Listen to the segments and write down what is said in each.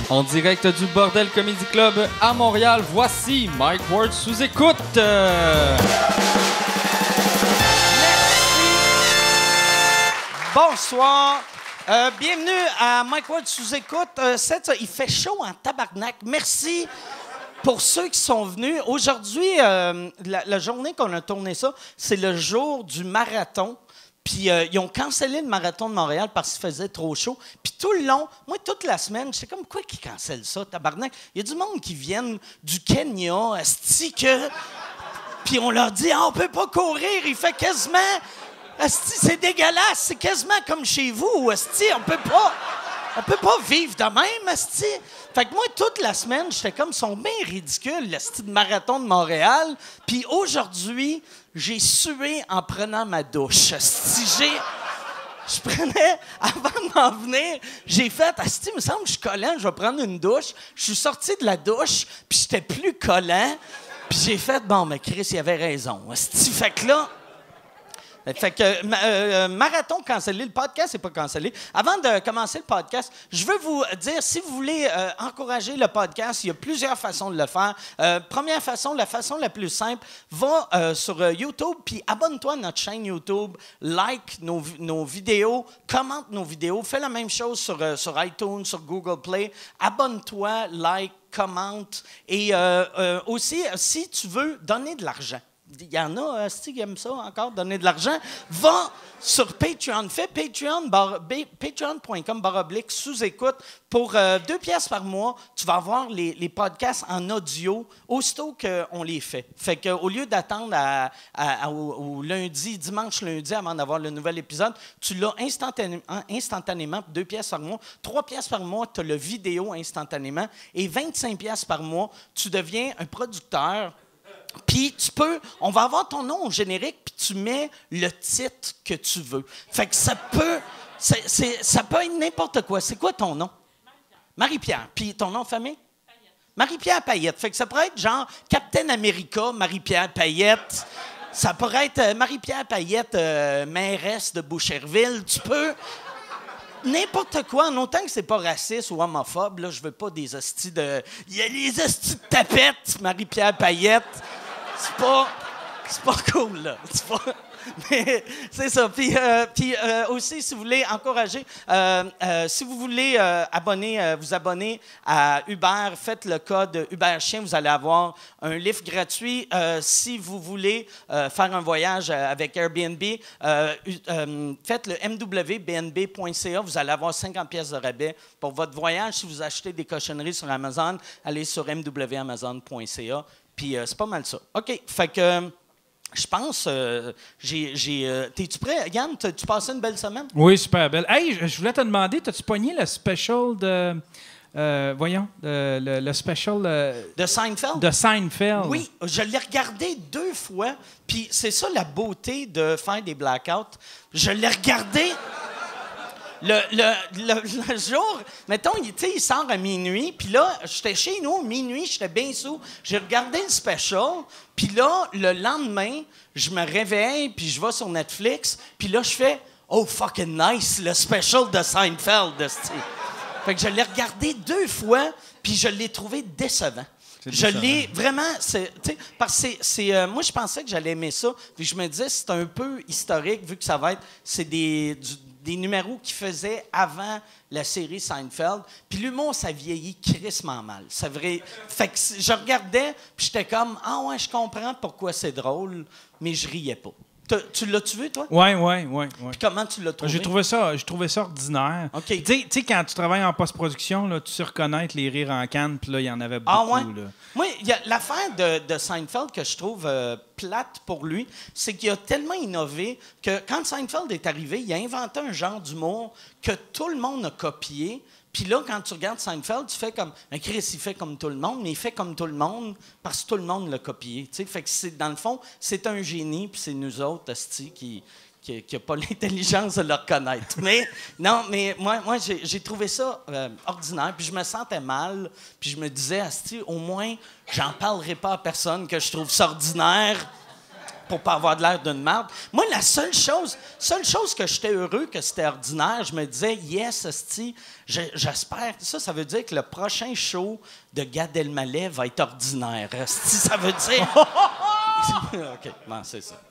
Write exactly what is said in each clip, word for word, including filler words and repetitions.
En direct du Bordel Comedy Club à Montréal, voici Mike Ward sous écoute. Euh... Bonsoir. Euh, bienvenue à Mike Ward sous écoute. Euh, cette, il fait chaud en tabarnak. Merci pour ceux qui sont venus. Aujourd'hui, euh, la, la journée qu'on a tourné ça, c'est le jour du marathon. Puis euh, ils ont cancellé le marathon de Montréal parce qu'il faisait trop chaud. Puis tout le long, moi, toute la semaine, j'étais comme, quoi qu'ils cancellent ça, tabarnak? Il y a du monde qui viennent du Kenya, asti que... Puis on leur dit, ah, on peut pas courir, il fait quasiment... Asti, c'est dégueulasse, c'est quasiment comme chez vous, asti, on peut pas... On peut pas vivre de même, asti. Fait que moi, toute la semaine, j'étais comme, ils sont bien ridicules, l'asti de marathon de Montréal. Puis aujourd'hui, j'ai sué en prenant ma douche. Asti, j'ai... Je prenais... Avant de m'en venir, j'ai fait, asti, il me semble que je suis collant, je vais prendre une douche. Je suis sorti de la douche, puis j'étais plus collant. Puis j'ai fait, bon, mais Chris, il avait raison. Asti, fait que là... Fait que euh, marathon cancellé, le podcast n'est pas cancellé. Avant de commencer le podcast, je veux vous dire, si vous voulez euh, encourager le podcast, il y a plusieurs façons de le faire. Euh, première façon, la façon la plus simple, va euh, sur euh, YouTube, puis abonne-toi à notre chaîne YouTube, like nos, nos vidéos, commente nos vidéos, fais la même chose sur, euh, sur iTunes, sur Google Play. Abonne-toi, like, commente. Et euh, euh, aussi, si tu veux donner de l'argent. Il y en a, euh, qui aiment ça encore, donner de l'argent. Va sur Patreon. Fais Patreon, bar, patreon point com barre oblique sous-écoute. Pour euh, deux piastres par mois, tu vas avoir les, les podcasts en audio aussitôt qu'on les fait. Fait qu'au lieu d'attendre à, à, à, au, au lundi, dimanche, lundi, avant d'avoir le nouvel épisode, tu l'as instantanément, instantanément pour deux piastres par mois. Trois piastres par mois, tu as le vidéo instantanément. Et vingt-cinq piastres par mois, tu deviens un producteur. Puis tu peux, on va avoir ton nom au générique, puis tu mets le titre que tu veux. Fait que ça peut, c'est, c'est, ça peut être n'importe quoi. C'est quoi ton nom? Marie-Pierre. Puis ton nom de famille? Payette. Marie-Pierre Payette. Fait que ça pourrait être genre Captain America, Marie-Pierre Payette. Ça pourrait être euh, Marie-Pierre Payette, euh, mairesse de Boucherville. Tu peux... N'importe quoi, en autant que c'est pas raciste ou homophobe, là, je veux pas des hosties de... Il y a les hosties de tapettes, Marie-Pierre Payette. C'est pas... C'est pas cool, là. C'est pas... Mais c'est ça. Puis, euh, puis euh, aussi, si vous voulez encourager, euh, euh, si vous voulez euh, abonner, euh, vous abonner à Uber, faites le code Uber Chien, vous allez avoir un lift gratuit. Euh, si vous voulez euh, faire un voyage avec Airbnb, euh, euh, faites le m w b n b point c a, vous allez avoir cinquante pièces de rabais pour votre voyage. Si vous achetez des cochonneries sur Amazon, allez sur m w amazon point c a. Puis euh, c'est pas mal ça. OK, fait que... Je pense, euh, j'ai... j'ai euh, t'es-tu prêt? Yann, tu passé une belle semaine? Oui, super belle. Hey, je voulais te demander, t'as-tu pogné le special de... Euh, voyons, de, le, le special... Euh, de Seinfeld? De Seinfeld. Oui, je l'ai regardé deux fois, puis c'est ça la beauté de faire des blackouts. Je l'ai regardé... Le, le, le, le jour, mettons, il, il sort à minuit, puis là, j'étais chez nous, minuit, j'étais bien sous. J'ai regardé le special, puis là, le lendemain, je me réveille, puis je vais sur Netflix, puis là, je fais « Oh, fucking nice, le special de Seinfeld! » Fait que je l'ai regardé deux fois, puis je l'ai trouvé décevant. C'est je l'ai vraiment, c'est, parce que c'est, c'est, euh, moi, je pensais que j'allais aimer ça, puis je me disais, c'est un peu historique, vu que ça va être, c'est des... Du, des numéros qu'il faisait avant la série Seinfeld. Puis l'humour, ça vieillit crissement mal. Ça vrai... Fait que je regardais, puis j'étais comme « Ah ouais, je comprends pourquoi c'est drôle, mais je riais pas. » Tu l'as-tu vu, toi? Oui, oui, oui. Puis comment tu l'as trouvé? J'ai trouvé ça, j'ai trouvé ça ordinaire. Okay. Tu sais, quand tu travailles en post-production, là, tu sais reconnaître les rires en canne, puis là, il y en avait beaucoup. Ah ouais? Là. Moi, y a l'affaire de, de Seinfeld que je trouve euh, plate pour lui, c'est qu'il a tellement innové que quand Seinfeld est arrivé, il a inventé un genre d'humour que tout le monde a copié. Puis là, quand tu regardes Seinfeld, tu fais comme... Mais Chris, il fait comme tout le monde, mais il fait comme tout le monde parce que tout le monde l'a copié. T'sais? Fait que c'est, dans le fond, c'est un génie, puis c'est nous autres, asti, qui qui n'a pas l'intelligence de le reconnaître. Mais non, mais moi, moi j'ai, j'ai trouvé ça euh, ordinaire, puis je me sentais mal, puis je me disais, asti, au moins, j'en parlerai pas à personne que je trouve ça ordinaire. pour pas avoir de l'air d'une marde. Moi, la seule chose, seule chose que j'étais heureux que c'était ordinaire, je me disais, yes, esti, j'espère. Ça, ça veut dire que le prochain show de Gad Elmaleh va être ordinaire. Esti, ça veut dire. OK, bon, c'est ça.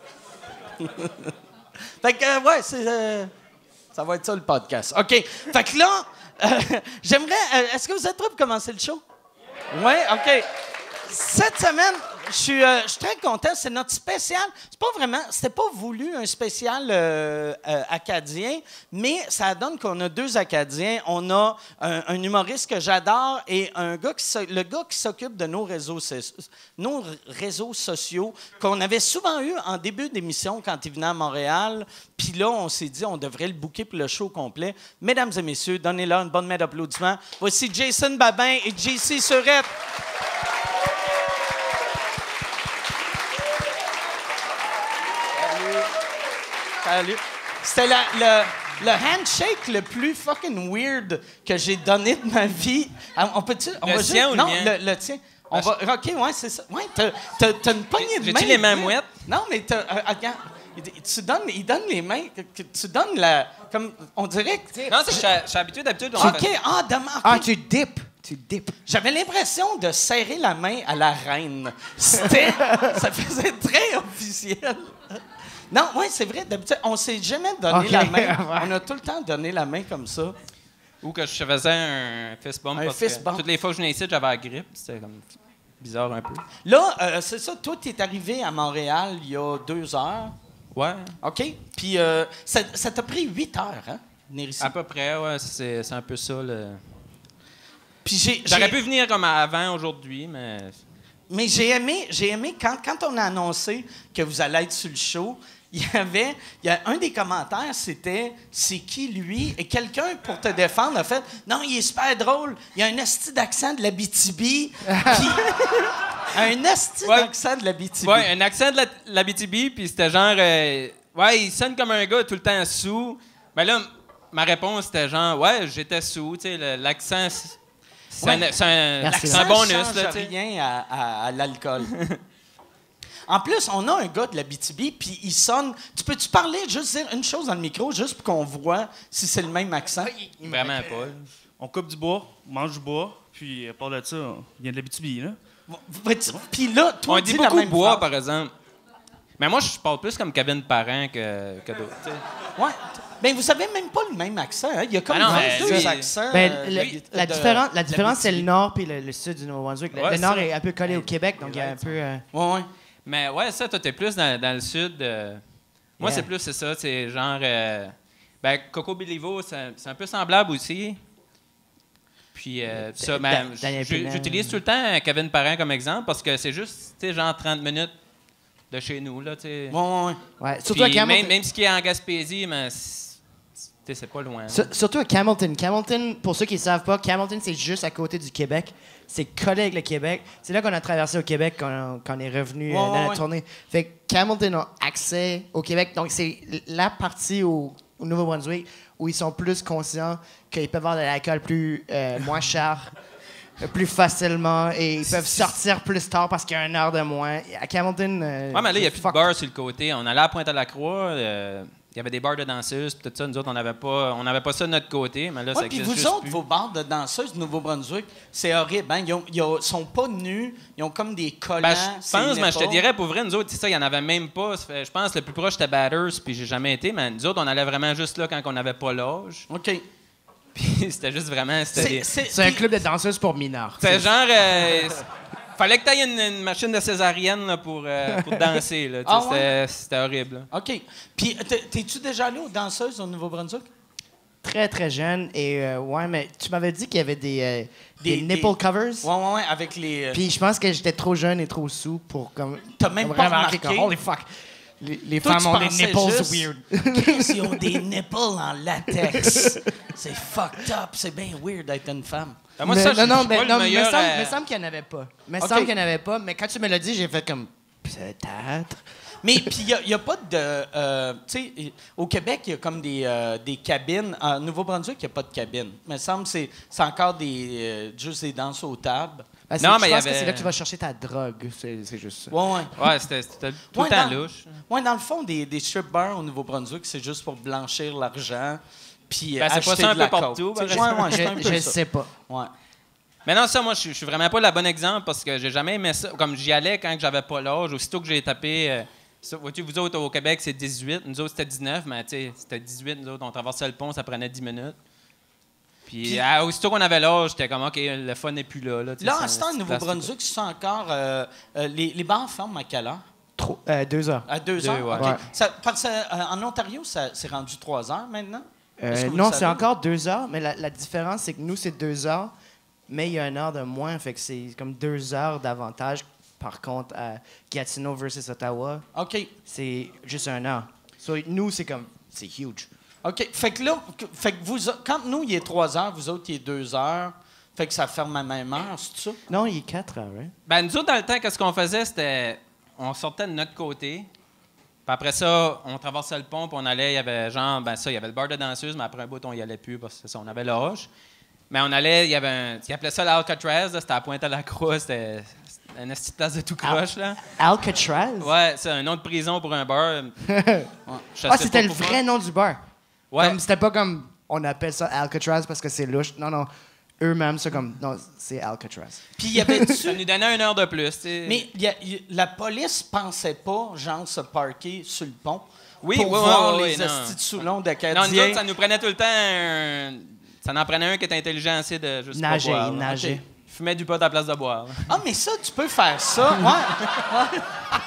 Fait que, euh, ouais, c'est. Euh, ça va être ça le podcast. OK. Fait que là, euh, j'aimerais. Euh, est-ce que vous êtes prêts pour commencer le show? Oui, OK. Cette semaine, je suis, euh, je suis très content. C'est notre spécial. C'est pas vraiment. C'était pas voulu un spécial euh, euh, acadien, mais ça donne qu'on a deux Acadiens. On a un, un humoriste que j'adore et un gars qui so- le gars qui s'occupe de nos réseaux, so- nos réseaux sociaux qu'on avait souvent eu en début d'émission quand il venait à Montréal. Puis là, on s'est dit on devrait le booker pour le show complet. Mesdames et messieurs, donnez-leur une bonne main d'applaudissement. Voici Jason Babin et J C Surette. Salut. C'était la- le, le handshake le plus fucking weird que j'ai donné de ma vie. Ah, On peut-tu... On Le va sien juste- ou le non, mien? le, le tien. On va, OK, ouais, c'est ça. Ouais, t'as, t'as, t'as une poignée de main. J'ai-tu les mains mouettes? Non, mais t'as... euh, regarde, tu donnes... Il donne les mains... que- que Tu donnes la... Comme... On dirait que... Non, c'est- je suis je suis habitué d'habitude. on OK, fait- ah, demain... OK. Ah, tu dips. Tu dips. J'avais l'impression de serrer la main à la reine. C'était... ça faisait très officiel. Non, oui, c'est vrai. D'habitude, on s'est jamais donné Ok, la main. ouais. On a tout le temps donné la main comme ça. Ou que je faisais un fist bump. Un parce fist que bump. Toutes les fois que je venais ici, j'avais la grippe. C'était comme bizarre un peu. Là, euh, c'est ça. Toi, tu es arrivé à Montréal il y a deux heures. Ouais, OK? Puis euh, ça, ça t'a pris huit heures, hein, venir ici. à peu près, ouais. C'est c'est un peu ça. Le... Puis j'ai, J'aurais j'ai- pu venir comme avant aujourd'hui, mais. Mais j'ai aimé, j'ai aimé quand, quand on a annoncé que vous allez être sur le show, il y avait, il y a un des commentaires, c'était « C'est qui, lui? » Et quelqu'un, pour te défendre, a fait « Non, il est super drôle. Il a un asti d'accent de l'Abitibi. » Puis un asti Ouais. d'accent de l'Abitibi. Ouais, un accent de la, l'Abitibi, puis c'était genre. euh, ouais, il sonne comme un gars tout le temps sous. Mais là, ma réponse, c'était genre, ouais, j'étais sous. Tu sais, le- l'accent, c'est c'est Ouais. un, c'est un, Merci. c'est un L'accent bonus, change là, tu sais. rien à, à- à l'alcool. En plus, on a un gars de l'Abitibi, puis il sonne... Tu peux-tu parler, juste dire une chose dans le micro, juste pour qu'on voit si c'est le même accent? Vraiment pas. là. On coupe du bois, on mange du bois, puis à part de ça, on vient de l'Abitibi, là. Vas-tu- Puis là, toi, On dit dis la beaucoup même bois, phrase. par exemple. Mais moi, je parle plus comme Kevin Parent que, que d'autres. tu sais. Ouais. Ben, vous avez même pas le même accent. Hein? Il y a comme Ah non, vingt-deux mais lui- accents. Ben, euh, le- de- la, de- différence, la de différence, c'est le l'Abitibi. nord puis le, le sud du Nouveau-Brunswick. Le, Ouais, le nord ça. est un peu collé au Québec, donc il y a un peu... euh, Ouais, ouais. Mais ouais, ça, toi, t'es plus dans, dans le sud. euh, Moi, Yeah. c'est plus, c'est ça. C'est genre. euh, Ben, Coco Béliveau, c'est c'est un peu semblable aussi. Puis, euh, ça, Da- ben, Daniel j'- Pinel. j'utilise tout le temps Kevin Parent comme exemple parce que c'est juste, tu sais, genre trente minutes de chez nous, là, tu sais. Ouais, ouais, ouais. ouais. Surtout à Puis Hamilton. même, même ce qui est en Gaspésie, mais c'est tu sais, c'est pas loin. Sur- Surtout à Hamilton. Hamilton, pour ceux qui ne savent pas, Hamilton, c'est juste à côté du Québec. C'est collé avec le Québec. C'est là qu'on a traversé au Québec quand on, quand on est revenu euh, Ouais, dans ouais, la ouais. tournée. Fait que Hamilton a accès au Québec. Donc, c'est la partie au, au Nouveau-Brunswick où ils sont plus conscients qu'ils peuvent avoir de l'alcool plus euh, moins cher, euh, plus facilement, et ils peuvent sortir plus tard parce qu'il y a une heure de moins. À Hamilton... euh, Ouais, mais là, il n'y a plus de fuck. bar sur le côté. On allait à Pointe-à-la-Croix. euh, Il y avait des bars de danseuses, puis tout ça. Nous autres, on n'avait pas, on n'avait pas ça de notre côté. Mais là, ça Ouais, puis existe vous juste autres, plus. vos bars de danseuses du Nouveau-Brunswick, c'est horrible. Hein? Ils, ont, ils ont- sont pas nus, ils ont comme des collants. Ben, je sur les pense, mais je te épaules. dirais, pour vrai, nous autres, c'est ça, il n'y en avait même pas. Ça fait- Je pense que le plus proche, c'était Batters, puis j'ai jamais été. Mais nous autres, on allait vraiment juste là quand on n'avait pas l'âge. OK. Puis c'était juste vraiment. C'était C'est, des- c'est- C'est un puis- club de danseuses pour mineurs. C'était genre. euh, fallait que tu aies une, une machine de césarienne là, pour, euh, pour danser. Là, tu sais, Ah c'était, ouais? c'était horrible. là. OK. Puis, t'es- t'es-tu déjà allé aux danseuses au Nouveau-Brunswick? Très, très jeune. Et euh, ouais, mais tu m'avais dit qu'il y avait des, euh, des, Des- nipple des- covers. Ouais, ouais, ouais, avec les... euh, Puis je pense que j'étais trop jeune et trop sous pour comme. T'as même comme pas remarquer remarqué? comme, holy fuck. Les, les Toi, femmes tu ont des pensais nipples juste- weird. Chris, ils ont des nipples en latex. C'est fucked up. C'est bien weird d'être une femme. Ben, moi, Mais- ça, je- non, non, je suis mais pas le non, me meilleur, semble, euh, me semble qu'il n'y en avait pas. Me Ok. semble qu'il n'y en avait pas, mais quand tu me l'as dit, j'ai fait comme. Peut-être. Mais puis il n'y a, pas de... euh, tu sais, au Québec, il y a comme des, euh, des cabines. En Nouveau-Brunswick, il n'y a pas de cabine. Il me semble que c'est, c'est encore des, euh, juste des danses aux tables. Ben, c'est- Non, je mais il y pense que avait- c'est là que tu vas chercher ta drogue. C'est c'est juste ça. Ouais, ouais. Ouais, c'était c'était tout Ouais, le temps dans- louche. Ouais, dans le fond, des, des strip bars au Nouveau-Brunswick, c'est juste pour blanchir l'argent. Puis Ben, c'est acheter pas ça un de la peu partout, coke. par Ouais, exemple. ouais, c'est un Je, peu je ça. sais pas. Ouais. Mais non, ça, moi, je suis- je suis vraiment pas le bon exemple parce que j'ai jamais aimé ça. Comme j'y allais quand j'avais pas l'âge, aussitôt que j'ai tapé. Euh, ça, vois-tu, vous autres, au Québec, c'est dix-huit. Nous autres, c'était dix-neuf, mais tu sais, c'était dix-huit. Nous autres, on traversait le pont, ça prenait dix minutes. Puis, Puis- ah, aussitôt qu'on avait l'âge, j'étais comme, OK, le fun n'est plus là. Là, tu sais, Là, c'est en un ce temps, au petit Nouveau-Brunswick, c'est encore. euh, euh, les, les bars ferment à quelle heure? Trop, euh, deux heures. À deux, Deux, heures? ouais. OK. Ouais. Ça- parce que, euh, en Ontario, ça, c'est rendu trois heures maintenant? Est-ce Euh, que vous non, le c'est savez? encore deux heures, mais la, la différence, c'est que nous, c'est deux heures, mais il y a une heure de moins, fait que c'est comme deux heures d'avantage. Par contre, à Gatineau versus Ottawa, OK. c'est juste un heure. So, nous, c'est comme, c'est huge. OK. Fait que là, que- fait que vous, quand nous, il est trois heures, vous autres, il est deux heures. Fait que ça ferme à même heure, c'est ça? Non, il est quatre heures, right? Ben, nous autres, dans le temps, qu'est-ce qu'on faisait, c'était. On sortait de notre côté. Puis après ça, on traversait le pont, puis on allait. Il y avait genre. Ben, ça, il y avait le bar de danseuse, mais après un bout, on y allait plus parce que c'est ça, on avait l'âge. Mais on allait. Il y avait un. Ils appelaient ça l'Alcatraz, là, c'était à Pointe-à-la-Croix. C'était c'était une petite place de tout croche, là. Alcatraz? Ouais, c'est un nom de prison pour un bar. Ouais, je Ah, sais c'était pas le pourquoi. vrai nom du bar. Ouais. Comme, c'était pas comme, on appelle ça Alcatraz parce que c'est louche. Non, non. Eux-mêmes, c'est comme, non, c'est Alcatraz. Puis il y avait Ça nous donnait une heure de plus, tu sais. Mais il y a- il y a- la police pensait pas, genre, se parquer sur le pont Oui, pour oui, voir oui, les oui, non. estis de Soulon Non, nous d'Acadiens. autres, ça nous prenait tout le temps un... Ça en prenait un qui était intelligent assez de juste pas Nager, boire, il là. nageait. Ok. Il fumait du pot à la place de boire. là. Ah, mais ça, tu peux faire ça. Ouais.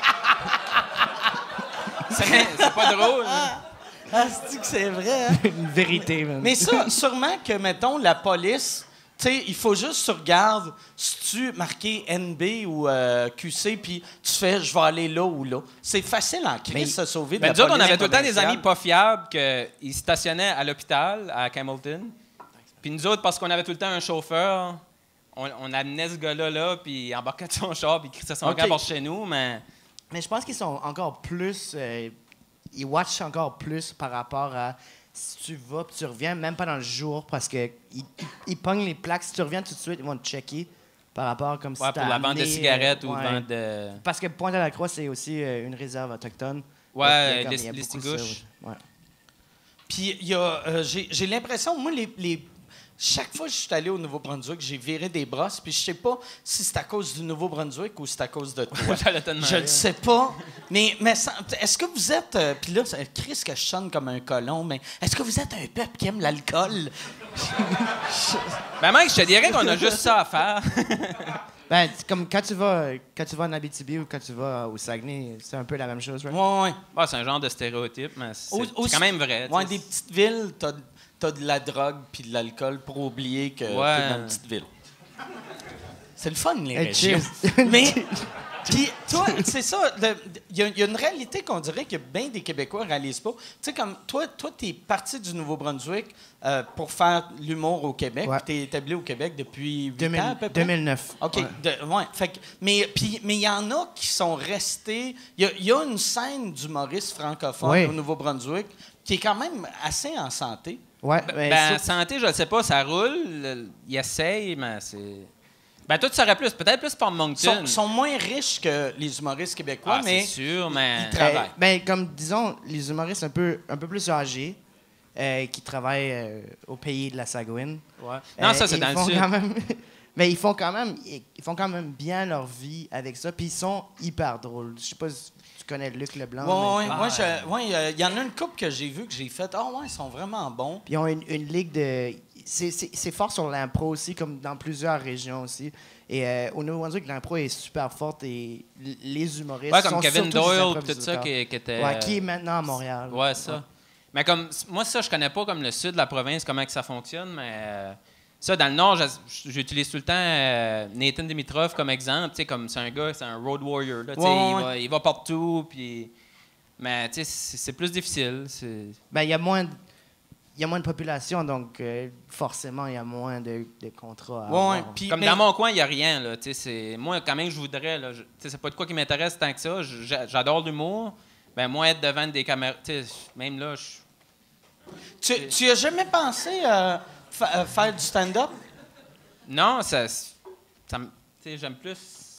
C'est c'est pas drôle. hein. Ah, c'est que c'est vrai, hein? Une vérité, man. Mais ça, sûrement que, mettons, la police, tu sais, il faut juste que tu regardes si tu marqué N B ou euh, Q C, puis tu fais « je vais aller là ou là ». C'est facile en crise Mais- de se sauver de Ben, la nous autres, on police avait tout le temps des provinciale. amis pas fiables qui stationnaient à l'hôpital, à Campbellton. Puis nous autres, parce qu'on avait tout le temps un chauffeur, on, on amenait ce gars-là, là, puis il embarquait de son char, puis il crissait son Ok. camp par chez nous, mais... Mais je pense qu'ils sont encore plus. euh, ils watchent encore plus par rapport à si tu vas puis tu reviens, même pas dans le jour, parce que ils, ils, ils pognent les plaques. Si tu reviens tout de suite, ils vont te checker par rapport comme si Ouais, t'as pour la vente de amené, cigarettes euh, ou ouais. vente de... Parce que Pointe-à-la-Croix, c'est aussi euh, une réserve autochtone. Ouais, Fait qu'il y a comme- les- il y a les beaucoup de Stigouches. ça, oui. Ouais. Puis il y a, euh, j'ai, j'ai l'impression, moi, les, les- chaque fois que je suis allé au Nouveau-Brunswick, j'ai viré des brosses, puis je sais pas si c'est à cause du Nouveau-Brunswick ou c'est à cause de toi. J'allais te demander. Je ne sais pas. Mais, mais ça- est-ce que vous êtes. euh, Puis là, c'est- Chris, que je sonne comme un colon, mais est-ce que vous êtes un peuple qui aime l'alcool? Ben, mec, je te dirais qu'on a juste ça à faire. Ben, c'est comme quand tu vas quand tu vas en Abitibi ou quand tu vas au Saguenay, c'est un peu la même chose, right? Ouais, ouais. Ah, c'est un genre de stéréotype, mais c'est Au- c'est aussi- quand même vrai. tu Ouais, sais. des petites villes, t'as, t'as de la drogue puis de l'alcool pour oublier que Ouais. t'es dans une petite ville. C'est le fun, les Hey, régions. cheers. Mais, puis toi, c'est ça, le- il y, a- il y a une réalité qu'on dirait que bien des Québécois ne réalisent pas. Tu sais, comme toi, toi, t'es parti du Nouveau-Brunswick euh, pour faire l'humour au Québec. Ouais. Tu es établi au Québec depuis huit deux mille ans à peu près. deux mille neuf. OK. Ouais. de- ouais, fait que- mais puis- mais il y en a qui sont restés. Il y a- il y, a une scène d'humoristes francophones Oui. au Nouveau-Brunswick qui est quand même assez en santé. Ouais, Ben, ben, ben, ça- santé, je ne sais pas, ça roule. le- Il essaye, mais c'est. Ben, toi, tu saurais plus. Peut-être plus par Ils Moncton. sont, sont moins riches que les humoristes québécois, Ah, mais c'est sûr, mais. ils travaillent. Ben, ben, comme disons, les humoristes un peu, un peu plus âgés euh, qui travaillent euh, au pays de la Sagouine. Ouais. Non, euh, ça, c'est ils dans le font sud. quand même- mais ils font quand même, ils ils font quand même bien leur vie avec ça. Puis ils sont hyper drôles. Je sais pas si tu connais Luc Leblanc. Ouais, mais- ouais, moi, je- ouais, euh, il y en a une couple que j'ai vu que j'ai fait. Ah ouais, ils sont vraiment bons. Puis ils ont une, une ligue de. C'est- C'est c'est fort sur l'impro aussi, comme dans plusieurs régions aussi. Et euh, au Nouveau-Brunswick, l'impro est super forte et l- les humoristes. Ouais, sont comme Kevin surtout des Doyle, tout ça, improvisateurs. qui, qui était. Ouais, qui est maintenant à Montréal. Ouais, ça. Mais comme. Moi, ça, je connais pas comme le sud de la province, comment que ça fonctionne, mais. euh, ça, dans le Nord, j'as- j'utilise tout le temps euh, Nathan Dimitrov comme exemple. Tu sais, comme c'est un gars, c'est un road warrior. Là, tu sais, Ouais, il, ouais. va, il va partout, puis. Mais, tu sais, c'est c'est plus difficile. c'est- Ben, il y a moins de, il y a moins de population, donc euh, forcément, il y a moins de, de contrats à Ouais, ouais, avoir. puis- Comme mais- dans mon coin, il n'y a rien. Là, tu sais, c'est- moi, quand même, je voudrais. Là, je- tu sais, c'est pas de quoi qui m'intéresse tant que ça. Je- j'a- J'adore l'humour. Ben, moi, être devant des caméras. tu sais, Même là, je. Tu, tu as jamais pensé euh, fa- euh, faire du stand-up? Non, ça. ça me- sais, j'aime plus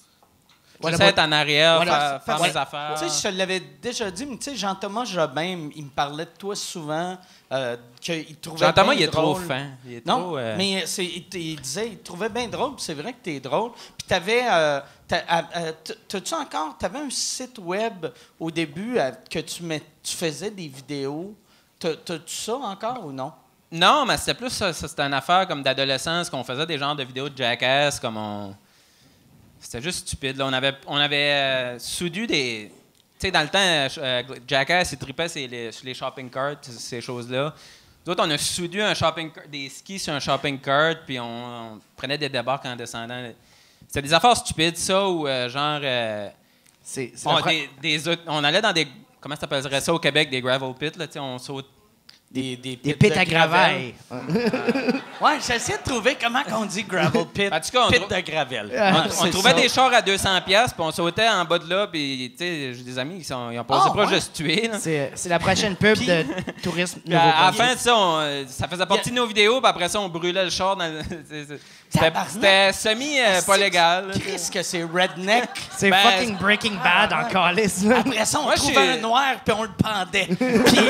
What juste about- être en arrière, What faire, about- faire Ouais. mes affaires. Tu sais, je te l'avais déjà dit, mais tu sais, Jean-Thomas Jobin, il me parlait de toi souvent, euh, qu'il trouvait Jean-Thomas, bien il est trop drôle. fin. Il est Non, trop, euh, mais c'est, il, t- il disait, il te trouvait bien drôle, puis c'est vrai que t'es drôle. Puis t'avais, euh, t'as- à- à- t- t'as-tu encore, t'avais un site web au début euh, que tu, mets, tu faisais des vidéos. T'as- T'as-tu ça encore ou non? Non, mais c'était plus ça. ça, C'était une affaire comme d'adolescence qu'on faisait des genres de vidéos de Jackass, comme on. C'était juste stupide. Là. On avait, on avait euh, soudu des. Tu sais, dans le temps, euh, euh, Jackass, il tripait sur les, sur les shopping carts, ces choses-là. Nous autres, on a soudu un shopping car- des skis sur un shopping cart, puis on, on prenait des débarques en descendant. C'était des affaires stupides, ça, ou euh, genre. euh, C'est, c'est on, la fra- des- des aut- on allait dans des. Comment ça s'appellerait ça au Québec? Des gravel pits, là, tu sais, on saute. Des, des, Des pits pits de à gravel. gravel. Ouais, j'essaie de trouver comment on dit gravel pit. En tout cas, on pit trou- de gravel. On, Ouais, on c'est trouvait ça. des chars à deux cents piastres, puis on sautait en bas de là, puis tu sais, j'ai des amis qui sont, ils ont passé Ah, proche ouais? de se tuer. là. C'est, c'est la prochaine pub Puis- de tourisme Puis à, à la Nouveau-Brunswick. fin de ça, on, euh, ça faisait partie de nos vidéos, puis après ça, on brûlait le char. Dans le- c'est- c'est- C'était Tabarnak! c'était semi euh, pas légal. là. Qu'est-ce que c'est redneck? C'est Ben, fucking Breaking Bad en calice. là. Après ça, on Moi, trouvait j'ai- un noir puis on le pendait. Puis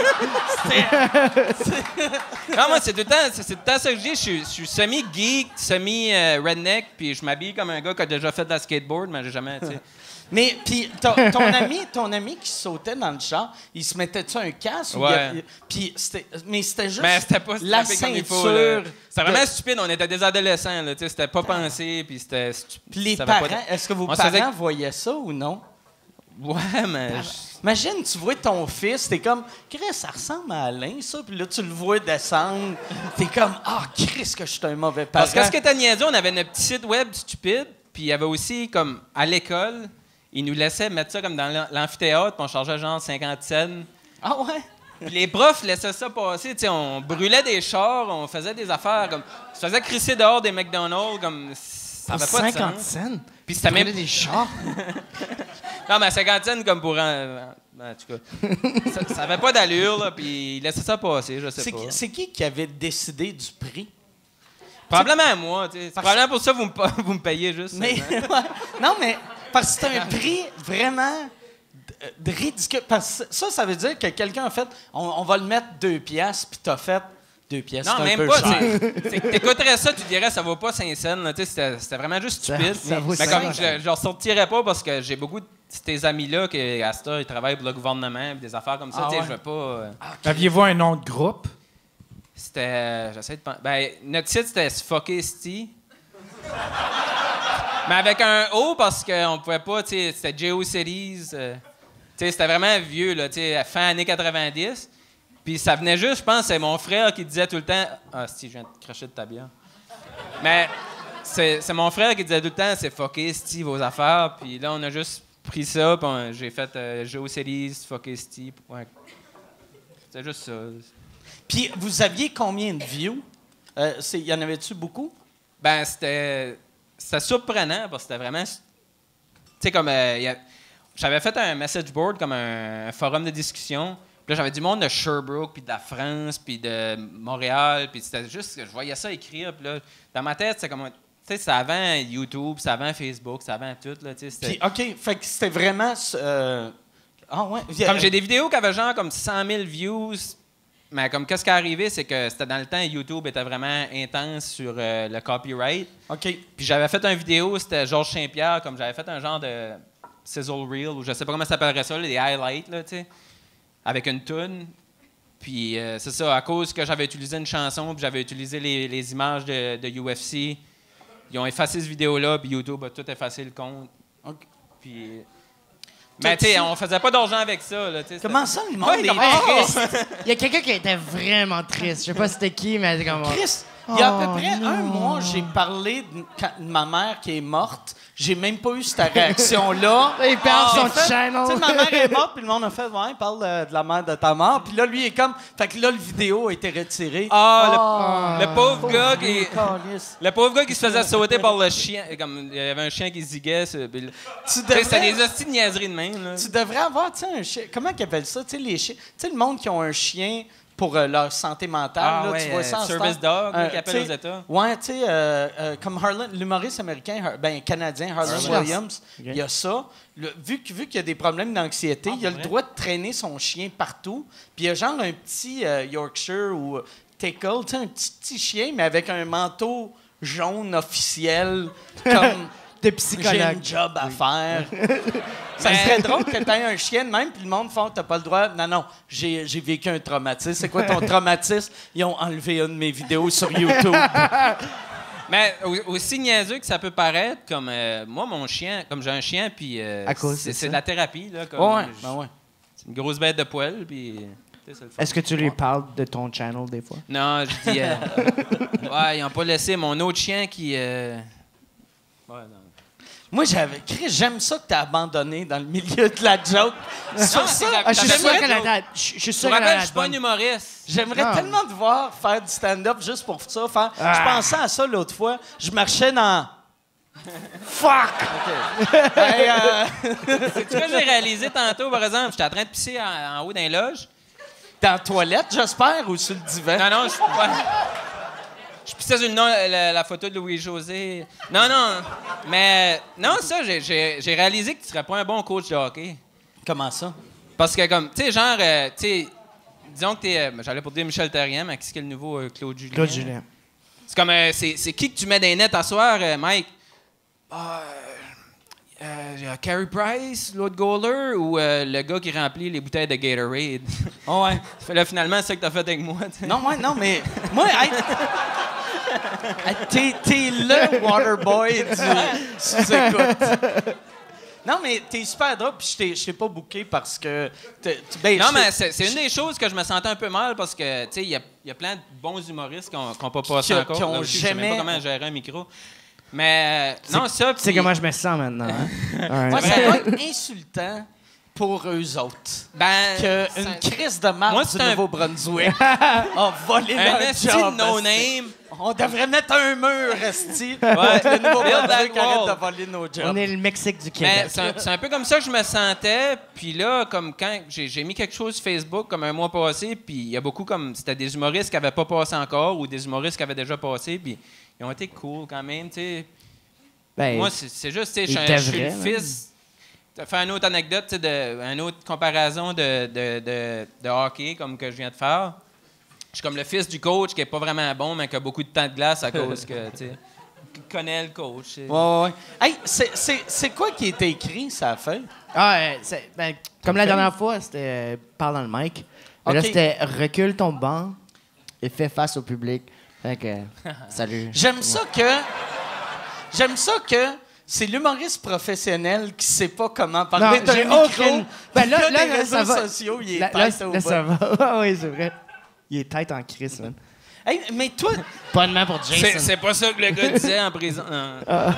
c'était... Non, moi, c'est tout le temps, c'est, c'est tout le temps ça que je dis. Je suis, je suis semi-geek, semi-redneck, puis je m'habille comme un gars qui a déjà fait de la skateboard, mais j'ai jamais, tu sais. Mais puis ton, ton ami, ton ami qui sautait dans le char, il se mettait-tu un casque? ou il y a- Ouais. Puis c'était, mais c'était juste Mais c'était pas la strappé comme il faut. ceinture. là. C'était vraiment de- stupide. On était des adolescents, là, tu sais. C'était pas pensé, puis c'était stupide. Puis les Ça avait parents, pas de- est-ce que vos On se parents faisait- voyaient ça ou non? Ouais, mais. je- Imagine, tu vois ton fils, t'es comme, Chris, ça ressemble à Alain, ça. Puis là, tu le vois descendre. T'es comme, ah, Chris, que je suis un mauvais parent. Parce que ce que t'as niaisé, on avait notre petit site web stupide, puis il y avait aussi, comme, à l'école, ils nous laissaient mettre ça comme dans l'am- l'amphithéâtre, puis on chargeait genre cinquante cents. Ah ouais? Puis les profs laissaient ça passer, tu sais, on brûlait des chars, on faisait des affaires, comme, on se faisait crisser dehors des McDonald's, comme, ça avait pas de cinquante sens. cents. Puis c'était même... des chars. Non, mais cinquante cents, comme pour... un- en tout cas, ça, ça avait pas d'allure, là, puis ils laissaient ça passer, je sais C'est pas. qui, c'est qui qui avait décidé du prix? Probablement moi, tu sais. C'est Parce- probablement pour ça que vous me, pa- vous me payez juste. Mais, seulement. ouais. Non, mais parce que c'est un prix vraiment de, de ridicule. Parce que ça, ça veut dire que quelqu'un a fait, on, on va le mettre deux piastres, puis t'as fait deux pièces. Non, c'est un même peu pas. cher. c'est- c'est que T'écouterais ça, tu dirais ça vaut pas cinq cents. là, tu sais, C'était c'était vraiment juste Ça- stupide. ça vaut mais cinq comme je, je leur sortirais pas parce que j'ai beaucoup de tes amis-là qui, à cette heure, ils travaillent pour le gouvernement et des affaires comme ça. Ah tu sais, ouais? Je veux pas. euh, Aviez-vous un nom de groupe? C'était. euh, J'essaie de penser. Ben, notre site, c'était Sfockersty. Mais avec un O parce qu'on pouvait pas, tu sais, c'était GeoCities. euh, tu sais, c'était vraiment vieux, là, tu sais, fin années quatre-vingt-dix. Puis ça venait juste, je pense, c'est mon frère qui disait tout le temps. Ah, si, je viens de cracher de ta bière. Mais c'est c'est mon frère qui disait tout le temps, c'est Sfockersty, vos affaires. Puis là, on a juste pris ça, puis on- j'ai fait euh, GeoCities, Sfockersty. Ouais. C'était juste ça. Puis vous aviez combien de views? Euh, c'est- y en avait-tu beaucoup? Ben, c'était. C'était surprenant parce que c'était vraiment. Tu sais, comme. euh, y a- J'avais fait un message board, comme un, un forum de discussion. Puis là, j'avais du monde de Sherbrooke, puis de la France, puis de Montréal. Puis c'était juste que je voyais ça écrire. Puis là, dans ma tête, c'était comme. Tu sais, c'était avant YouTube, c'était avant Facebook, c'était avant tout. Là, tu sais, c'était- Puis, OK, fait que c'était vraiment... euh, Ah ouais? Comme j'ai des vidéos qui avaient genre comme cent mille views. Mais comme qu'est-ce qui est arrivé, c'est que c'était dans le temps, YouTube était vraiment intense sur euh, le copyright. OK. Puis j'avais fait une vidéo, c'était Georges Saint-Pierre, comme j'avais fait un genre de sizzle reel, ou je sais pas comment ça s'appellerait ça, là, des highlights, là, tu sais, avec une toune. Puis euh, c'est ça, à cause que j'avais utilisé une chanson, puis j'avais utilisé les, les images de, de U F C, ils ont effacé cette vidéo-là, puis YouTube a tout effacé le compte. OK. Puis... Mais tu sais, on faisait pas d'argent avec ça, là, tu sais. Comment ça, le monde Ouais, est comme- triste? Il y a quelqu'un qui était vraiment triste. Je sais pas c'était qui, mais c'est comme... Chris, il y a à peu Oh, près non. un mois, j'ai parlé de, quand- de ma mère qui est morte. J'ai même pas eu cette réaction-là. Il perd J'ai son fait- channel. Tu sais, ma mère est morte, puis le monde a fait, ouais, il parle de, de la mère de ta mort. Puis là, lui, il est comme. Fait que là, le vidéo a été retiré. Ah, le, le pauvre gars qui... Vieux calice. Le pauvre gars qui se faisait sauter par le chien, comme il y avait un chien qui ziguait. c'est- puis le- Tu Tu sais, devrais, C'était des hosties de niaiseries de même. Là. tu devrais avoir, tu sais, un chien. Comment ils appellent ça? Tu sais, les chiens. Tu sais, le monde qui ont un chien pour euh, leur santé mentale. Ah là, ouais, tu vois ça euh, en Service star. Dog, là, qui Euh, appelle tu sais, aux États. Ouais, tu sais, euh, euh, comme Harlan, l'humoriste américain, Har- ben, canadien, Harlan Harlan. Williams, Ok. il y a ça. Le- vu que- vu qu'il y a des problèmes d'anxiété, Ah, il a pour le vrai? droit de traîner son chien partout. Puis il y a genre un petit euh, Yorkshire ou Tickle, tu sais, un petit, petit chien, mais avec un manteau jaune officiel, comme De j'ai psychologue. un job à faire. Ça serait drôle que tu aies un chien de même, puis le monde fait t'as pas le droit. Non, non, j'ai j'ai vécu un traumatisme. C'est quoi ton traumatisme? Ils ont enlevé une de mes vidéos sur YouTube. Mais au- aussi niaiseux que ça peut paraître, comme euh, moi, mon chien, comme j'ai un chien, puis euh, À cause c'est de c'est ça? de la thérapie. Là, comme, Ouais, je- ben ouais. C'est une grosse bête de poil, puis... tu sais, c'est le fun. Est-ce que tu lui parles de ton channel des fois? Non, je dis... euh, ouais, ils n'ont pas laissé mon autre chien qui... euh, Ouais, non. Moi, j'avais. Chris, j'aime ça que t'as abandonné dans le milieu de la joke. Sur Non, ça, c'est la- Ah, je suis T'avais sûr pas qu'elle de- a Je je suis Je sûr me qu'elle rappelle, a je suis pas un humoriste. j'aimerais Non. tellement te voir faire du stand-up juste pour ça. Faire... Ah. Je pensais à ça l'autre fois. Je marchais dans. Fuck! Hey, euh, C'est ce que j'ai réalisé tantôt, par exemple. J'étais en train de pisser en, en haut d'un loge. dans la toilette, j'espère, ou sur le divan? Non, non, je... Ouais. Je pissais sur le nom, la, la photo de Louis-José. Non, non. Mais... Non, ça, j'ai- j'ai j'ai réalisé que tu serais pas un bon coach de hockey. Comment ça? Parce que, comme, tu sais, genre, euh, tu sais, disons que t'es... euh, j'allais pour dire Michel Terrien, mais qu'est-ce que le nouveau euh, Claude Julien? Claude Julien. C'est comme, euh, c'est c'est qui que tu mets des nets à soir, euh, Mike? Ah, euh, euh, il y a Carey Price, l'autre goaler, ou euh, le gars qui remplit les bouteilles de Gatorade? Oh, ouais. Fait là, finalement, c'est ça que t'as fait avec moi. tu sais. Non, ouais, non, mais. Moi, hey, hey, t'es, t'es le Waterboy du sous-écoute. Non, mais t'es super drôle, puis je t'ai, je t'ai pas booké parce que. t'es- tu- ben, Non, je mais t'ai- c'est c'est une des choses que je me sentais un peu mal parce que, tu sais, il y a, il y a plein de bons humoristes qui n'ont pas passé Qui- encore. qui ont Là aussi, Je sais même jamais- pas comment gérer un micro. Mais, euh, non, ça. Tu sais puis- comment je me sens maintenant, hein? Moi, Alright. ça doit être insultant pour eux autres. Ben, Qu'une ça- crise de marde Moi, du c'est un- Nouveau-Brunswick a volé un leur esti job. de no-name. On devrait mettre un mur, esti. Ouais. Le Build Nouveau-Brunswick that arrête wall. de voler nos jobs. On est le Mexique du Mais Québec. c'est un, c'est un peu comme ça que je me sentais. Puis là, comme quand j'ai j'ai mis quelque chose sur Facebook comme un mois passé, puis il y a beaucoup comme c'était des humoristes qui n'avaient pas passé encore ou des humoristes qui avaient déjà passé, puis ils ont été cool quand même, tu sais. Ben, Moi, c'est c'est juste, tu sais, je il suis un- était je suis le vrai, là. fils. Tu fais une autre anecdote, tu sais, de, une autre comparaison de, de, de, de hockey, comme que je viens de faire. Je suis comme le fils du coach qui est pas vraiment bon, mais qui a beaucoup de temps de glace à cause que, tu sais, qui connaît le coach. c'est- Ouais, ouais, ouais. Hey, c'est, c'est, c'est quoi qui était écrit, ça a fait? Ah, euh, c'est- ben, comme la dernière fois, c'était euh, parle dans le mic. Mais là, Ok. c'était recule ton banc et fais face au public. Fait que, salut. J'aime ça que. J'aime ça que c'est l'humoriste professionnel qui sait pas comment parler Non, d'un j'ai micro. aucune- Ben là, Puis là, des là, réseaux ça va. sociaux, il est Là, là, tête au là, bas. ça va. Ah oui, c'est vrai. Il est tête en crise, man. Hey, mais toi, Pas de main pour C'est Jason. c'est pas ça que le gars disait en prison. Non.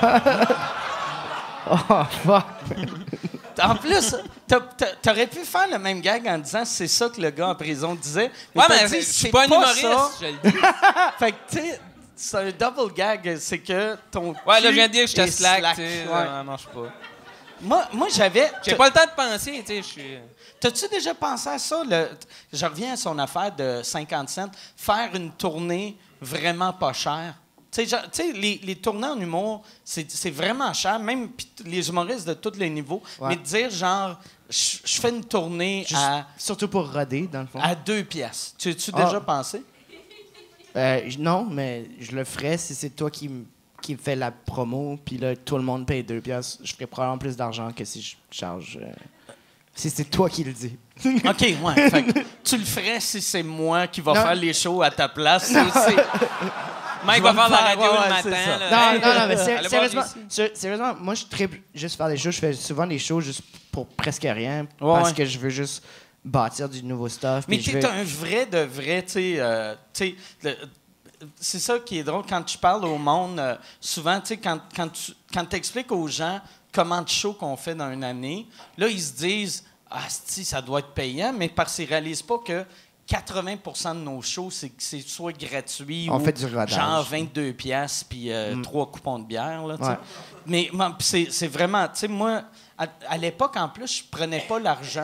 Oh, fuck. en plus, t'a- t'a- t'aurais pu faire le même gag en disant c'est ça que le gars en prison disait. Ouais, t'as mais dit, c'est- je c'est suis pas un humoriste, ça. je le dis. Fait que, tu sais, c'est un double gag, c'est que ton. Ouais, là, cul je viens de dire que j'étais est slack, slack. tu sais, Ouais. ça marche pas. Moi, moi j'avais. J'ai pas le temps de penser, tu sais, je suis... T'as-tu déjà pensé à ça? Le- je reviens à son affaire de cinquante cents. Faire une tournée vraiment pas chère. Tu sais, genre- tu sais, les, les tournées en humour, c'est c'est vraiment cher, même pis t- les humoristes de tous les niveaux. Ouais. Mais de dire, genre, je je fais une tournée Juste- à, Surtout pour roder, dans le fond. à deux pièces. Tu as-tu Ah. déjà pensé? Euh, j- non, mais je le ferais si c'est toi qui, m- qui me fais la promo, puis là, tout le monde paye deux piastres. Je ferais probablement plus d'argent que si je charge... euh, si c'est toi qui le dis. OK, ouais. Fait que tu le ferais si c'est moi qui va Non. faire les shows à ta place. ou c'est- Mike Je va vais faire le la faire, radio ouais, le ouais, matin. c'est ça. là. Non, Hey, non, non, mais sé- allez voir sérieusement, ici. sé- sérieusement, moi, je tripe juste faire des shows. Je fais souvent des shows juste pour presque rien, Ouais, parce ouais. que je veux juste bâtir du nouveau stuff. Mais puis je t'es veux- un vrai de vrai, tu sais. euh, tu sais, le- c'est ça qui est drôle quand tu parles au monde. euh, souvent, tu sais, quand, quand tu quand expliques aux gens comment de shows qu'on fait dans une année, là, ils se disent ah, si, ça doit être payant, mais parce qu'ils réalisent pas que quatre-vingts pour cent de nos shows, c'est c'est soit gratuit On ou fait du rodage. genre vingt-deux piastres puis euh, trois coupons de bière. Là, tu sais. Ouais. Mais moi, pis c'est c'est vraiment, tu sais, moi, à, à l'époque, en plus, je prenais pas l'argent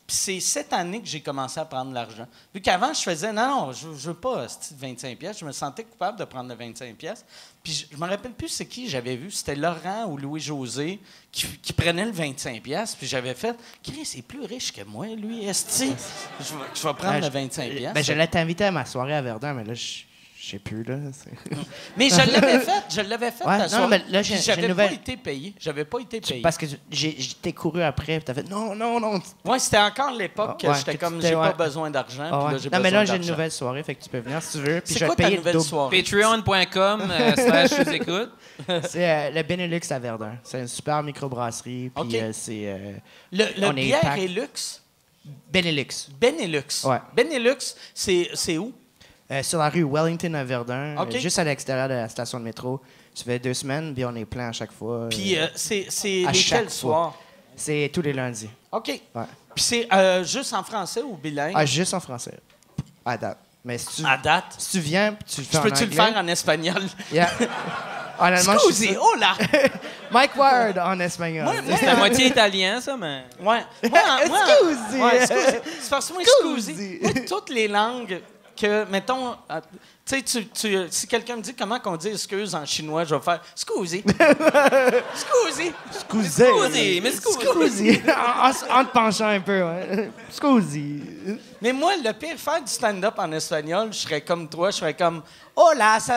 Puis c'est cette année que j'ai commencé à prendre l'argent. Vu qu'avant, je faisais, non, non, je, je veux pas ce vingt-cinq pièces. Je me sentais coupable de prendre le vingt-cinq pièces. Puis je, je me rappelle plus c'est qui j'avais vu. C'était Laurent ou Louis-José qui, qui prenait le vingt-cinq pièces. Puis j'avais fait, Chris, il est plus riche que moi, lui, esti. Je, vais- je vais prendre Ben, le je- vingt-cinq pièces. Ben, j'allais t'inviter à ma soirée à Verdun, mais là, je je sais plus, là. c'est- Mais je l'avais fait, je l'avais fait Ouais, ta non, soirée. mais là, j'ai- Puis j'ai j'avais une pas nouvelle. été payé. J'avais pas été payé. Parce que j'ai j'ai- t'ai couru après, puis t'as fait non, non, non. Ouais, c'était encore l'époque Ah, que ouais, j'étais que comme, t'étais- j'ai pas ouais. besoin d'argent. Ah Puis ouais. là, j'ai Non, mais besoin là, j'ai une d'argent. nouvelle soirée, fait que tu peux venir si tu veux. Puis C'est je vais quoi te ta payer le nouvelle double. soirée? Patreon point com euh, slash je vous écoute. C'est euh, le Benelux à Verdun. C'est une super microbrasserie. Puis OK. euh, c'est euh, Le, le On est bière pack. et luxe, Benelux. Benelux. Ouais. Benelux, c'est c'est où? Euh, sur la rue Wellington à Verdun, OK. euh, juste à l'extérieur de la station de métro. Ça fait deux semaines, puis on est plein à chaque fois. Puis euh, euh, c'est c'est à lesquels chaque fois. soirs? C'est tous les lundis. OK. Ouais. Puis c'est euh, juste en français ou bilingue? Ah, juste en français. À date. Mais si tu, À date. si tu viens, puis tu le fais Je en peux-tu le anglais- faire en espagnol? Yeah. Honnêtement, je suis Scusi, sûr- oh là! Mike Ward en espagnol. Moi, moi, C'est à moitié italien, ça, mais. Ouais. Moi, en- moi, en- Scusi. Ouais, scusi. C'est parce que moi, scusi. Scusi. Moi, toutes les langues que, mettons, euh, tu sais, tu- tu- si quelqu'un me dit comment qu'on dit excuse en chinois, je vais faire scusi. Scusi. Scusi. Scusi, mais scusi. Scusi. en, en- en te penchant un peu, ouais. Scusi. Mais moi, le pire, faire du stand-up en espagnol, je serais comme toi, je serais comme hola, ça.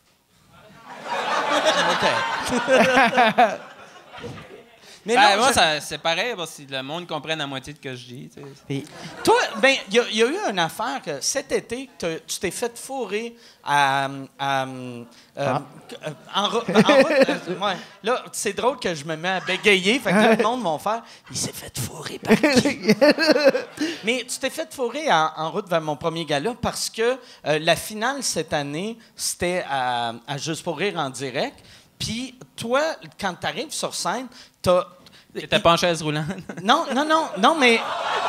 OK. Mais Ben, non, moi, je- ça- c'est pareil, parce que le monde comprenne la moitié de ce que je dis. tu sais. Puis, Toi, ben, il y, a- il y a eu une affaire que cet été, t'as- tu t'es fait fourrer à. à, euh, Ah. euh, en, ro- en route. euh, ouais. Là, c'est drôle que je me mets à bégayer, fait que là, le monde va faire. Il s'est fait fourrer par qui? Mais tu t'es fait fourrer en, en route vers mon premier gala parce que euh, la finale cette année, c'était à, à Juste pour rire en direct. Puis toi, quand tu arrives sur scène, t'as. T'étais pas en chaise roulante. Non, non, non, non, mais.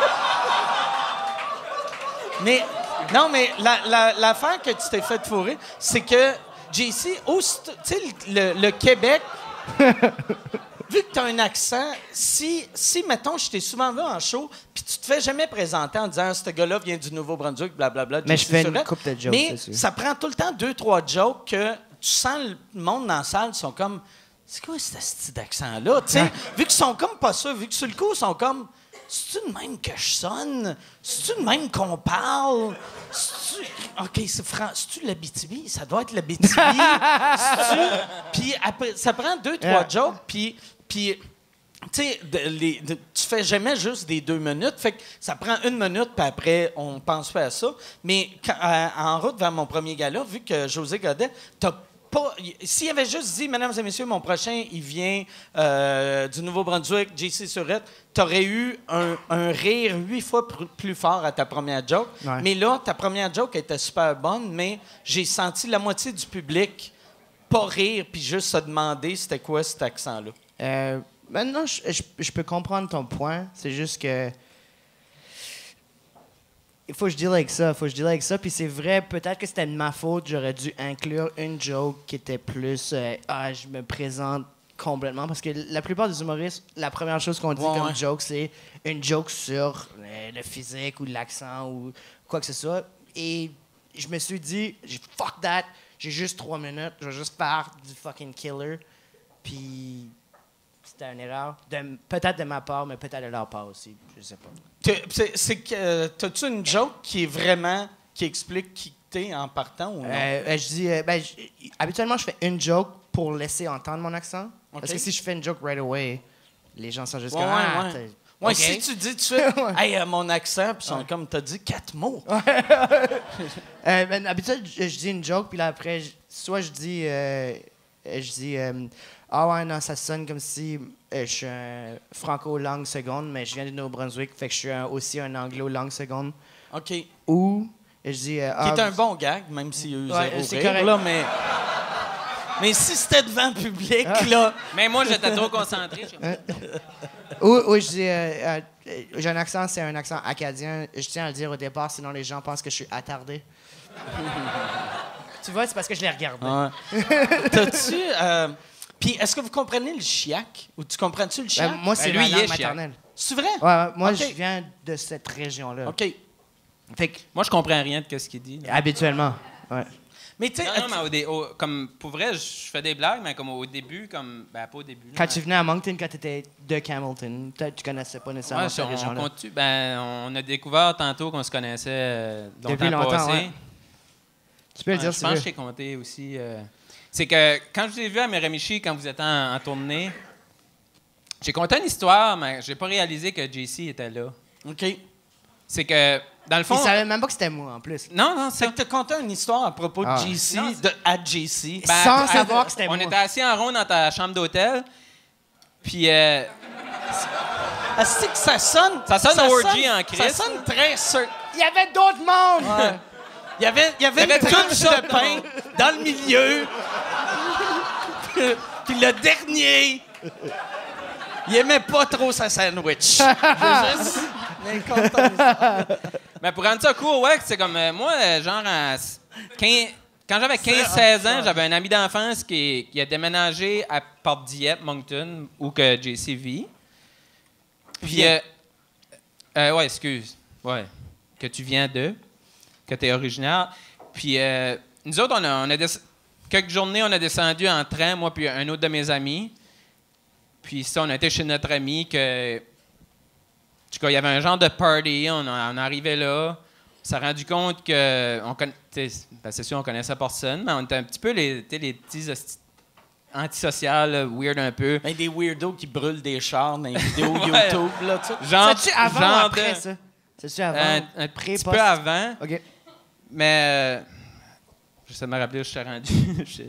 Mais. Non, mais la- la- l'affaire que tu t'es fait fourrer, c'est que, J C, aussitôt- tu sais, le, le Québec. Vu que tu as un accent, si, si, mettons, je t'ai souvent vu en show, puis tu te fais jamais présenter en disant ce gars-là vient du Nouveau-Brunswick, blablabla. Mais J C je fais une Surette. couple de jokes Mais dessus. ça prend tout le temps deux, trois jokes que tu sens le monde dans la salle, sont comme. C'est quoi ce style d'accent-là? Tu sais, vu qu'ils sont comme pas ça, vu que sur le coup, ils sont comme. C'est-tu de même que je sonne? C'est-tu de même qu'on parle? C'est-tu... OK, c'est Fran... C'est-tu l'Abitibi? Ça doit être l'Abitibi. C'est-tu... Puis après, ça prend deux, trois Yeah. jokes, puis... puis tu sais, de- les- de- tu fais jamais juste des deux minutes. Fait que ça prend une minute, puis après, on pense pas à ça. Mais quand- euh, en route vers mon premier gala, vu que José Godet, t'as pas. y- S'il avait juste dit, mesdames et messieurs, mon prochain, il vient euh, du Nouveau-Brunswick, J C Surette, t'aurais eu un, un rire huit fois pr- plus fort à ta première joke. Ouais. Mais là, ta première joke était super bonne, mais j'ai senti la moitié du public pas rire, puis juste se demander c'était quoi cet accent-là. Euh, maintenant, je, je- je peux comprendre ton point. C'est juste que. Il faut que je deal avec ça. Il faut que je deal avec ça. Puis c'est vrai, peut-être que c'était de ma faute. J'aurais dû inclure une joke qui était plus. euh, ah, je me présente complètement. Parce que la plupart des humoristes, la première chose qu'on dit Ouais, comme ouais. joke, c'est une joke sur le, le physique ou l'accent ou quoi que ce soit. Et je me suis dit, j'ai- fuck that. J'ai juste trois minutes. Je vais juste faire du fucking killer. Puis. C'était une erreur. De- peut-être de ma part, mais peut-être de leur part aussi. Je sais pas. T'es- C'est, c'est que, euh, t'as-tu une joke qui est vraiment, qui explique qui t'es en partant ou non? Euh, euh, je dis, euh, ben, je- habituellement, je fais une joke pour laisser entendre mon accent. OK. Parce que si je fais une joke right away, les gens sont juste Ouais, comme, ouais, ah, ouais. t'es- Ouais, OK. si tu dis tout de suite, hey, euh, mon accent, puis ils sont comme, t'as dit quatre mots. Euh, ben, habituellement, je, je dis une joke, puis là, après, je- soit je dis, euh, euh, je dis, euh, ah ouais, non, ça sonne comme si euh, je suis un franco-langue seconde, mais je viens du Nouveau-Brunswick, fait que je suis un- aussi un anglo-langue seconde. OK. Qui Ou, je dis, euh, ah, est un bon gag, même s'il y a eu Ouais, zéro c'est rire, correct. là, mais... Mais si c'était devant le public, là... Mais moi, j'étais trop concentré. je- Ou, ou je dis, euh, euh, j'ai un accent, c'est un accent acadien. Je tiens à le dire au départ, sinon les gens pensent que je suis attardé. Tu vois, c'est parce que je l'ai regardé. Ouais. T'as-tu... euh, Puis est-ce que vous comprenez le chiac? Ou tu comprends-tu le chiac? Ben, moi, c'est Ben, lui, ma il langue est chiac. maternelle. C'est vrai? Ouais, ouais, moi, Ok. je viens de cette région-là. OK. Fait que, Moi, je comprends rien de ce qu'il dit. là. habituellement, ouais. Mais tu sais, Non, non, mais au dé- au- comme, pour vrai, je fais des blagues, mais comme au début, comme, ben, pas au début. Quand là, tu venais à Moncton, quand tu étais de Camelton, peut-être que tu connaissais pas nécessairement Ouais, cette on, région-là. continue- ben, on a découvert tantôt qu'on se connaissait euh, longtemps Depuis longtemps, passé. ouais. Tu peux le Ouais, dire je si pense tu que je veux. t'ai compté aussi. euh, c'est que quand je vous ai vu à Miramichi, quand vous étiez en, en tournée, j'ai conté une histoire, mais j'ai pas réalisé que J C était là. OK. C'est que, dans le Il fond... savait même pas que c'était moi, en plus. Non, non, Fait c'est... que t'as conté une histoire à propos de Ah. J C, Non, de à J C. Ben, Sans à- savoir que c'était On moi. était assis en rond dans ta chambre d'hôtel, puis... euh, Ah, c'est que ça sonne. Ça sonne orgy en Ça Christ. sonne très sûr. Il y avait d'autres mondes! Ouais. Il y avait, il y avait, Il y avait une toutes touche sortes de de pain dans le milieu. Puis le dernier, il aimait pas trop sa sandwich. J'ai juste... Mais content. Mais pour rendre ça court, ouais, c'est comme euh, moi, euh, genre, à quinze quand j'avais quinze seize ans, j'avais un ami d'enfance qui, qui a déménagé à Port-Dieppe, Moncton, où que J C vit. Puis, euh, euh, ouais, excuse. Ouais. Que tu viens de, que tu es originaire. Puis, euh, nous autres, on a, on a des- quelques journées, on a descendu en train, moi puis un autre de mes amis. Puis, ça, on a été chez notre ami que. En tout cas, il y avait un genre de party, on, on arrivait là, on s'est rendu compte que, on conna- t'sais, ben c'est sûr, on connaissait personne, mais on était un petit peu les, t'sais, les petits hosties- antisociales, là, weird un peu. Ben, des weirdos qui brûlent des chars dans les vidéos Ouais. YouTube, là, tu sais. Genre, C'est-tu avant genre ou après, de- ça? C'est-tu avant? un, un pré, petit post? peu avant, OK. mais euh, j'essaie de me rappeler où je suis rendu. Je-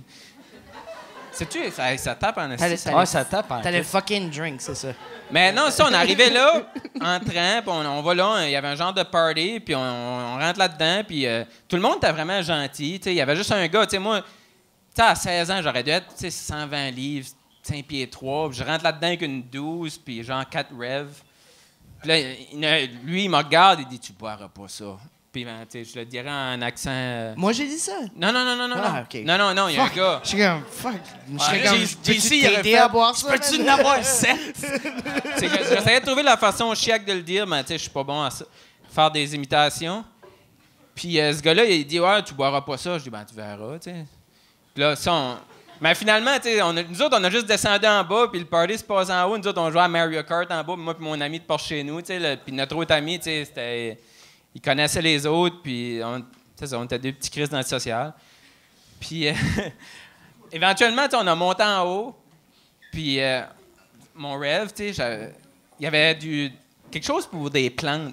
Sais-tu, ça, ça tape en T'allais- esti. Ouais, ça tape en T'as le Christ. fucking drink, c'est ça. Mais non, ça, on arrivait là, en train, puis on, on va là, il y avait un genre de party, puis on, on rentre là-dedans, puis euh, tout le monde était vraiment gentil. Tu sais, il y avait juste un gars, tu sais, moi, tu sais, à seize ans, j'aurais dû être, tu sais, cent vingt livres, cinq pieds trois, puis je rentre là-dedans avec une douze, puis genre quatre rêves. Puis là, il- lui, il me regarde, il dit, tu boiras pas ça. Puis, ben, tu sais, je le dirais en accent. euh, Moi, j'ai dit ça. Non, non, non, non, non. Ah, non. ok. non, non, non, il y a un Fuck. gars. Je suis comme, fuck. Je serais J- comme, J- peux-tu JC, il aurait t'aider fait, à boire ça? Peux-tu man? en avoir sept? C'est que j'essayais de trouver la façon chiaque de le dire, mais tu sais, je suis pas bon à ça, faire des imitations. Puis euh, ce gars-là, il dit, ouais, tu boiras pas ça. Je dis, ben, tu verras, tu sais. Puis là, ça, on... Mais finalement, tu sais, on a- nous autres, on a juste descendu en bas, puis le party se passe en haut. Nous autres, on jouait à Mario Kart en bas, puis moi puis mon ami de Porsche chez nous, tu sais. le- Puis notre autre ami, tu sais, c'était... Il connaissait les autres, puis on, tu sais, on était deux petits crises dans le social. Puis euh, éventuellement, tu sais, on a monté en haut, puis euh, mon rêve, tu sais, j'avais- il y avait du, quelque chose pour des plantes.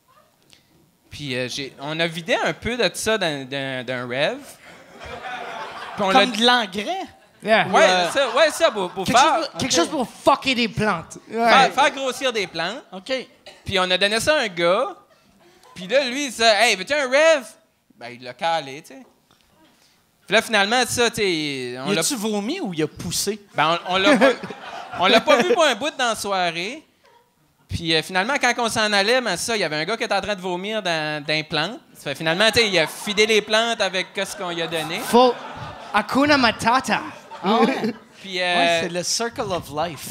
Puis euh, j'ai, on a vidé un peu de ça d'un, d'un- d'un rêve. Puis on l'a- Comme de l'engrais? Yeah. Ouais, ça, ouais, ça, pour, pour Quelque, faire, chose, quelque chose pour fucker des plantes. Ouais. faire, faire grossir des plantes. OK. Puis on a donné ça à un gars. Puis là, lui, il dit, hey, veux-tu un rêve? Ben, il l'a calé, tu sais. Puis là, finalement, ça, tu sais, on Y l'a, a-tu vomi ou il a poussé? ben, on, on l'a pas, on l'a pas vu pour un bout dans la soirée. Puis euh, finalement, quand on s'en allait, ben, ça, il y avait un gars qui était en train de vomir dans, dans les plantes. Ça fait, finalement, tu sais, il a fidé les plantes avec ce qu'on lui a donné. Faut. Hakuna Matata. Ah ouais? Puis, Ouais, euh, c'est le circle of life.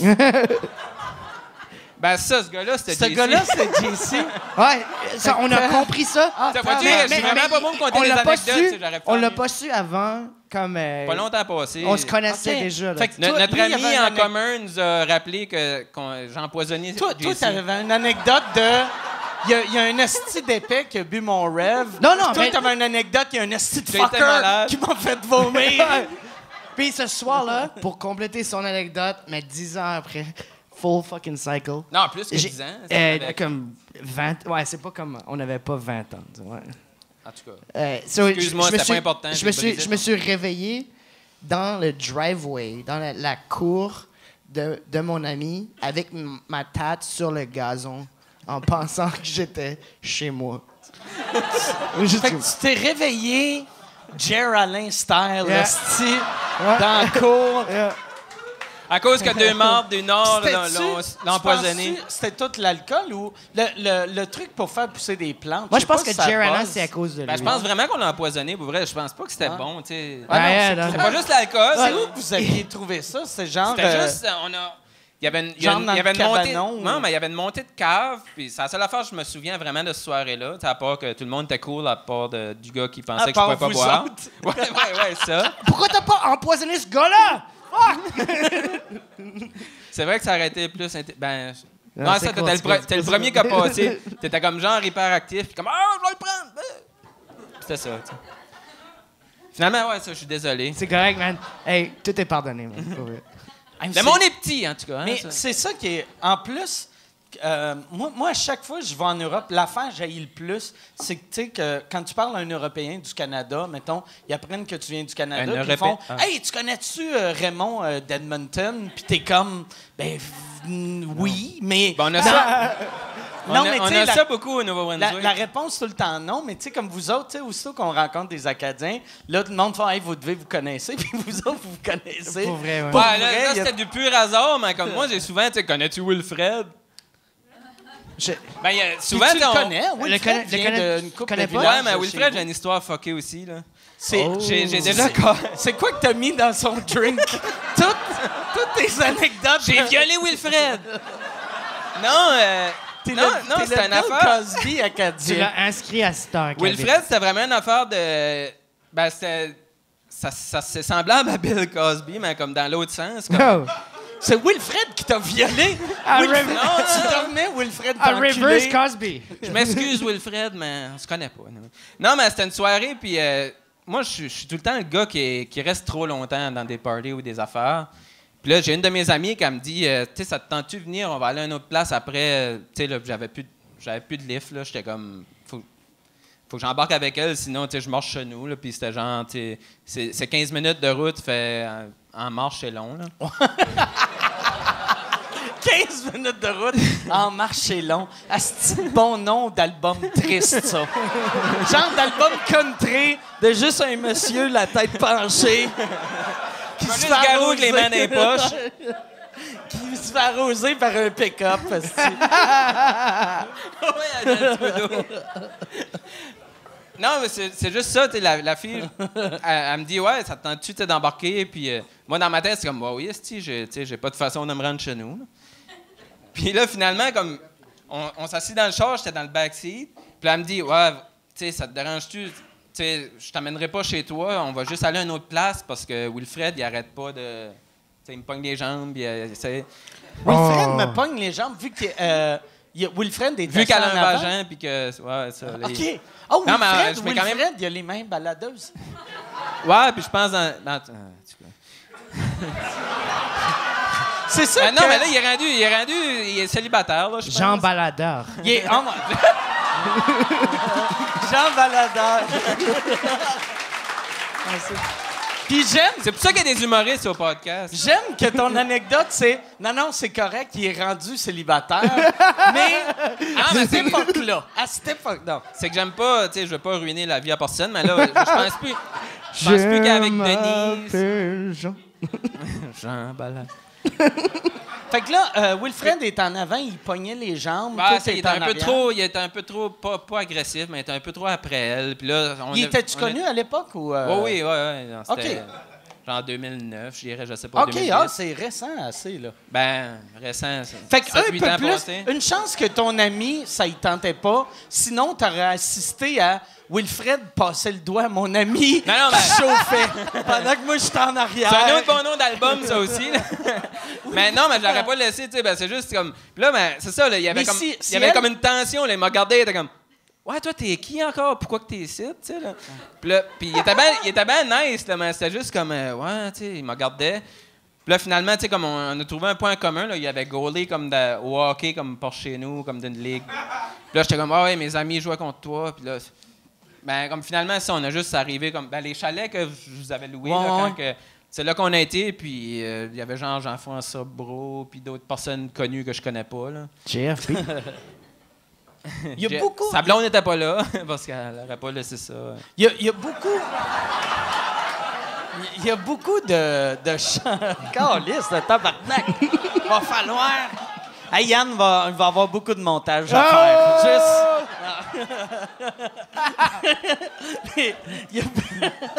ben ça, ce gars-là, c'était Ce J C. gars-là, c'est J C. Ouais, ça, on a compris ça. Ah, Ça va dire, Mais- je suis mais- vraiment mais pas bon pour compter on des l'a pas anecdotes. su- tu sais, j'aurais pu On faire l'a mieux. pas su avant, comme. euh, Pas longtemps passé. on se connaissait Ok. déjà. Là. Fait que No- toi, notre lui, il ami avait en un anec- commun nous a rappelé que qu'on- j'ai empoisonné Toi, J toi, C. t'avais une anecdote de... Il y, a, il y a un esti d'épais qui a bu mon rêve. Non, non, Toi, mais- t'avais une anecdote, il y a un esti de J'ai été fucker malade. qui m'a fait vomir. Puis ce soir-là, pour compléter son anecdote, mais dix ans après, full fucking cycle. Non, plus que j'ai- dix ans. ça euh, avait- comme vingt. Ouais, c'est pas comme. On n'avait pas vingt ans. tu vois. En tout cas. Euh, so, Excuse-moi, je- je me c'était suis- pas important, Je j'ai me, suis, brisé je me ton- suis réveillé dans le driveway, dans la, la cour de, de mon ami, avec m- ma tête sur le gazon, en pensant que j'étais chez moi. Juste Fait que comme- tu t'es réveillé, Jer Alain style, Yeah. esti, Ouais. dans la cour. Yeah. À cause que deux morts du Nord C'était-tu- l'ont- l'ont tu l'ont empoisonné. penses-tu C'était tout l'alcool ou le, le, le truc pour faire pousser des plantes? Moi, sais je pense pas que si ça Jerana, buzz. c'est à cause de lui. Ben, je pense vraiment qu'on l'a empoisonné, pour vrai. Je pense pas que c'était Ah. bon, tu sais. Ah non, Ouais, c'est non. C'est pas juste l'alcool. C'est mais- où que vous aviez trouvé ça? C'est genre... C'était euh, juste, euh, on a... Il y avait une, il y a Genre une- dans il y avait le une montée. cabanon, Non, ou- mais il y avait une montée de cave. Puis c'est la seule affaire que je me souviens vraiment de cette soirée-là. Tu sais, à part que tout le monde était cool, à part de- du gars qui pensait À que je part pouvais pas vous boire. autres. Ouais, ouais, ouais, ça. Pourquoi t'as pas empoisonné ce gars-là? C'est vrai que ça aurait été plus. inté- Ben. Non, Non, c'est ça, cool, t'étais le, c'est pre- cool, t'étais le c'est premier qui cool. a passé. T'étais comme genre hyperactif, puis comme ah, je vais le prendre. Ah! C'était ça. tu sais. Finalement, ouais, ça, je suis désolé. C'est correct, man. Hey, tout est pardonné, man. Pour vrai. Hey, Le c'est- monde est petit, en tout cas. hein, Mais ça. c'est ça qui est. En plus, euh, moi, moi, à chaque fois que je vais en Europe, l'affaire que j'haïs le plus, c'est que, tu sais, que quand tu parles à un Européen du Canada, mettons, ils apprennent que tu viens du Canada, Un puis ils font Européen- ah. Hey, tu connais-tu euh, Raymond euh, d'Edmonton? Puis t'es comme Ben, v- oui, mais. Ben, on a ça, Non, on a, mais on tu sais, a la- ça beaucoup au La, Nouveau-Brunswick. la réponse tout le temps non, mais tu sais, comme vous autres, tu sais, aussitôt qu'on rencontre des Acadiens, là, tout le monde fait Hey, vous devez vous connaître, puis vous autres, vous vous connaissez. Pour vrai, ouais. Pour Ouais, là, vrai, là, il y a- c'était du pur hasard, mais comme moi, j'ai souvent, tu sais, connais-tu Wilfred? Je- Ben, il y a- Puis souvent, tu tu sais, le on- connais, Le Wilfred connais- le vient connais- d'une couple connais de pas? villages Ouais, mais de Wilfred, chez j'ai une vous. histoire fuckée aussi, là. C'est J'ai j'ai des C'est- d'accord. C'est quoi que t'as mis dans son drink? toutes, toutes tes anecdotes. J'ai violé Wilfred! Non, euh, T'es non, le- non, t'es c'était le une Bill affaire. Cosby Tu acadien. l'as inscrit à Star. Wilfred, c'était vraiment une affaire de. Ben, c'était. Ça, ça c'est semblable à Bill Cosby, mais comme dans l'autre sens. Comme... Oh. C'est Wilfred qui t'a violé. À Wilfred, Rev- Non, non, tu non. dormais, Wilfred À t'enculé. Reverse Cosby. Je m'excuse, Wilfred, mais on se connaît pas. Non, non mais c'était une soirée, puis euh, moi, je suis- je suis tout le temps le gars qui, est- qui reste trop longtemps dans des parties ou des affaires. Puis là, j'ai une de mes amies qui elle me dit euh, Tu sais, ça te tente-tu de venir On va aller à une autre place après. Euh, Tu sais, là, j'avais plus, de- j'avais plus de lift, là. J'étais comme. Faut, faut que j'embarque avec elle, sinon, tu sais, je marche chez nous, là. Puis c'était genre, tu sais, c'est, c'est quinze minutes de route, fait. En, en marche, c'est long, là. quinze minutes de route en marche, c'est long. Asti de bon nom d'album triste, ça. Genre d'album country de juste un monsieur, la tête penchée. Qui Juste garou avec les mains dans les poches. Qui se fait arroser par un pick-up. asti. Ouais, elle a un petit peu d'eau. Non, mais c'est, c'est juste ça, tu sais, la, la fille, elle, elle me dit, ouais, ça te tente-tu tu sais, d'embarquer? Puis euh, moi, dans ma tête, c'est comme, bah oui, esti, j'ai, tu sais, j'ai pas de façon de me rendre chez nous. là. Puis là, finalement, comme, on, on s'assit dans le char, j'étais dans le backseat. Puis là, elle me dit, ouais, tu sais, ça te dérange-tu? Tu sais, je t'amènerai pas chez toi, on va juste aller à une autre place parce que Wilfred, il arrête pas de. Tu sais, il me pogne les jambes, puis euh, c'est- Wilfred Oh. me pogne les jambes vu que euh, y a- Wilfred est Vu assis qu'elle a en un avant. vagin, puis que. Ouais, ça. là, il- OK. Oh, Non, mais, euh, Wilfred, je mets quand même- Wilfred, il a les mains baladeuses. Ouais, puis je pense dans. dans- en tout cas. C'est ça Ah non, que- mais là, il est rendu, il est rendu, il est célibataire, là, je pense. Jean Baladeur. Il est... oh, Jean Baladeur. Puis j'aime, C'est pour ça qu'il y a des humoristes au podcast. j'aime que ton anecdote, c'est... Non, non, c'est correct, il est rendu célibataire, mais à mais cette c'est- époque-là, à cette époque non. C'est que j'aime pas, tu sais, je veux pas ruiner la vie à personne, mais là, je pense plus. Je pense plus qu'avec Denise. m'appelle Jean. Jean Ballard. Fait que là, euh, Wilfred est en avant, il pognait les jambes, Ah, toi, ça, il t'es était en un peu arrière. trop, il était un peu trop, pas, pas agressif, mais il était un peu trop après elle. Puis là, on Il a- était-tu on a- connu à l'époque ou... euh, Oui, oui, oui, oui. non, C'était OK. genre deux mille neuf, je dirais, je sais pas, OK, deux mille dix. ah, c'est récent assez, là. Ben, récent. ça- Fait que sept, un huit peu ans plus, passés. une chance que ton ami, ça y tentait pas. Sinon, t'aurais assisté à Wilfred passer le doigt à mon ami Non, non, mais- qui chauffait pendant que moi, j'étais en arrière. C'est un autre bon nom d'album, ça aussi. là. Mais non, mais je l'aurais pas laissé, tu sais, ben, c'est juste comme... Puis là, ben, c'est ça, là, il y avait, Mais comme, si- il si y avait elle- comme une tension, là, il m'a regardé, il était comme... Ouais, toi, t'es qui encore? Pourquoi que t'es ici, tu sais, là? Puis là, puis il était bien il était bien nice, là, mais c'était juste comme... euh, ouais, tu sais, il me regardait. Puis là, finalement, tu sais, comme on, on a trouvé un point commun, là, il y avait goalie comme de, au hockey, comme par chez nous, comme d'une ligue. Puis là, j'étais comme, ah ouais, mes amis jouaient contre toi, puis là... Ben, comme finalement, ça, on a juste arrivé comme. Ben, les chalets que je vous avais loués, Ouais, là, quand ouais. que- c'est là qu'on a été, puis euh, il y avait genre Jean-François Brault, puis d'autres personnes connues que je connais pas, là. J F P. Il y a J'ai- beaucoup... Sa blonde n'était pas là, parce qu'elle n'aurait pas laissé ça. Il y a, il y a beaucoup... Il y a beaucoup de, de chants. Calisse, de tabarnak. Il va falloir... Hey, Yann va, il va avoir beaucoup de montage à faire. Juste... Mais il y a-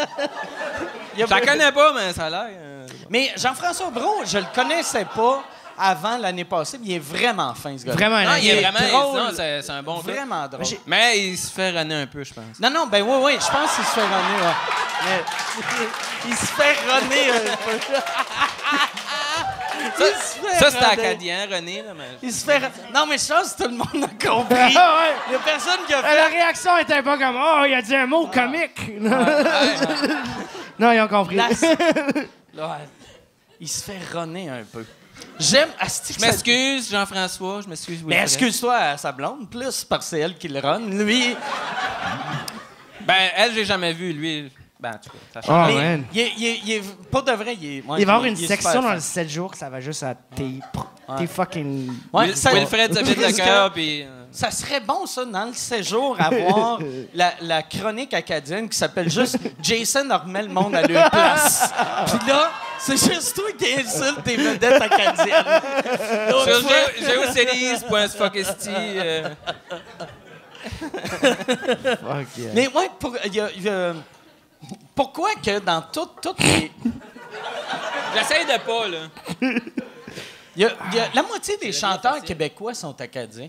il y a Je la connais pas, mais ça a l'air. euh, Mais Jean-François Brault, je le connaissais pas. avant l'année passée. Il est vraiment fin, ce gars-là. Vraiment, Non, un il est est vraiment. drôle. non, c'est c'est un bon gars. Vraiment drôle. Mais il se fait runner un peu, je pense. Non, non, ben oui, oui, je pense qu'il se fait runner. Ouais. Mais, il se fait runner un peu. Ça, Il se fait ça, c'était runner. acadien, René. Là, mais... Il se fait... ra- Non, mais je pense que tout le monde a compris. Il ouais. y a personne qui a Euh, fait... La réaction était pas comme « Oh, il a dit un mot comique! » Non, ils ont compris. La- Ouais. Il se fait runner un peu. J'aime... Asti, que Je ça- m'excuse, Jean-François, je m'excuse. Mais excuse-toi à sa blonde, plus, parce que c'est elle qui le run. Lui... Ben, elle, j'ai jamais vu, lui. Ben, en tout cas, ça Oh, change. mais man. il est, il est- il est- Pas de vrai, il est... ouais, Il va y avoir il- une il est super section dans fin. le sept jours que ça va juste à tes, Ouais. tes fucking... Ouais, Wil- ça- Wilfred se vide le Parce que- cœur, puis... euh, Ça serait bon, ça, dans le séjour, avoir la, la chronique acadienne qui s'appelle juste Jason remet le monde à leur place. Puis là, c'est juste toi qui insultes des vedettes acadiennes. L'autre Sur fois- Gé- géoséries point sfocesti, euh, Fuck yeah. Mais ouais, pour, il y a- il y a- pourquoi que dans tout- toutes les... J'essaye de pas, là. il y a- il y a- la moitié des chanteurs québécois sont acadiens.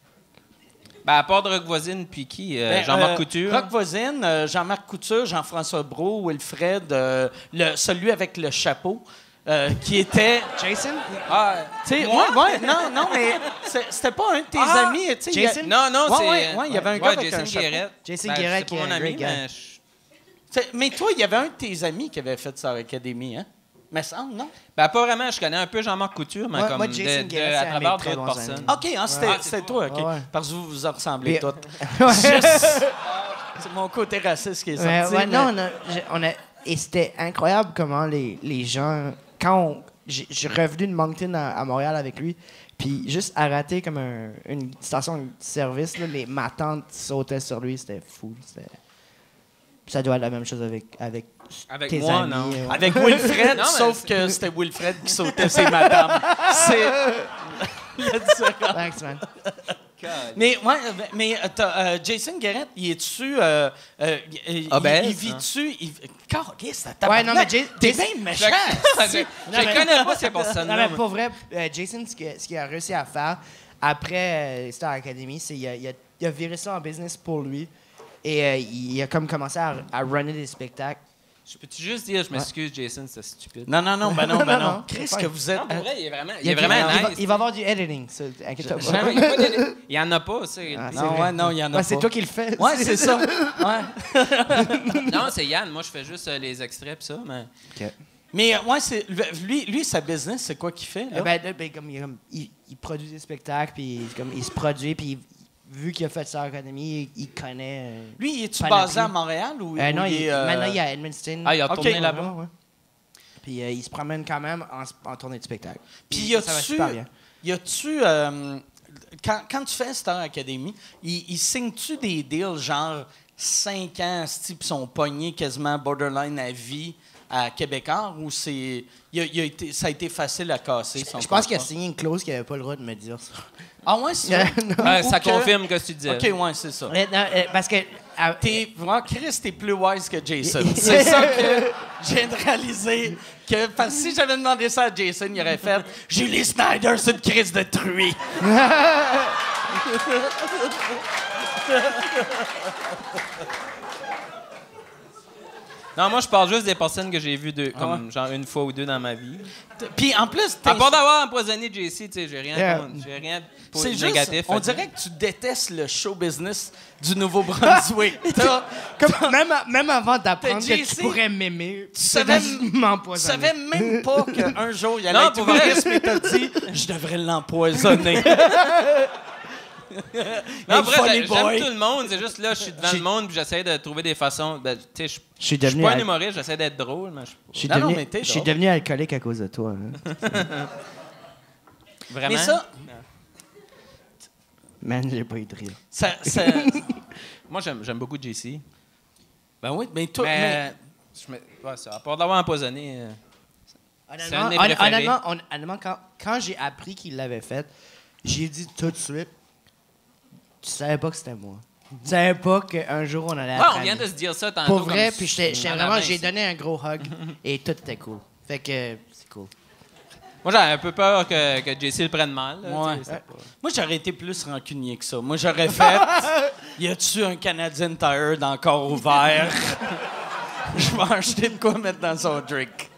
Ben, à part de Rock Voisine, puis qui? Euh, Ben, Jean-Marc euh, Couture. Rock Voisine, euh, Jean-Marc Couture, Jean-François Brault, Wilfred, euh, le, celui avec le chapeau, euh, qui était... Jason? Ah, Tu sais, moi? ouais, ouais, non, non, mais c'est- c'était pas un de tes Ah! amis, tu sais. il y a- Jason? Non, non, Ouais, c'est... ouais, ouais, il y avait un ouais, gars avec Jason un chapeau. Guéret. Jason Ben, Guéret c'est qui pas est mon un ami, great guy. mais... je- C'est- Mais toi, il y avait un de tes amis qui avait fait Star Academy, hein? Mais semble, non? Ben, pas vraiment. Je connais un peu Jean-Marc Couture, mais Moi- comme moi, de- Jason de- Guéret, à c'est un de travers mes très d'autres bons personnes. amis. OK, ah, c'était Ah, c'était c'est toi, OK. Ouais, ouais. Parce que vous vous en ressemblez Puis- toutes. Ouais. Juste- C'est mon côté raciste qui est sorti. Ouais, ouais, mais- non, on a, j'ai- on a- et c'était incroyable comment les, les gens, quand on, j'ai, j'ai revenu de Moncton à, à Montréal avec lui, puis juste à rater comme un- une station de service, là, les, ma tante sautait sur lui, c'était fou. C'était, ça doit être la même chose avec, avec, Avec tes moi, amis. non. euh, Avec Wilfred, Non, mais sauf c'est- que c'était Wilfred qui sautait ses madames. C'est la différence. Thanks, man. Mais, ouais, mais euh, t'as, euh, Jason Guéret, il est-tu. Euh, euh, il, Obèse, il, il vit-tu. Il... Carré, ça Ouais, non, mais Jay- T'es Jason- bien méchant. Je je mais- connais pas ces Non, personnes-là. mais pas vrai. euh, Jason, ce qu'il a, ce qu'il a réussi à faire après euh, Star Academy, c'est qu'il a, il a, il a viré ça en business pour lui. Et euh, il a comme commencé à, à runner des spectacles. Je peux-tu juste dire, je m'excuse, Jason, c'est stupide. Non, non, non, ben non, ben Non, non. non, Chris, c'est que fine. vous êtes. Non, pour vrai, il est vraiment, il Il, est a- vraiment il va, nice. il va avoir du editing, ça, inquiète-toi pas. Jamais- il y a pas de- Il y en a pas, ça. Ah, c'est Non, vrai. ouais, non, il y en a Ouais, pas. c'est toi qui le fais. Ouais, c'est ça. Ouais. Non, c'est Yann. Moi, je fais juste euh, les extraits pis ça, mais... Mais euh, ouais, c'est lui, lui, sa business, c'est quoi qu'il fait? Là? Euh, ben, là, ben, comme, il, comme, il- il produit des spectacles, puis comme, il se produit, puis il- vu qu'il a fait Star Academy, il, il connaît. euh, lui, il est-tu Panoply. basé à Montréal ou, euh, ou non, il, est, euh, maintenant, il est à Edmundston. Ah, il a Ok. retourné Ouais, là-bas. Ouais, ouais. Puis euh, il se promène quand même en, en tournée de spectacle. Puis y ça va a-tu, super bien. y a-tu, euh, quand, quand tu fais Star Academy, il, il signe-tu des deals genre cinq ans, ce type sont pognés quasiment borderline à vie à Québécois ou c'est, il a- il a été, ça a été facile à casser? son Je pense qu'il a contrat? signé une clause qu'il n'avait pas le droit de me dire ça. Ah ouais, c'est ça? Ouais, Ou ça que- confirme ce que tu disais. OK, ouais, c'est ça. Euh, non, euh, parce que. euh, T'es, vraiment, Chris, t'es plus wise que Jason. C'est ça que je viens de réaliser. Que, parce que si j'avais demandé ça à Jason, il aurait fait « Julie Snyder, c'est une crise de truie. » Non, moi, je parle juste des personnes que j'ai vues deux, comme genre une fois ou deux dans ma vie. Puis en plus, t'es- À part d'avoir empoisonné J C, tu sais, j'ai rien, Yeah. contre- j'ai rien pour c'est juste, négatif. on à dire. dirait que tu détestes le show business du Nouveau-Brunswick. T'as- comme, même, même avant d'apprendre T'as que J C, tu pourrais m'aimer, tu savais, tu tu m'empoisonner. savais même pas qu'un jour, il allait Non, être pour vrai. humoriste, mais t'as dit « Je devrais l'empoisonner. » Non, Hey, après, funny j'ai- boy. j'aime tout le monde. C'est juste là, je suis devant J'ai- le monde puis j'essaie de trouver des façons. Ben, tu sais, je Je suis je suis devenu, pas un al- humoriste, j'essaie d'être drôle, mais je je suis Non, non, devenu, mais t'es je suis drôle. devenu alcoolique à cause de toi. hein. vraiment. Mais ça, Man, j'ai pas eu de rire. ça, ça- Moi, j'aime j'aime beaucoup J C. Ben oui, mais toi... mais- Mais, je me- ouais, ça, à part d'avoir empoisonné. euh, C'est un de mes hon- préférés. honnêtement, hon- honnêtement, quand, quand j'ai appris qu'il l'avait fait, j'ai dit tout de suite, tu savais pas que c'était moi. Tu savais pas qu'un jour on allait Ouais, être on vient amis. de se dire ça tantôt. Pour vrai, comme puis j'étais j'étais dans la vraiment, main, j'ai ça. donné un gros hug et tout était cool. Fait que c'est cool. Moi, j'avais un peu peur que, que J C le prenne mal. Là, Ouais. pas... Moi, j'aurais été plus rancunier que ça. Moi, j'aurais fait... Y a-tu un Canadian Tire encore ouvert? Je vais acheter de quoi mettre dans son drink.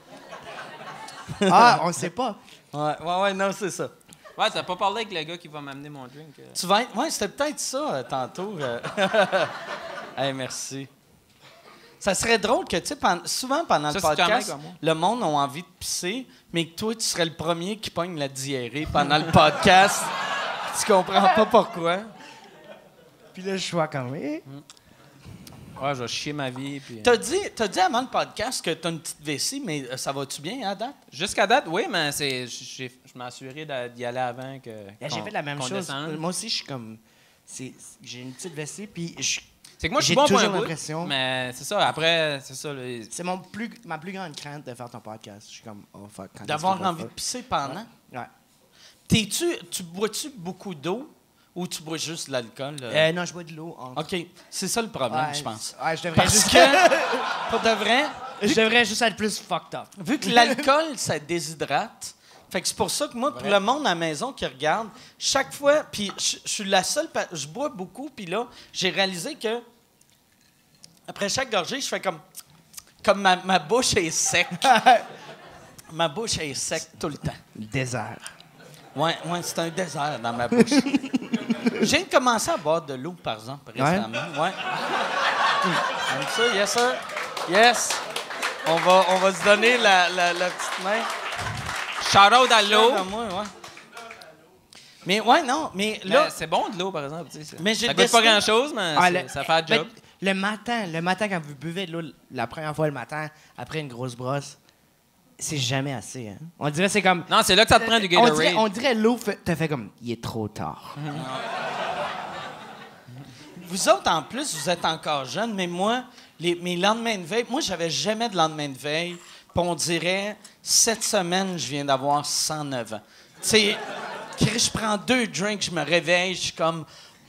Ah, on sait pas. Ouais, ouais, ouais, non, c'est ça. Ouais, t'as pas parlé avec le gars qui va m'amener mon drink. Euh. Tu vas être... Ouais, c'était peut-être ça, euh, tantôt. euh. Hey, merci. Ça serait drôle que, tu sais, pen- souvent pendant Ça, le c'est quand même podcast, comme moi. le monde a envie de pisser, mais que toi, tu serais le premier qui pogne la diarrhée pendant le podcast. Tu comprends pas pourquoi. Puis là, je suis comme, eh. Ouais, je vais chier ma vie. Puis... T'as dit, t'as dit avant le podcast que t'as une petite vessie, mais euh, ça va-tu bien à date? Jusqu'à date, oui, mais c'est, j'ai, je m'assurais d'a- d'y aller avant que. Là, j'ai qu'on- fait la même qu'on chose. descende. Moi aussi, je suis comme. c'est- J'ai une petite vessie, puis je- C'est que moi, je suis j'ai bon pour un toujours bout, l'impression- mais c'est ça. Après, c'est ça. Là, c'est mon plus, ma plus grande crainte de faire ton podcast. Je suis comme, oh fuck. quand est-ce D'avoir qu'on va envie de faire? pisser pendant? Ouais. T'es-tu, tu bois-tu beaucoup d'eau ou tu bois juste de l'alcool? euh? Euh, non, je bois de l'eau. entre- OK, c'est ça le problème, Ouais, je pense. Ouais, je devrais Parce juste. que, pour de vrai, Je devrais juste être plus fucked up. vu que l'alcool, ça déshydrate, fait que c'est pour ça que moi, pour le monde à la maison qui regarde, chaque fois, puis je je suis la seule, pa- je bois beaucoup, puis là, j'ai réalisé que après chaque gorgée, je fais comme, comme ma, ma bouche est sec. Ma bouche est sec tout le temps. Désert. Ouais, ouais, c'est un désert dans ma bouche. Je viens de commencer à boire de l'eau, par exemple, récemment. Ouais. Comme ça, yes, sir. Yes. On va, on va se donner la, la, la petite main. shout out à l'eau. Comme moi, ouais. Mais ouais, non, mais là, Mais c'est bon de l'eau, par exemple. tu sais, c'est- Mais j'ai ça coûte pas décidé- grand-chose, mais Ah, c'est- le- ça fait le job. mais le matin, le matin, quand vous buvez de l'eau la première fois le matin, après une grosse brosse, c'est jamais assez. Hein? On dirait c'est comme. Non, c'est là que ça te prend du on Gatorade. dirait, on dirait l'eau fait- te fait comme. Il est trop tard. vous autres, en plus, vous êtes encore jeunes, mais moi, les, mes lendemains de veille, moi, j'avais jamais de lendemain de veille. Puis on dirait, cette semaine, je viens d'avoir cent neuf ans. Tu sais, je prends deux drinks, je me réveille, je suis comme,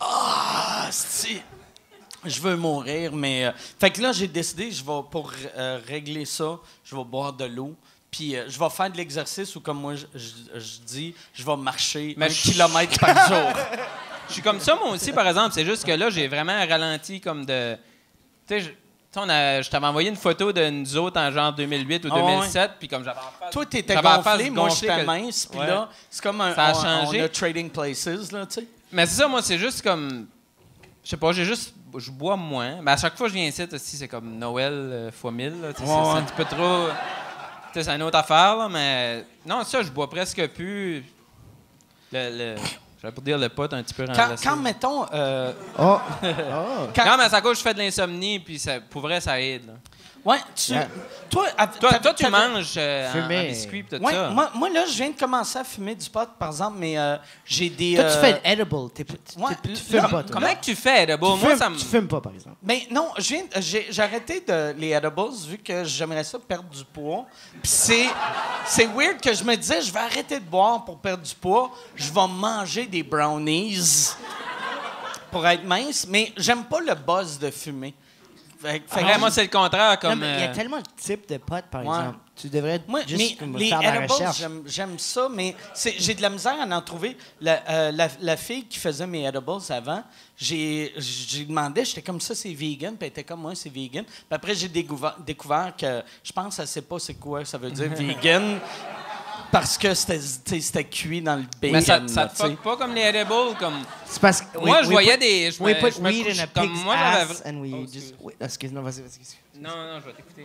ah, si, je veux mourir, mais... euh, fait que là, j'ai décidé, je vais, pour euh, régler ça, je vais boire de l'eau, puis euh, je vais faire de l'exercice ou, comme moi, je, je- je dis, je vais marcher Mais un je- kilomètre par jour. Je suis comme ça, moi aussi, par exemple. C'est juste que là, j'ai vraiment ralenti comme de... Tu sais, je- tu sais, on a- je t'avais envoyé une photo de nous autres en genre deux mille huit ou Ah ouais. deux mille sept, puis comme j'avais en face... Toi, t'étais j'avais en face gonflé, moi, gonflé j'étais que- mince, puis Ouais. là, c'est comme un... Ça a on- changé. On a trading places, là, tu sais. Mais c'est ça, moi, c'est juste comme... Je sais pas, j'ai juste... Je bois moins. Mais à chaque fois que je viens ici, aussi, c'est comme Noël euh, fois mille. là, tu sais, Ouais, c'est, c'est ouais. un petit peu trop... Tu sais, c'est une autre affaire, là, mais... Non, ça, je bois presque plus... Le... le... J'allais pour dire le pot un petit peu Quand, renversé. quand mettons... euh, Oh! quand- Non, mais ça cause je fais de l'insomnie, puis ça, pour vrai, ça aide. là. ouais, tu... Yeah. Toi, à- Toi, t'avais- toi tu t'avais- manges euh, en, Fumer. en biscuit pis tout Ouais, ça. moi, moi, là, je viens de commencer à fumer du pot, par exemple, mais euh, j'ai des... Toi, tu euh, fais edible. T'es, tu, tu- ouais, tu là, fumes pas, toi. Comment que tu fais, Edible? tu, Moi, fumes, ça me... tu fumes pas, par exemple. Ben non, je viens, j'ai, j'ai arrêté de, les edibles vu que j'aimerais ça perdre du poids. Puis c'est, c'est weird que je me disais, je vais arrêter de boire pour perdre du poids. Je vais manger des brownies pour être mince, mais j'aime pas le buzz de fumer. Fait, que- fait que Après, je- moi, c'est le contraire. Non, Comme, mais il y a euh, tellement de types de potes, par Ouais. exemple. Tu devrais Moi, juste mais comme les faire de la edibles, recherche. j'aime, j'aime ça, mais c'est- j'ai de la misère à en trouver. La, euh, la, la fille qui faisait mes edibles avant, j'ai, j'ai demandé, j'étais comme ça, c'est vegan, puis elle était comme moi, c'est vegan. Puis après, j'ai découvert, découvert que je pense qu'elle sait pas c'est quoi ça veut dire vegan, parce que c'était, tu sais, c'était cuit dans le bacon. mais ça, ça là, te tu sais. fuck pas comme les Edibles. Comme... C'est parce que... Moi, we- je we voyais put- des... Je We me, put je me weed couche- in a comme pig's moi, j'avais... ass and we Oh, just... excuse. Wait, excuse, non, vas-y, vas-y. excuse. Non, non, je vais t'écouter.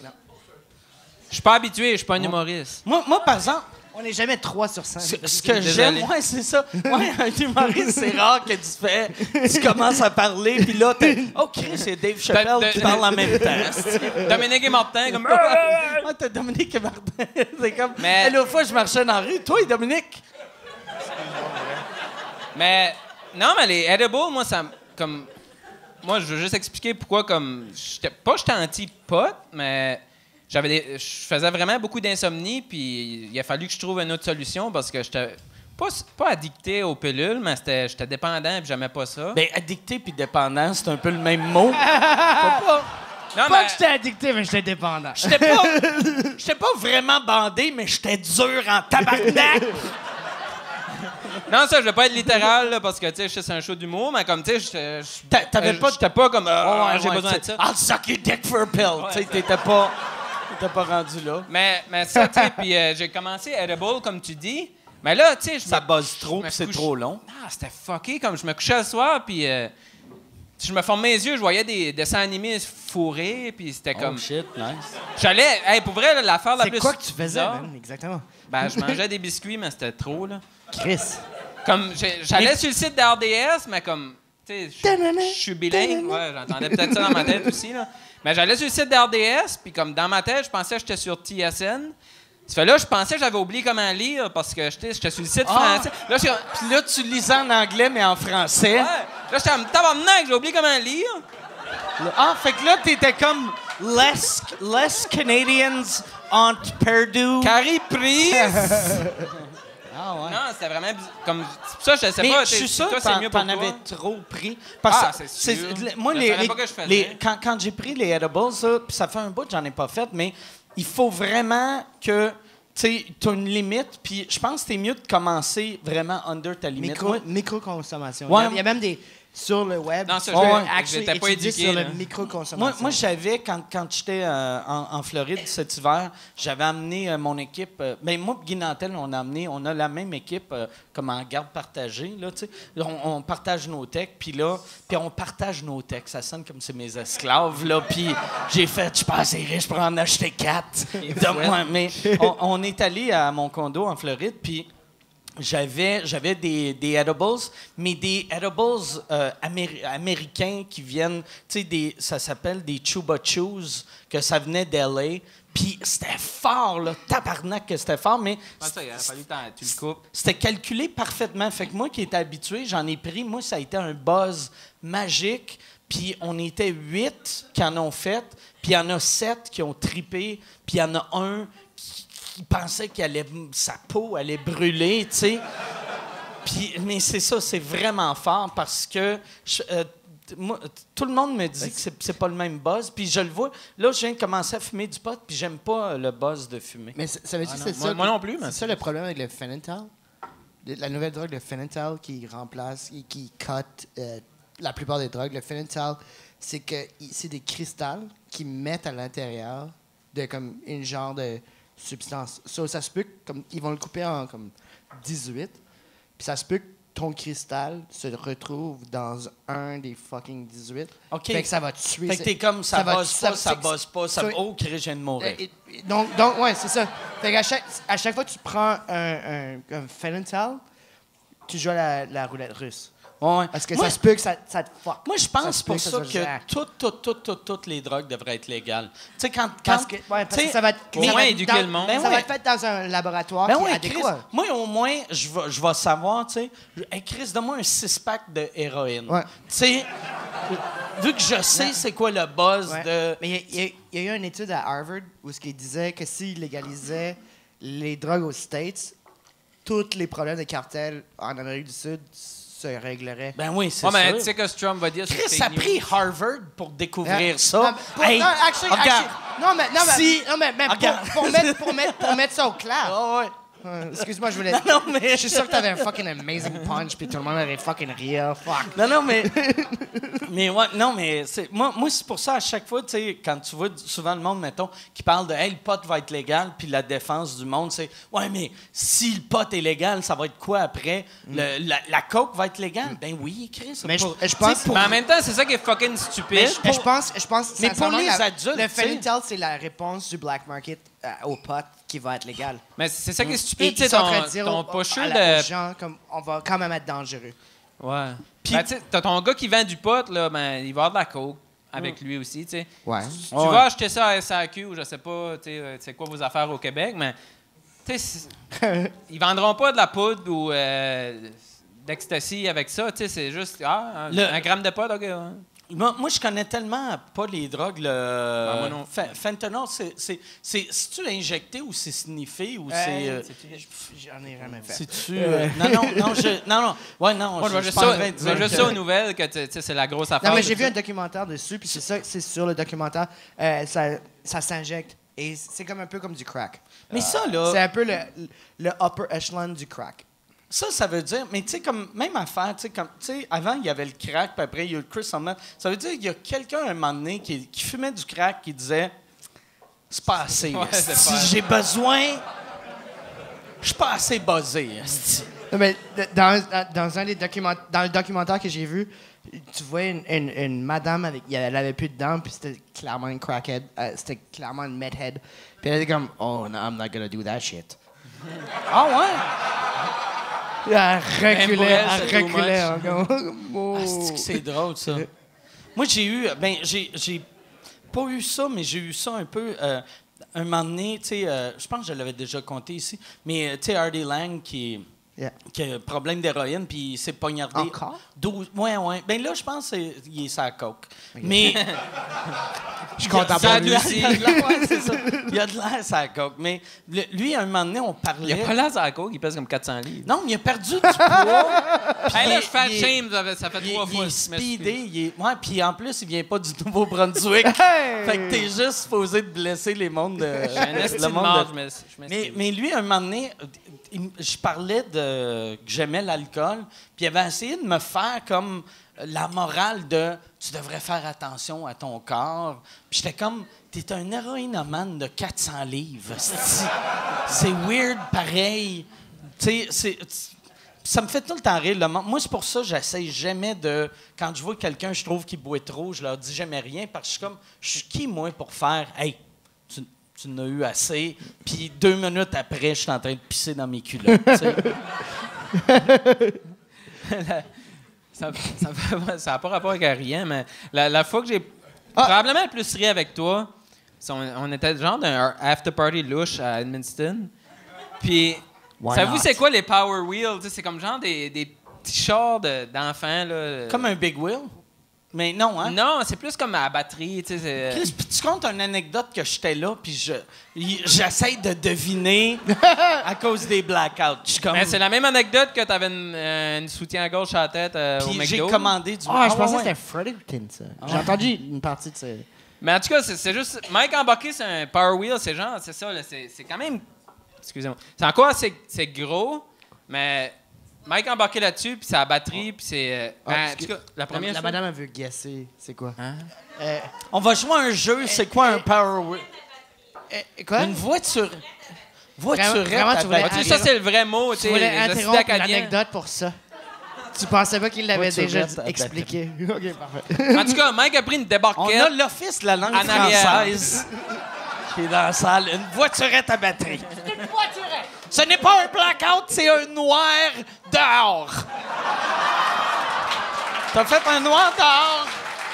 Je suis pas habitué, je suis pas un humoriste. Moi, moi, par exemple, On n'est jamais trois sur cinq. ce, ce que Désolé. j'aime, ouais, c'est ça. Ouais, un humoriste, c'est rare que tu fais. Tu commences à parler, puis là, t'es. Oh, Chris, c'est Dave Chappelle De- de- qui parle en même temps. Dominique et Martin, comme... Ouais, t'as Dominique et Martin. C'est comme. Mais- Mais l'autre fois, je marchais dans la rue. Toi et Dominique. Mais... Non, mais les Edibles, moi, ça... me- Comme... Moi, je veux juste expliquer pourquoi, comme... j'étais- Pas j'étais anti-pot, mais... J'avais des- je faisais vraiment beaucoup d'insomnie, puis il a fallu que je trouve une autre solution parce que j'étais pas, pas addicté aux pilules, mais c'était- j'étais dépendant et j'aimais pas ça. Ben, addicté puis dépendant, c'est un peu le même mot. Faut pas. Non, Pas mais- que j'étais addicté, mais j'étais dépendant. J'étais pas, j'étais pas vraiment bandé, mais j'étais dur en tabarnak. Non, ça, je vais pas être littéral, là, parce que, tu sais, c'est un show d'humour, mais comme, tu sais, j'étais- je- T'a- t'avais euh, pas- j'étais pas comme, ah, Ouais, j'ai ouais, besoin de t'sais, ça. I'll suck your dick for a pill. Tu sais, t'étais pas, t'étais pas rendu là. Mais, mais ça, tu sais, puis euh, j'ai commencé Edible, comme tu dis, mais là, tu sais, je Ça me- buzz trop, je me puis c'est couche- trop long. Ah, c'était fucké, comme je me couchais le soir, puis euh, je me formais les yeux, je voyais des dessins animés fourrés, puis c'était comme... Oh shit, nice. J'allais, hey, pour vrai, là, l'affaire la C'est plus... quoi que tu faisais, bizarre, man? Exactement. Ben, je mangeais des biscuits, mais c'était trop, là. Chris. Comme, j'ai- j'allais sur le site d'R D S, mais comme, tu sais, je- je suis bilingue. Ouais, j'entendais peut-être ça dans ma tête aussi, là. Mais j'allais sur le site d'R D S, puis comme dans ma tête, je pensais que j'étais sur T S N. Ça fait là, je pensais que j'avais oublié comment lire parce que j'étais j'étais sur le site Ah! français. Là, j'étais Puis là, tu lisais en anglais, mais en français. ouais. Là, j'étais en tabarnak, j'ai oublié comment lire. Ah, fait que là, t'étais comme less, less Canadians on Purdue. Carrie prise. Ah ouais. Non, c'était vraiment biz- comme c'est pour ça je sais Mais pas. je t'es- suis sûr toi, que c'est t'en, mieux pour t'en toi. avais trop pris. Parce Ah, que c'est sûr. le- moi, Je les, savais les- pas que je faisais. les- quand, quand j'ai pris les edibles, ça, puis ça fait un bout que j'en ai pas fait, mais il faut vraiment que tu as une limite. Puis je pense que c'est mieux de commencer vraiment under ta limite. Micro, Moi, micro-consommation. Ouais. Il y a- il y a même des... Sur le web, Non, ça, tu je- peux ouais, actually j'étais pas étudier éduqué, sur là. le micro-consommation. Moi, moi j'avais, quand, quand j'étais euh, en, en Floride cet hiver, j'avais amené euh, mon équipe. Euh, ben, moi et Guy Nantel, on a amené, on a la même équipe euh, comme en garde partagée. Là, tu sais. on, on partage nos textes, puis là, puis on partage nos textes. Ça sonne comme c'est mes esclaves. Là, puis j'ai fait, je suis pas assez riche pour en acheter quatre. De moi. Mais on, on est allé à mon condo en Floride, puis j'avais, j'avais des, des edibles, mais des edibles euh, améri- américains qui viennent, tu sais, des, ça s'appelle des Chuba Chews, que ça venait d'L A. Puis c'était fort, là, tabarnak que c'était fort, mais Ah, ça, il a fallu que t'en- tu le coupes. c'était calculé parfaitement. Fait que moi qui étais habitué, j'en ai pris. Moi, ça a été un buzz magique. Puis on était huit qui en ont fait. Puis il y en a sept qui ont tripé. Puis il y en a un qui, qui pensait que sa peau allait brûler, tu sais. Puis, mais c'est ça, c'est vraiment fort parce que je- euh, t- moi, t- tout le monde me dit que c'est, c'est pas le même buzz. Puis je le vois. Là, je viens de commencer à fumer du pot. Puis j'aime pas euh, le buzz de fumer. Mais ça ça veut dire Ah que non, c'est moi- ça. moi non plus, mais C'est ça le problème avec le Fentanyl. Le- La nouvelle drogue, le Fentanyl, qui remplace et qui cut euh, la plupart des drogues. Le Fentanyl, c'est que i- c'est des cristals qui mettent à l'intérieur de comme une genre de substance. So, ça se peut que, comme ils vont le couper en comme dix-huit, puis ça se peut que ton cristal se retrouve dans un des fucking dix-huit. OK. Fait que ça va te tuer. Fait que t'es comme ça, va- buzz pas, ça c'est- buzz pas, ça. ça- Oh, Chris, je viens de mourir. euh, et- donc, donc, ouais, c'est ça. Fait qu'à chaque, à chaque fois que tu prends un, un, un Fentanyl, tu joues à la, la roulette russe. Ouais. Parce que moi, ça se peut que ça, ça te fuck. moi, je Ça pense se peut pour que ça ça soit que jack. toutes, toutes, toutes, toutes, toutes les drogues devraient être légales. Tu sais, quand, quand. Parce que, ouais, parce tu sais, que ça va être, au ça moins va être éduquer dans- le monde. ça Ben va ouais. être fait dans un laboratoire Ben qui oui, est Chris, adéquat. moi, au moins, je vais, je vais savoir, tu sais. Hey, Chris, donne-moi un six-pack de héroïne. Ouais. Tu sais, vu que je sais c'est quoi le buzz Ouais. de. Mais il y, a- il y a- il y a eu une étude à Harvard où ce qui disait que s'ils légalisaient les drogues aux States, tous les problèmes de cartel en Amérique du Sud se régleraient. Ben oui, c'est Ouais, mais sûr. tu sais que ce Trump va dire. c'est Chris, fake ça a news. pris Harvard pour découvrir Hein? ça. Non, pour- Hey, non, actually- regarde. actually- non, mais, non, mais, Si- non, mais, mais pour- regarde. pour, mettre, pour, mettre, pour mettre ça au clair. Ah ouais. Euh, Excuse-moi, je voulais. Non, mais- Je suis sûr que t'avais un fucking amazing punch, puis tout le monde allait fucking rire. Fuck. Non, non, mais. mais ouais, non, mais c'est, moi, moi c'est pour ça, à chaque fois, tu sais, quand tu vois souvent le monde, mettons, qui parle de, hey, le pot va être légal, puis la défense du monde, c'est, ouais, mais si le pot est légal, ça va être quoi après? Le- la, la coke va être légale? Ben oui, Chris. Mais je- pour- je pense- tu sais, pour- Mais en même temps, c'est ça qui est fucking stupide. Mais je, je pense, je pense Mais pour sincèrement, les la- adultes, le tu sais. Fentanyl, c'est la réponse du black market euh, au pot qui va être légal. Mais c'est ça qui est Et stupide, tu ils sais, sont en train ton, de dire ton aux- pusher à la- aux de. gens comme on va quand même être dangereux. Ouais. Puis- Ben, tu sais, t'as ton gars qui vend du pot, là, ben, il va avoir de la coke avec lui aussi, tu sais. Ouais. Tu Ouais. vas acheter ça à S A Q ou je sais pas, tu sais, euh, c'est quoi vos affaires au Québec, mais tu sais, c'est- ils vendront pas de la poudre ou euh, d'ecstasy avec ça, tu sais, c'est juste ah, un, Le- un gramme de pot, ok. Ouais. Moi, moi, je connais tellement pas les drogues. Le Ben, moi non. Fa- fentanyl, c'est, c'est, c'est, c'est-tu injecté ou c'est sniffé ou Euh, c'est. euh, J'en ai jamais fait. c'est-tu. euh, non, non, non, je, non, non. Ouais, non. Moi, je je, vois je juste suis pas en ça, train de je vois dire juste que- ça aux nouvelles, que tu sais, c'est la grosse affaire. Non, mais j'ai vu un documentaire dessus, puis c'est ça, c'est sur le documentaire, euh, ça, ça s'injecte. Et c'est comme un peu comme du crack. Mais ça, là. C'est un peu le, le upper echelon du crack. Ça, ça veut dire, mais tu sais, comme, même affaire, tu sais, comme, tu sais, avant, il y avait le crack, puis après, il y a eu le Chris Sumner. Ça veut dire qu'il y a quelqu'un, un moment donné, qui, qui fumait du crack, qui disait, c'est pas assez, Ouais, c'est esti, pas- j'ai besoin, je suis pas assez buzzé, esti. Non, mais d- dans, dans, un des documents, dans le documentaire que j'ai vu, tu vois une, une, une madame avec. Elle avait plus de dents, puis c'était clairement une crackhead. euh, c'était clairement une medhead. Puis elle était comme, oh, no, I'm not gonna do that shit. Ah ouais? Elle Même pour reculait, elle, elle c'est too reculait. much. hein, comme, oh. Asti que c'est drôle, ça. Moi, j'ai eu, ben, j'ai, j'ai pas eu ça, mais j'ai eu ça un peu, euh, un moment donné, tu sais, euh, je pense que je l'avais déjà compté ici, mais, euh, tu sais, Hardy Lang, qui, Yeah. qui a un problème d'héroïne, puis il s'est poignardé. Encore? douze Ouais, ouais. Ben là, je pense qu'il est sa coke. Mais. Je suis content Il y a pour de lui. l'air- il y a de l'air, ouais, c'est ça. Il y a de l'air, sa coke. Mais le- lui, à un moment donné, on Il parlait. n'y a pas l'air à la coke, il pèse comme quatre cents livres. Non, mais il a perdu du poids. Hey, là, il- je fais il est- shame, ça fait, ça fait Il, est- trois il fois. est je speedé, m'excuse. il est... Ouais, puis en plus, il vient pas du Nouveau-Brunswick. Hey! Fait que t'es juste supposé de blesser les mondes de... J'ai un esti le de monde marde, de- je m'ex- je Mais, m'excuse. mais lui, à un moment donné, il- je parlais de que j'aimais l'alcool, puis il avait essayé de me faire comme la morale de tu devrais faire attention à ton corps. Puis j'étais comme t'es un héroïnomane de quatre cents livres. C'est, c'est weird pareil. Tu sais, c'est ça me fait tout le temps rire. Le monde. Moi, c'est pour ça que j'essaie jamais de... Quand je vois quelqu'un, je trouve qu'il boit trop, je leur dis jamais rien, parce que je suis comme... Je suis qui, moi, pour faire... Hey, tu, tu n'as eu assez, puis deux minutes après, je suis en train de pisser dans mes culottes. Tu sais. Ça n'a pas rapport avec rien, mais la, la fois que j'ai probablement le plus ri avec toi, c'est on, on était genre d'un after-party louche à Edmundston. Puis, savez-vous c'est quoi les Power Wheels? Tu sais, c'est comme genre des, des petits chars de- d'enfants. Là. Comme un Big Wheel. Mais non, hein? Non, c'est plus comme à la batterie. Tu sais, c'est- Chris, puis tu comptes une anecdote que j'étais là, puis je, y- j'essaie de deviner à cause des blackouts. Je suis comme... Mais c'est la même anecdote que tu avais une, euh, une soutien-gorge à la tête euh, au Puis McDo. j'ai commandé du... Ah, je ouais, pensais ouais. que c'était Fredericton, ça. J'ai entendu une partie de ça. Mais en tout cas, c'est, c'est juste. Mike embarqué, c'est un Power Wheel, c'est genre, c'est ça, là, c'est, c'est quand même. Excusez-moi. C'est encore assez c'est gros, mais Mike embarqué là-dessus, puis c'est la batterie, puis c'est. euh, Ah, ben, en excuse- tout cas, la La, première la chose- madame, elle veut guesser. C'est quoi? Hein? Euh, On va jouer à un jeu, c'est quoi un Power Wheel? euh, quoi? Une voiture... Voiturette Vraiment, à tu voulais- batterie. Tu sais, ça, c'est le vrai mot, tu Tu sais. voulais les hosties interrompre une acadiens. anecdote pour ça. Tu pensais pas qu'il l'avait Voiturette déjà à batterie. expliqué. OK, parfait. En tout cas, Mike a pris une On débarquette. a l'Office de la langue En arrière. française qui est dans la salle. Une voiturette à batterie. C'est une voiturette! Ce n'est pas un blackout, c'est un noir dehors. T'as fait un noir dehors.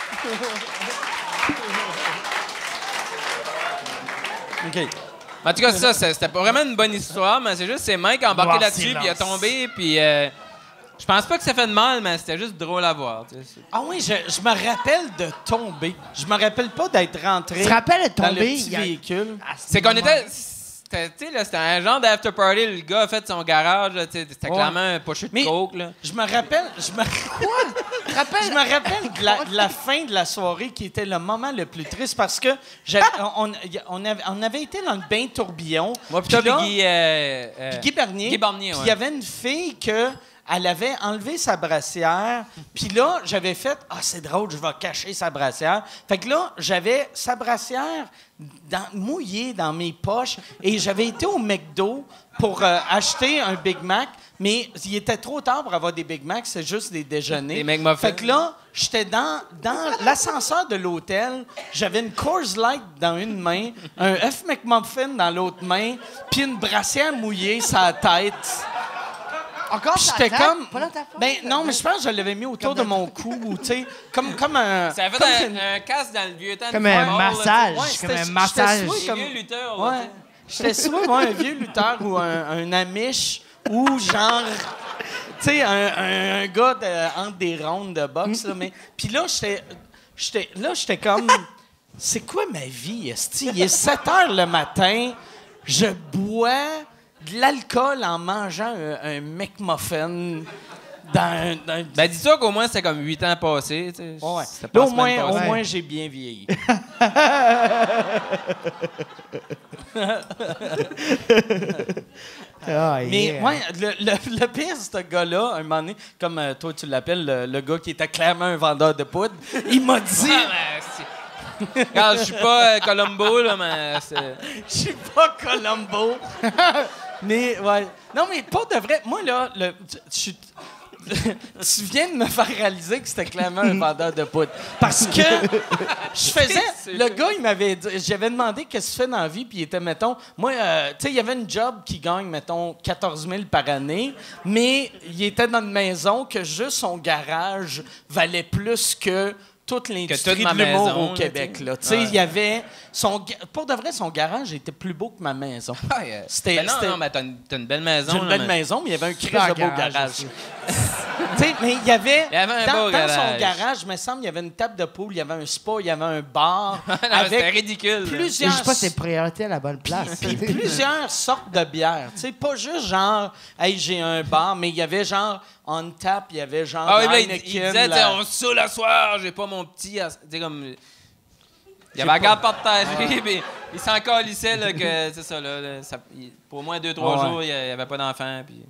OK. En tout cas, c'est ça, c'est- c'était pas vraiment une bonne histoire, mais c'est juste, c'est Mike qui a embarqué Noir là-dessus, silence. puis il a tombé, puis. euh, je pense pas que ça fait de mal, mais c'était juste drôle à voir. tu sais. C'est- Ah oui, je, je me rappelle de tomber. Je me rappelle pas d'être rentré Tu te rappelles de dans le tomber? petit il y a- véhicule. Ah, C'est qu'on était. C'était, tu sais, là, c'était un genre d'after party. Le gars a fait son garage. là, tu sais, C'était Ouais. clairement un pocheux de Mais- coke. Là. Je me rappelle... Je me... Tu te rappelles? Je me rappelle de la, de la fin de la soirée qui était le moment le plus triste parce que j'avais- on, on avait, on avait été dans le bain tourbillon. Moi, puis puis toi, là- puis Guy. euh, euh, puis Guy Bernier. Guy Bernier, Puis ouais. il y avait une fille que elle avait enlevé sa brassière. Puis là, j'avais fait « Ah, c'est drôle, je vais cacher sa brassière. » Fait que là, j'avais sa brassière dans, mouillée dans mes poches et j'avais été au McDo pour euh, acheter un Big Mac, mais il était trop tard pour avoir des Big Macs, c'est juste des déjeuners. Des McMuffins. Fait que là, j'étais dans, dans l'ascenseur de l'hôtel, j'avais une Coors Light dans une main, un œuf McMuffin dans l'autre main, puis une brassière mouillée sur la tête. Encore Puis sur j'étais la table? comme. Pas dans ta poche? Ben non, mais je pense que je l'avais mis autour de mon cou, ou tu sais, comme, comme un. Ça a fait comme un, une- un casque dans le vieux temps. Comme de un football, là, massage. Ouais, comme c'était- un j'étais massage. souhait tu sais. comme- Les vieux lutteurs. là, Ouais. J'étais soit moi, un vieux lutteur ou un, un Amish ou genre. Tu sais, un, un, un gars de, entre des rondes de boxe, là. Mais, puis là, j'étais. j'étais, là, j'étais comme, c'est quoi ma vie, esti? Il est sept heures le matin, je bois de l'alcool en mangeant un, un McMuffin dans un... dans un- Ben, dis-toi qu'au moins, c'était comme huit ans passés. tu sais. Ouais. C'était pas Là, la au moins, semaine au passée. moins, j'ai bien vieilli. Ah, Mais yeah. ouais, le, le, le pire, ce gars-là, un moment donné, comme euh, toi tu l'appelles, le, le gars qui était clairement un vendeur de poudre, il m'a dit... Ah, ben, c'est- Regarde, je suis pas euh, Columbo, là, mais c'est... Je suis pas Columbo. Mais, ouais. Non, mais pas de vrai. Moi, là, le, je suis... tu viens de me faire réaliser que c'était clairement un vendeur de poudre. Parce que je faisais... Le gars, il m'avait dit... J'avais demandé qu'est-ce que tu fais dans la vie, puis il était, mettons... Moi, euh, tu sais, il y avait une job qui gagne, mettons, quatorze mille par année, mais il était dans une maison que juste son garage valait plus que toute l'industrie toute ma de l'humour maison, au là, Québec. tu sais. Là. Tu sais, Ouais. il y avait... Son, ga- pour de vrai, son garage était plus beau que ma maison. Ah, yeah. C'était- Ben non, c'était- non, mais t'as une, t'as une belle maison. J'ai une là, belle mais- maison, mais il y avait un crise Super de beau garage garage. aussi. Tu sais, mais il y avait, Il y avait un dans, beau dans son garage. garage, il me semble, il y avait une table de poule, il y avait un spa, il y avait un bar Non, c'était avec ridicule. là. Je plusieurs, sais pas si c'est priorité à la bonne place. puis plusieurs sortes de bières. Tu sais, pas juste genre, hey, j'ai un bar, mais il y avait genre on tap, il y avait genre Ah oui, là, il, Heineken, il disait, tu sais, la- on se saoule à soir, j'ai pas mon petit. à- Tu sais, comme. Il y avait la garde partagée, puis il s'en calissait, là, que, c'est ça, là. là, ça- il- pour au moins deux, trois Ah ouais. jours, il n'y avait pas d'enfant, puis.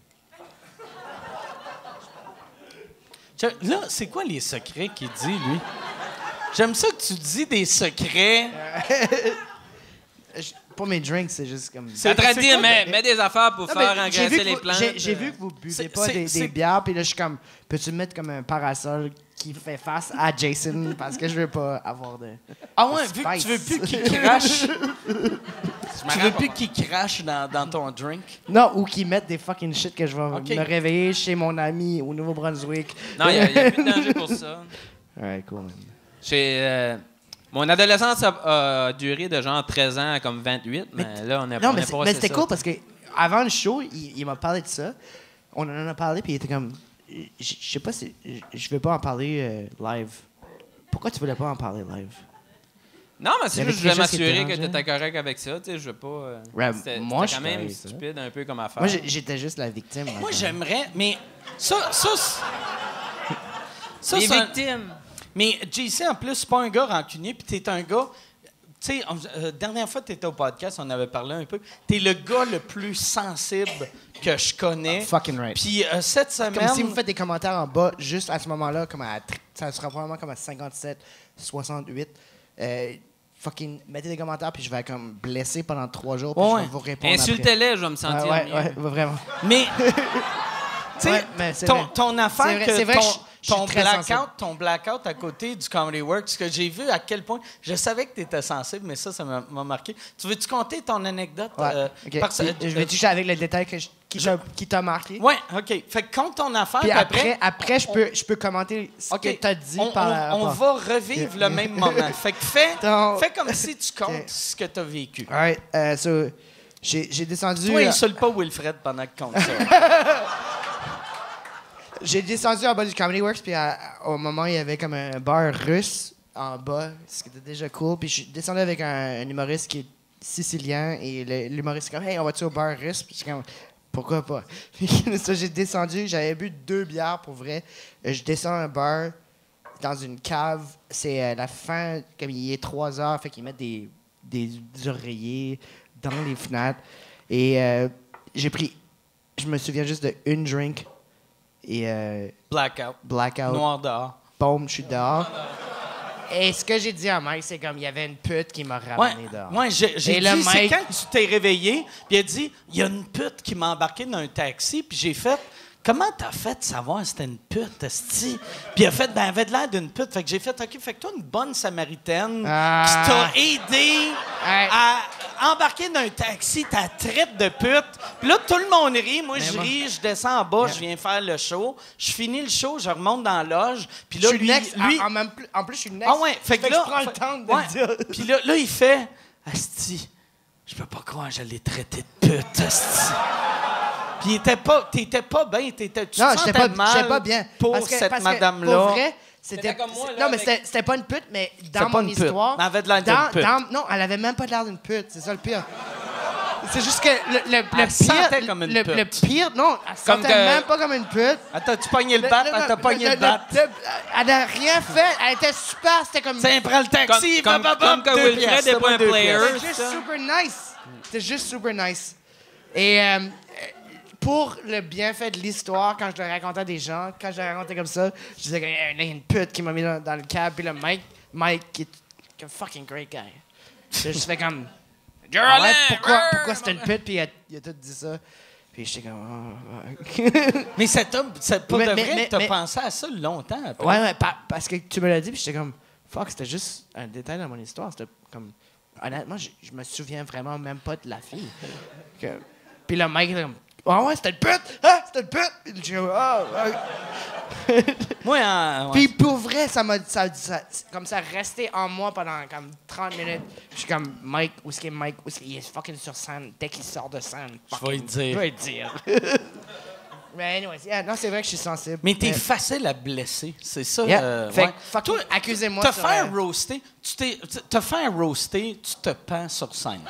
Tiens, là, c'est quoi les secrets qu'il dit, lui? J'aime ça que tu dis des secrets. Je- Pour mes drinks, c'est juste comme. C'est- Ça te c'est dit, quoi mais le- mets des affaires pour Non, faire mais j'ai vu engraisser que les vous- plantes. J'ai j'ai euh. vu que vous C'est- buvez pas c'est- des, c'est- des bières, puis là, je suis comme, peux-tu mettre comme un parasol qui fait face à Jason parce que je veux pas avoir de. Ah ouais, de vu que tu veux spice. plus qu'il crache. Tu veux plus qu'il crache dans, dans ton drink? Non, ou qui mettent des fucking shit que je vais Ok. me réveiller chez mon ami au Nouveau-Brunswick. Non, il n'y a, a plus de danger pour ça. Ouais, cool, man. J'ai, euh, mon adolescence a, a duré de genre treize ans à comme vingt-huit, mais, là, on est Non, on mais est c'est- passé mais c'était ça. cool parce que avant le show, il, il m'a parlé de ça. On en a parlé, puis il était comme, je je sais pas si. Je je vais pas en parler euh, live. Pourquoi tu voulais pas en parler live? Non, mais Il y c'est avait juste que je voulais quelque chose qui te m'assurer que tu dérangeait? étais correct avec ça. Tu sais, je veux pas. euh, Ouais, c'était, moi, c'était quand je même ferais ça. stupide un peu comme affaire. Moi, j'ai- j'étais juste la victime. Moi, là-dedans. j'aimerais, mais ça, ça, c'est- ça, Les c'est un- victimes. Mais J C, en plus, c'est pas un gars rancunier, puis t'es un gars... Tu sais, on- euh, dernière fois que t'étais au podcast, on avait parlé un peu. T'es le gars le plus sensible que je connais. Fucking right. Puis euh, cette semaine... Comme si vous faites des commentaires en bas, juste à ce moment-là, comme à, tr- ça sera probablement comme à cinquante-sept, soixante-huit. Euh, fucking, mettez des commentaires, puis je vais comme blesser pendant trois jours, puis Ouais. je vais vous répondre. Insultez-les, je vais me après. sentir Ouais, mieux. ouais, ouais, vraiment. Mais... Tu sais, Ouais, mais c'est ton, vrai. ton affaire, C'est vrai- que c'est vrai ton, que je- je suis ton très blackout, sensible. ton blackout à côté du Comedy Works, que j'ai vu à quel point... Je savais que tu étais sensible, mais ça, ça m'a m'a marqué. Tu veux-tu compter ton anecdote? Ouais, euh, ok. parce- Puis, euh, je vais toucher avec le détail que je- qui t'a- qui t'a marqué. Oui, OK. Fait que compte ton affaire, Puis puis après, après, je peux, je peux commenter ce OK. que t'as dit on, par on- rapport. on va revivre le même moment. Fait que fais, Ton- fais comme si tu comptes OK. ce que tu as vécu. All right, euh, so, j'ai j'ai descendu... Toi, euh, insulte pas Wilfred pendant que tu comptes ça. J'ai descendu en bas du Comedy Works, puis à- au moment, il y avait comme un bar russe en bas, ce qui était déjà cool. Puis je suis descendu avec un, un humoriste qui est sicilien, et le- l'humoriste est comme « Hey, on va-tu au bar russe? » Puis je suis comme « Pourquoi pas? » Puis ça, j'ai descendu, j'avais bu deux bières pour vrai. Euh, Je descends un bar dans une cave, c'est euh, la fin, comme il est trois heures, fait qu'ils mettent des, des oreillers dans les fenêtres. Et euh, j'ai pris, je me souviens juste de une drink, et euh, Blackout. blackout, Noir dehors. boom, je suis dehors. Et ce que j'ai dit à Mike, c'est comme il y avait une pute qui m'a Ouais, ramené dehors. ouais, j'ai j'ai Et dit, le c'est mec- quand tu t'es réveillé, puis il a dit, il y a une pute qui m'a embarqué dans un taxi, puis j'ai fait, comment t'as fait de savoir si c'était une pute, esti? Puis il a fait, ben, elle avait de l'air d'une pute. Fait que j'ai fait, OK, fait que toi, une bonne Samaritaine Ah. qui t'a aidé Ouais. à embarquer dans un taxi, ta traite de pute. Puis là, tout le monde rit. Moi, je moi- ris, je descends en bas, je viens faire le show. Je finis le show, je remonte dans la loge. Puis Je là, suis lui, next. lui- En, en même plus, en plus, je suis next. ah ouais, fait, que là, je prends le fait- temps de ouais. le dire. Puis là, là, il fait, asti, je peux pas croire que je l'ai traité de pute, asti. Puis il était pas, t'étais pas bien, t'étais, tu Non, te j'étais sentais pas, mal j'étais pas bien. pour Parce que- cette parce que, madame-là. Pour vrai, C'était comme moi, là, Non, mais avec- c'était c'était pas une pute, mais dans C'était mon pas une pute. histoire. Mais elle avait de l'air d'une dans- pute. dans- Non, elle avait même pas l'air d'une pute. C'est ça le pire. C'est juste que le, le, le Elle sentait pire. comme une le, pute. le pire, non, elle Comme sentait que- même pas comme une pute. Attends, tu pogné le bat, elle t'a pogné le bat. Elle n'a rien fait. Elle était super. C'était comme. Tiens, prends le taxi, Comme- bam, comme- bam, comme que deux Wilfred pièces, est c'est pas moi un deux player. pièces. C'était juste ça. super nice. C'était juste super nice. Et euh, pour le bienfait de l'histoire, quand je le racontais à des gens, quand je le racontais comme ça, je disais qu'il y a une pute qui m'a mis dans, dans le cab, puis le Mike, Mike, qui est un fucking great guy. Je juste fait comme. Ah ouais, pourquoi, pourquoi c'était une pute, puis il a, il a tout dit ça. Puis j'étais comme. Oh, ouais. Mais ça t'a, ça, pour Mais- de mais- vrai, mais- t'as mais- pensé à ça longtemps après. Ouais, ouais, pa- parce que tu me l'as dit, puis j'étais comme, fuck, c'était juste un détail dans mon histoire. C'était comme, honnêtement, je, je me souviens vraiment même pas de la fille. Que- puis le mec était comme, ah ouais, c'était une pute! Ah, c'était une pute! Puis j'ai comme, ah, ouais. Moi, en- ouais. Puis pour vrai, ça m'a ça, ça- comme ça resté en moi pendant comme trente minutes. Je suis comme, Mike, où est-ce qu'il est Mike? Où est-ce qu'il est fucking sur scène? Dès qu'il sort de scène, Je vais lui dire. Je vais lui dire. Mais anyway, yeah, non, c'est vrai que je suis sensible. Mais t'es facile à blesser, c'est ça. Yeah. euh, Fait ouais. que, fucking, Toi, accusez-moi te sur, faire euh, roaster, tu t'es, te faire roaster, tu te pends sur scène.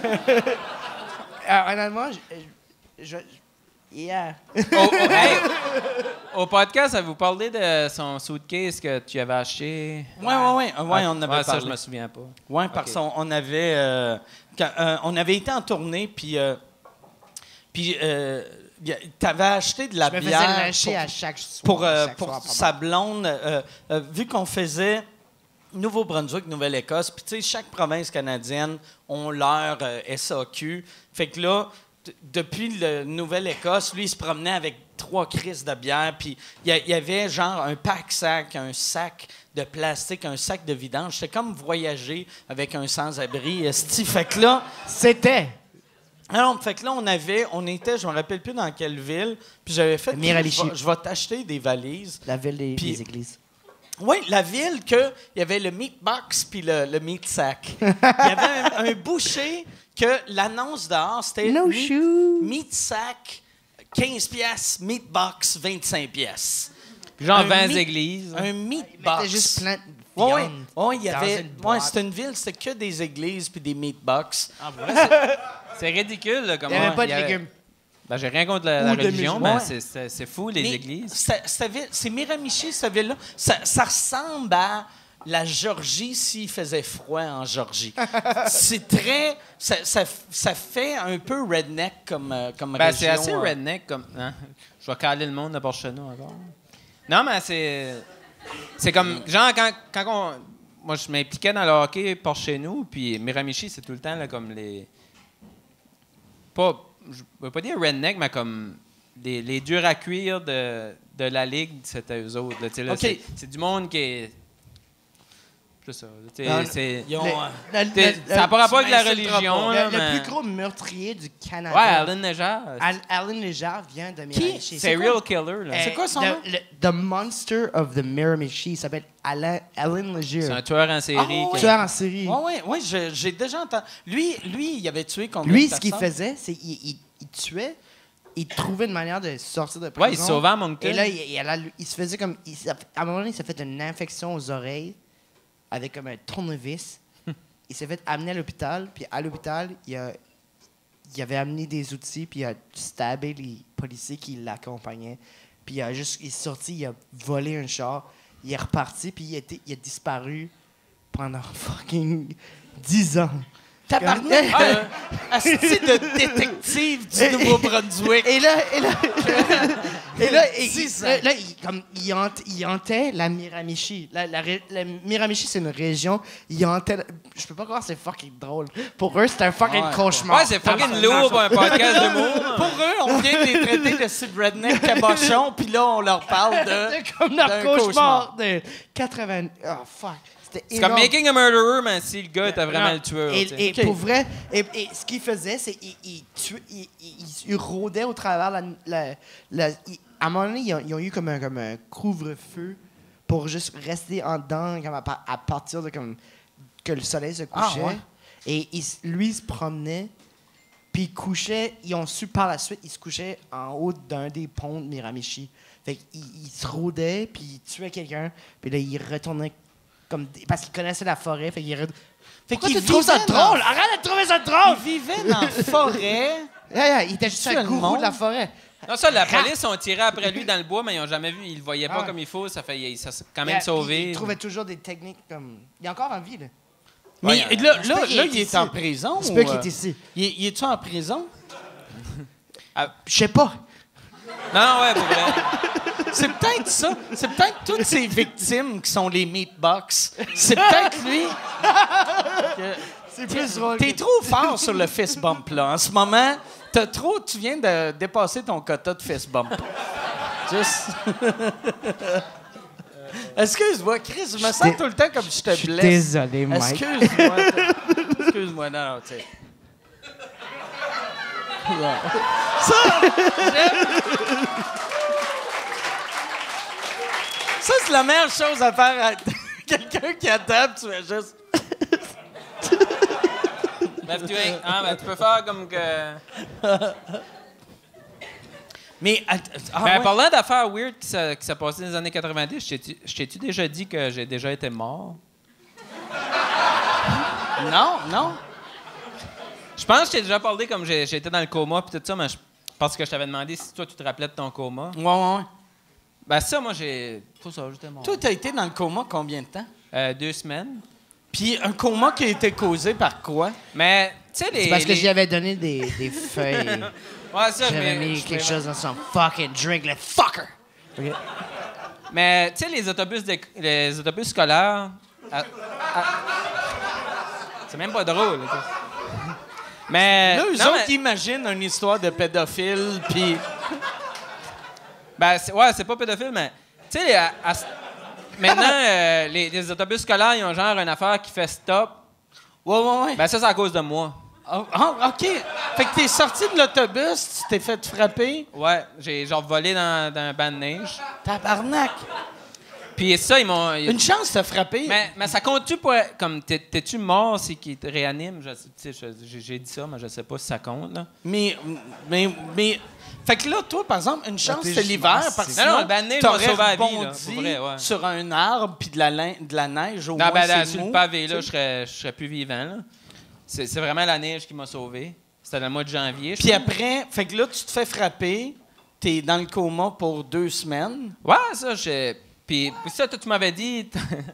Euh, honnêtement, je, je, je- yeah. Au, au- hey, au podcast, vous parlez de son suitcase que tu avais acheté? Ouais, ouais, ouais, ouais, on avait Ouais, ça, parlé. je me souviens pas. Ouais, parce Ok. qu'on on avait, euh, quand- euh, on avait été en tournée, puis, euh, puis euh, y a- t'avais acheté de la Je me faisais bière lyncher pour, à chaque soir. pour, euh, chaque pour soir, sa blonde, euh, euh, vu qu'on faisait Nouveau-Brunswick, Nouvelle-Écosse, puis tu sais, chaque province canadienne ont leur euh, S A Q. Fait que là, d- depuis le Nouvelle-Écosse, lui, il se promenait avec trois crises de bière, puis il y, a- il y avait genre un pack-sac, un sac de plastique, un sac de vidange. C'était comme voyager avec un sans-abri, esti. Fait que là... C'était. Alors, fait que là, on avait, on était, je me rappelle plus dans quelle ville, puis j'avais fait, Miramichi. je vais- je vais t'acheter des valises. La ville des, Puis- des églises. Oui, la ville que il y avait le meat box puis le, le meat sack. Il y avait un, un boucher que l'annonce dehors c'était No meat, shoes. meat sack quinze pièces, meat box vingt-cinq pièces. Genre Un vingt meat- églises. Un meat C'était box. juste plein de Oui, viande oui, il y dans avait. une Ouais, boîte. c'était une ville, c'était que des églises puis des meat box. C'est ridicule, là, Il comment... n'y avait pas de il y avait- légumes. Ben, j'ai rien contre la, la Ou de religion, musulmans. mais Ouais. c'est- c'est c'est fou, les Mais églises. cette- cette ville- C'est Miramichi, cette ville-là. Ça, ça ressemble à la Georgie s'il faisait froid en Georgie. C'est très... Ça, ça, ça fait un peu redneck comme, euh, comme Ben, région. c'est assez euh. redneck comme. Hein? Je vais caler le monde de Porchenou encore. Non, mais c'est. C'est comme. Genre, quand, quand on. Moi, je m'impliquais dans le hockey par chez nous, puis Miramichi, c'est tout le temps là, comme les. Pas. Je veux pas dire redneck, mais comme. Les, les durs à cuire de, de la ligue, c'était eux autres. là, tu sais, là, OK. c'est, c'est du monde qui est. C'est ça. tu sais, Non, c'est, Ils ont, Le- euh, le- t'es- le- ça n'a pas rapport avec la tu m'insulteras religion. pas. Là, Le, le mais- plus gros meurtrier du Canada. Ouais, Alan Nejar. Al- Alan Léger vient de Miramichi. Serial killer. Là. C'est quoi son the, nom? le- The Monster of the Miramichi. Il s'appelle Alan, Alan Léger. C'est un tueur en série. Ah, ouais. qui- tueur en série. Oui, oui, oui, je- j'ai déjà entendu. Lui, lui, il avait tué combien Lui, de ce qu'il personnes? faisait, c'est qu'il il, il tuait, il trouvait une manière de sortir de prison. Ouais, il se sauvait à Moncton. Et là, il, il, il- il se faisait comme... il s'est- à un moment donné, il s'est fait une infection aux oreilles avec comme un tournevis. Il s'est fait amener à l'hôpital, puis à l'hôpital, il, a, il avait amené des outils, puis il a stabé les policiers qui l'accompagnaient. Puis il, a juste, il est sorti, il a volé un char, il est reparti, puis il a, été- il a disparu pendant fucking dix ans. Tabarnak de... Asti de détective du Nouveau-Brunswick. Et là, et là, et là, et- Dix il- ans. là, il, comme, il, hante- il hantait la Miramichi. La, la, ré- la Miramichi, c'est une région. Il hantait. la- Je peux pas croire, c'est fucking drôle. Pour eux, c'est un fucking Ouais. cauchemar. Ouais, c'est fucking lourd pour un podcast d'humour. Pour eux, on vient de les traiter de sub redneck cabochon, puis là, on leur parle de... C'est comme leur d'un cauchemar de quatre-vingts. Oh, fuck. C'était C'est comme énorme. Making a Murderer, mais si le gars était vraiment Non. le tueur. Et, tu sais. et Ok. pour vrai, et, et ce qu'il faisait, c'est qu'il il, tuait- il, il, il rôdait au travers la. la, la- il- à un moment donné, ils ont, ils ont eu comme un, comme un couvre-feu pour juste rester en dedans comme à, pa- à partir de comme que le soleil se Ah, couchait. ouais. Et il s- lui, il se promenait, puis il couchait. Ils ont su par la suite, il se couchait en haut d'un des ponts de Miramichi. Fait qu'il il se rôdait, puis il tuait quelqu'un, puis là, il retournait comme... des- Parce qu'il connaissait la forêt, fait qu'il... Re... Fait Pourquoi qu'il tu trouves ça vivait drôle? dans- Arrête de trouver ça drôle! Il vivait dans la forêt. Yeah, yeah, il était juste Tuait un le gourou monde. de la forêt. Non, ça, la police ont tiré après lui dans le bois, mais ils n'ont jamais vu. Ils le voyaient pas Ah ouais. comme il faut. Ça fait, il ça s'est quand même Yeah, puis sauvé. Il trouvait toujours des techniques comme... Il est encore en vie, là. Mais Ouais, là, je là, sais qu'il là, est il est ici. en prison. Je ou, peux qu'il euh, est ici. Il, il est-tu en prison? Je sais pas. Non, non, ouais, pour vrai. C'est peut-être ça. C'est peut-être toutes ces victimes qui sont les meatbox. C'est peut-être lui. C'est plus drôle. T'es trop fort sur le fist bump, là. En ce moment, t'as trop... Tu viens de dépasser ton quota de fist bump. Juste... Excuse-moi, Chris, je me sens tout le temps comme je te Je suis blesse. désolé, Mike. Excuse-moi. Excuse-moi, non, non, tu sais. Ouais. Ça, j'aime. Ça, c'est la meilleure chose à faire à quelqu'un qui attend, tu fais juste... Bref, tu, es- ah, ben, tu peux faire comme que. Mais, att- ah, Ben, ouais. parlant d'affaires weird qui s'est qui s'est passées dans les années quatre-vingt-dix, je t'ai-tu- je t'ai-tu déjà dit que j'ai déjà été mort? Non, non. Je pense que je t'ai déjà parlé comme j'ai- j'étais dans le coma puis tout ça, mais je pense que je t'avais demandé si toi tu te rappelais de ton coma. Ouais, ouais, ouais. Ben ça, moi j'ai. Tout ça, j'étais mort. Toi, t'as été dans le coma combien de temps? Euh, deux semaines. Puis un coma qui a été causé par quoi? Mais, tu sais, les. C'est parce que les- j'y avais donné des, des feuilles. Ouais, ça, je J'avais m'ai- mis je quelque m'ai- chose dans son fucking drink, le fucker! OK. Mais, tu sais, les autobus, d'éc- les autobus scolaires. à- à- C'est même pas drôle. là. Mais. Là, eux non, autres, mais- ils imaginent une histoire de pédophile, puis... Ben, c'est- ouais, c'est pas pédophile, mais. Tu sais, à- à- maintenant, euh, les, les autobus scolaires, ils ont genre une affaire qui fait stop. Ouais, ouais, ouais. Ben, ça, c'est à cause de moi. Ah, ah, OK. Fait que t'es sorti de l'autobus, tu t'es fait frapper. Ouais, j'ai genre volé dans, dans un banc de neige. Tabarnak. Puis ça, ils m'ont. ils- Une chance de te frapper. Mais, mais ça compte-tu pour. Comme, t'es- t'es-tu mort, c'est qu'ils te réaniment? Je- tu sais, je- J'ai j'ai dit ça, mais je sais pas si ça compte, là. Mais, mais, mais... Fait que là, toi, par exemple, une chance, t'es c'est juste l'hiver, mort, parce que c'est- Non, non, sinon, le banc de neige m'a t'aurais sauvé la vie, là, rebondi pour vrai, ouais. sur un arbre puis de la, lin- de la neige, au Non, moins, ben, là, c'est sur mou. le pavé, là, je serais, je serais plus vivant, là. C'est c'est vraiment la neige qui m'a sauvé. C'était dans le mois de janvier, je Puis pense. après, fait que là, tu te fais frapper, t'es dans le coma pour deux semaines. Ouais, ça, je. Puis, puis ça, toi, tu m'avais dit.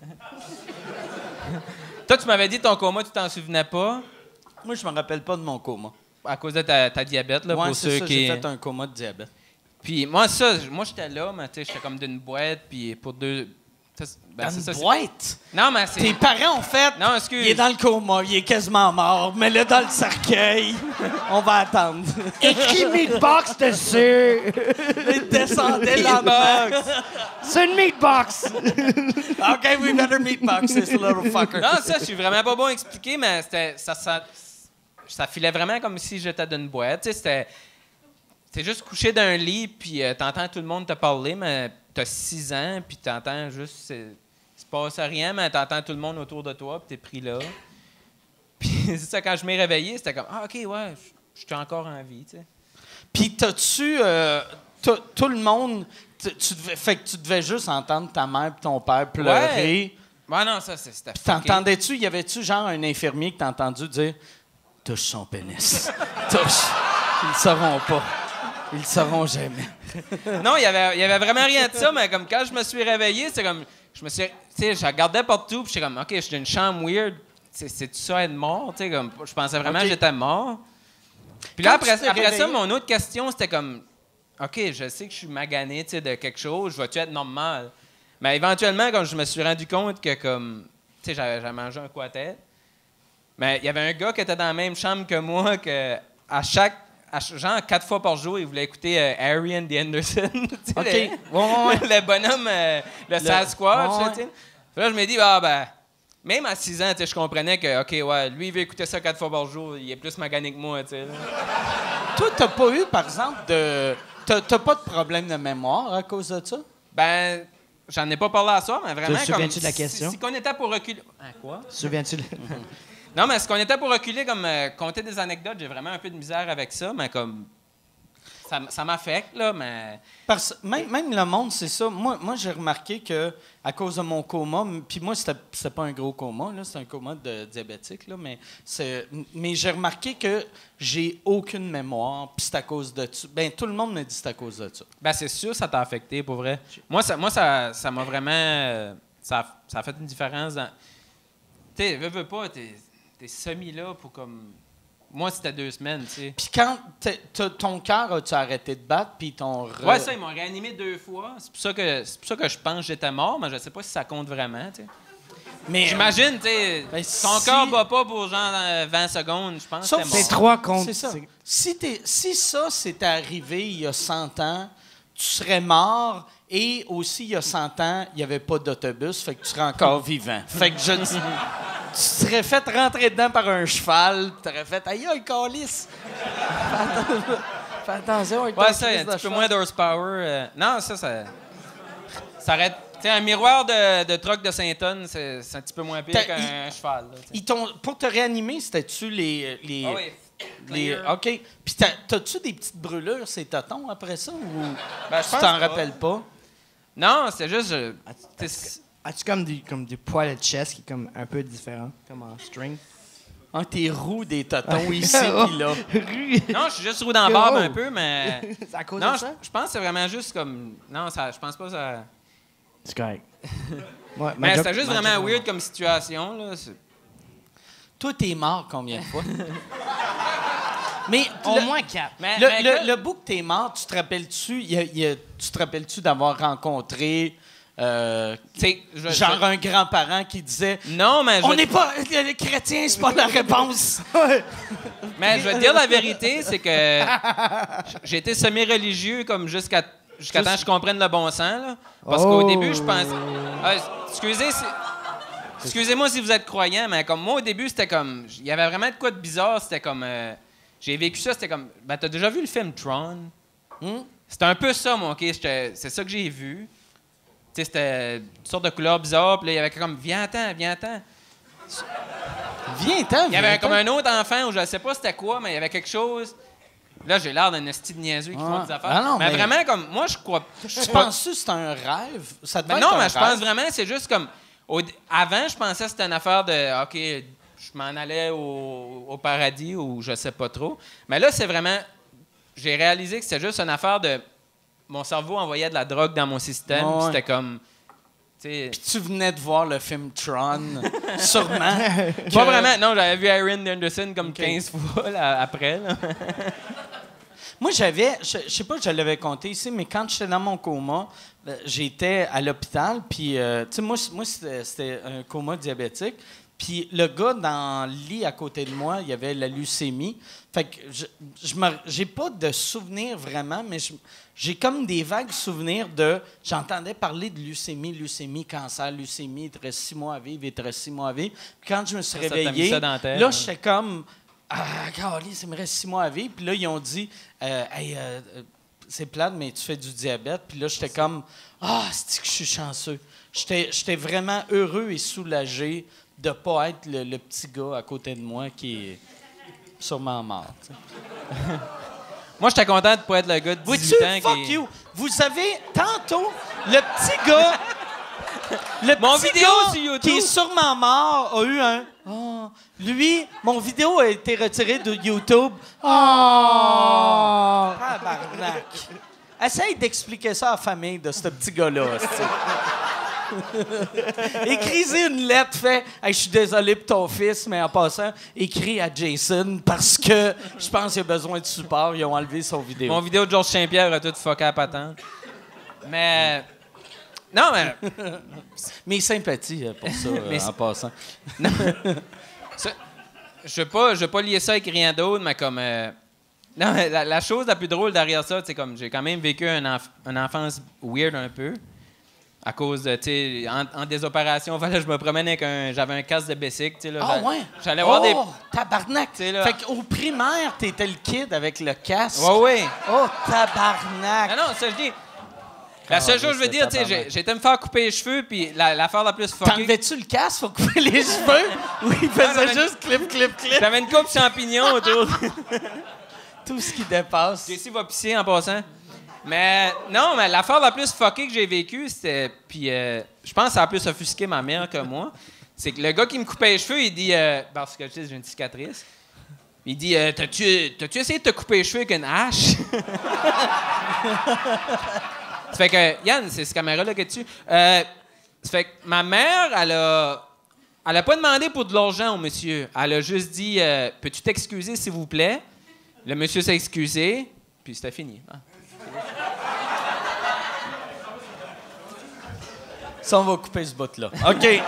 Toi, tu m'avais dit ton coma, tu t'en souvenais pas, Moi, je me rappelle pas de mon coma. à cause de ta, ta diabète, là, Ouais, pour c'est ceux ça, qui. j'ai fait un coma de diabète. Puis moi, ça, moi, j'étais là, mais tu sais, j'étais comme d'une boîte, puis pour deux. ça, c'est- ben, Dans c'est une ça, c'est- boîte? Non, mais c'est. Tes parents ont fait... Non, excuse. Il est dans le coma, il est quasiment mort, mais là, dans le cercueil, on va attendre. Écris Meatbox dessus! Il descendait lentement. C'est une Meatbox! OK, we better meet box this little fucker. Non, ça, je suis vraiment pas bon à expliquer, mais c'était, ça, ça, ça filait vraiment comme si j'étais d'une boîte. Tu sais, c'était, t'es juste couché dans un lit, puis euh, t'entends tout le monde te parler, mais t'as six ans, puis t'entends juste... C'est, il se passe rien, mais t'entends tout le monde autour de toi, puis t'es pris là. Puis c'est ça, quand je m'ai réveillé, c'était comme « Ah, OK, ouais, je suis encore en vie, tu sais. » Puis t'as-tu... euh, t'as- tout le monde... tu- tu devais, fait que tu devais juste entendre ta mère et ton père pleurer. Ouais, non, ça, c'est- c'était Puis fucké. t'entendais-tu... Y avait-tu genre un infirmier que t'as entendu dire « Touche son pénis. Touche. » Ils le sauront pas. Ils le sauront jamais. Non, il y avait, il y avait vraiment rien de ça, mais comme quand je me suis réveillé, c'est comme, je me suis, tu sais, je regardais partout, puis j'étais comme, ok, je suis dans une chambre weird, c'est, c'est-tu ça être mort, tu sais, comme, je pensais vraiment Ok. que j'étais mort. Puis là, Quand après, tu t'es après ça, réveillé- mon autre question, c'était comme, ok, je sais que je suis magané, tu sais, de quelque chose, je vais-tu être normal? Mais éventuellement, quand je me suis rendu compte que, comme, tu sais, j'avais, j'avais mangé un quoi-tête, mais il y avait un gars qui était dans la même chambre que moi, que à chaque À ch- genre, quatre fois par jour, il voulait écouter euh, Harry and the Anderson. Tu sais, OK. le, Ouais, ouais, ouais. le bonhomme, euh, le, Sasquatch. ouais, là, tu sais. Puis là, je me dis, ah ben, même à six ans, tu sais, je comprenais que, OK, ouais, lui, il veut écouter ça quatre fois par jour. Il est plus magané que moi, tu sais. là. Toi, t'as pas eu, par exemple, de... T'as t'as pas de problème de mémoire à cause de ça? Ben, j'en ai pas parlé à ça, mais vraiment, Te comme... souviens-tu de la si- question? Si, qu'on était pour reculer... Hein, quoi? Souviens-tu? de- Non, mais si qu'on était pour reculer, comme, euh, compter des anecdotes, j'ai vraiment un peu de misère avec ça, mais comme... ça, ça m'affecte, là, mais... Parce, même, même le monde, c'est ça. Moi, moi j'ai remarqué que à cause de mon coma, m- puis moi, c'était, c'était pas un gros coma, là, c'est un coma de diabétique, là, mais, c'est, mais j'ai remarqué que j'ai aucune mémoire, puis c'est à cause de ça. Ben, tout le monde me dit que c'est à cause de ça. Ben, c'est sûr ça t'a affecté, pour vrai. Moi, ça moi, ça, ça m'a vraiment... euh, Ça a, ça a fait une différence dans... Tu sais, veux, veux pas, t'es, t'es semi-là pour comme... Moi, c'était deux semaines, tu sais. Puis quand t'es- t'as- ton cœur a-tu arrêté de battre, puis ton... re- Ouais, ça, ils m'ont réanimé deux fois. C'est pour ça que, c'est pour ça que je pense que j'étais mort, mais je sais pas si ça compte vraiment, tu sais. Mais J'imagine, tu sais, Ben, ton si- cœur bat pas pour genre euh, vingt secondes, je pense que Sauf c'était C'est mort. trois contre. C'est ça. c'est- Si, t'es- si ça s'était arrivé il y a cent ans, tu serais mort. Et aussi, il y a cent ans, il n'y avait pas d'autobus, fait que tu serais encore vivant. Fait que je dis, tu serais fait rentrer dedans par un cheval, tu aurais fait « Aïe, aïe, calice! » Fais attention- Fais attention avec ton Ouais, ça, crise un de petit peu cheval. moins d'horsepower. euh, non, ça, ça... Ça arrête... Tu sais, un miroir de, de truck de Saint-Anne, c'est, c'est un petit peu moins pire T'as- qu'un il- cheval, là, tu sais. Ils t'ont- pour te réanimer, c'était-tu les... les, Ah oui. les- Clear. OK. Puis t'as- t'as-tu des petites brûlures, ces totons, après ça, ou Ben, je tu pense t'en pas. rappelles pas? Non, c'est juste... je- tu sais, As-tu comme du, comme du poil de chest qui est comme un peu différent, comme en string? Ah, t'es roux des totons Ah. ici puis là. non, je suis juste roux dans la barbe Oh. un peu, mais... C'est à cause Non, de je, ça? je pense que c'est vraiment juste comme... Non, ça, je pense pas que ça... C'est correct. Ouais, ma Mais job- c'était juste ma vraiment job- weird comme situation, là. c'est- Toi, t'es mort combien de fois? Mais Au le, moins quatre. Mais, le, mais le- que- le bout que t'es mort, tu te rappelles-tu, il y a- il y a- tu te rappelles-tu d'avoir rencontré euh, tu sais, je- genre je- un grand-parent qui disait Non, mais je, On n'est pas. Le chrétien, c'est pas la réponse. mais je vais te dire la vérité, c'est que j'ai été semi-religieux comme jusqu'à jusqu'à temps que je comprenne le bon sens, là. Parce qu'au Oh. début, je pense... Ah, excusez, si- excusez-moi si vous êtes croyant, mais comme moi, au début, c'était comme... Il y avait vraiment de quoi de bizarre. C'était comme... euh, j'ai vécu ça, c'était comme... Ben, t'as déjà vu le film Tron? Hmm? C'était un peu ça, moi, OK? J'étais- C'est ça que j'ai vu. Tu sais, c'était une sorte de couleur bizarre. Puis là, il y avait comme... Viens-t'en, viens-t'en. Viens-t'en, Il y avait viens-t'en. comme un autre enfant, ou je ne sais pas c'était quoi, mais il y avait quelque chose... Là, j'ai l'air d'un esti de niaiseux qui Ah. font des affaires. Ah non, mais, mais- vraiment, comme... Moi, je crois... Tu penses-tu que c'est un rêve? Ça devait Ben être non, un mais je pense rêve. vraiment, c'est juste comme. au- avant, je pensais que c'était une affaire de. OK, je m'en allais au, au paradis ou je sais pas trop. Mais là, c'est vraiment. J'ai réalisé que c'était juste une affaire de. Mon cerveau envoyait de la drogue dans mon système. Ouais, puis ouais. C'était comme. Tu sais. Puis tu venais de voir le film Tron, sûrement. que- Pas vraiment. Non, j'avais vu Aaron Anderson comme quinze fois là, après. là. Moi, j'avais, je, je sais pas si je l'avais compté ici, mais quand j'étais dans mon coma, euh, j'étais à l'hôpital, puis, euh, tu sais, moi, c- moi c'était, c'était un coma diabétique, puis le gars dans le lit à côté de moi, il y avait la leucémie. Fait que je, je me, j'ai pas de souvenirs vraiment, mais je- j'ai comme des vagues souvenirs de, j'entendais parler de leucémie, leucémie, cancer, leucémie, il te reste six mois à vivre, il te reste six mois à vivre. Puis quand je me suis Ça, ça t'a mis réveillé, ça dans la tête, là, hein. j'étais comme... Ah, Carly, ça me reste six mois à vivre. Puis là, ils ont dit, euh, hey, euh, euh, c'est plate, mais tu fais du diabète. Puis là, j'étais comme, ah, c'est que je suis chanceux. J'étais, j'étais vraiment heureux et soulagé de ne pas être le, le petit gars à côté de moi qui est sûrement mort. tu sais. Moi, j'étais content de pas être le gars de Vois-tu, dix-huit ans fuck qui. you. Vous savez, tantôt, le petit gars, le Mon petit vidéo gars sur YouTube. qui est sûrement mort a eu un. Ah. Lui, mon vidéo a été retirée de YouTube. Oh! Tabarnak. Essaye d'expliquer ça à la famille de ce petit gars-là. Écrisez une lettre, fait hey, je suis désolé pour ton fils, mais en passant, écris à Jason parce que je pense qu'il a besoin de support. Ils ont enlevé son vidéo. Mon vidéo de Georges Saint-Pierre a tout fucké à patente. Mais. Non, mais. Mes sympathies euh, pour ça, euh, Mais en passant. Ça, je ne veux pas, je veux pas lier ça avec rien d'autre, mais comme. euh, non, mais la, la chose la plus drôle derrière ça, c'est comme j'ai quand même vécu un enf- une enfance weird un peu. À cause de, tu sais, en, en des opérations, fallait que je me promène avec un. J'avais un casque de bicycle, tu sais, là. Ah j'a- ouais? J'allais voir des. Oh, tabarnak! Tu sais, là- Fait qu'au primaire, t'étais le kid avec le casque. Ouais, ouais. Oh, tabarnak! Non, non, ça, je dis. La seule Ah, chose que je veux c'est dire, tu sais, tabarnak. j'ai j'ai été me faire couper les cheveux, puis la- l'affaire la plus fuckée. T'enlevais-tu le casque pour couper les cheveux? Ou il faisait j'avais- juste clip, clip, clip? J'avais une coupe champignon autour. tout ce qui dépasse. J C va pisser en passant. Mais non, mais l'affaire la plus fuckée que j'ai vécue, c'était... Puis euh, je pense que ça a plus offusqué ma mère que moi. C'est que le gars qui me coupait les cheveux, il dit... Euh, parce que tu sais, j'ai une cicatrice. Il dit euh, T'as-tu, t'as-tu essayé de te couper les cheveux avec une hache? Ça fait que... Yann, c'est cette caméra-là que tu... Euh, ça fait que ma mère, elle a... Elle a pas demandé pour de l'argent au monsieur. Elle a juste dit euh, Peux-tu t'excuser, s'il vous plaît? Le monsieur s'est excusé, puis c'était fini. Ah. Ça, on va couper ce bout-là. OK.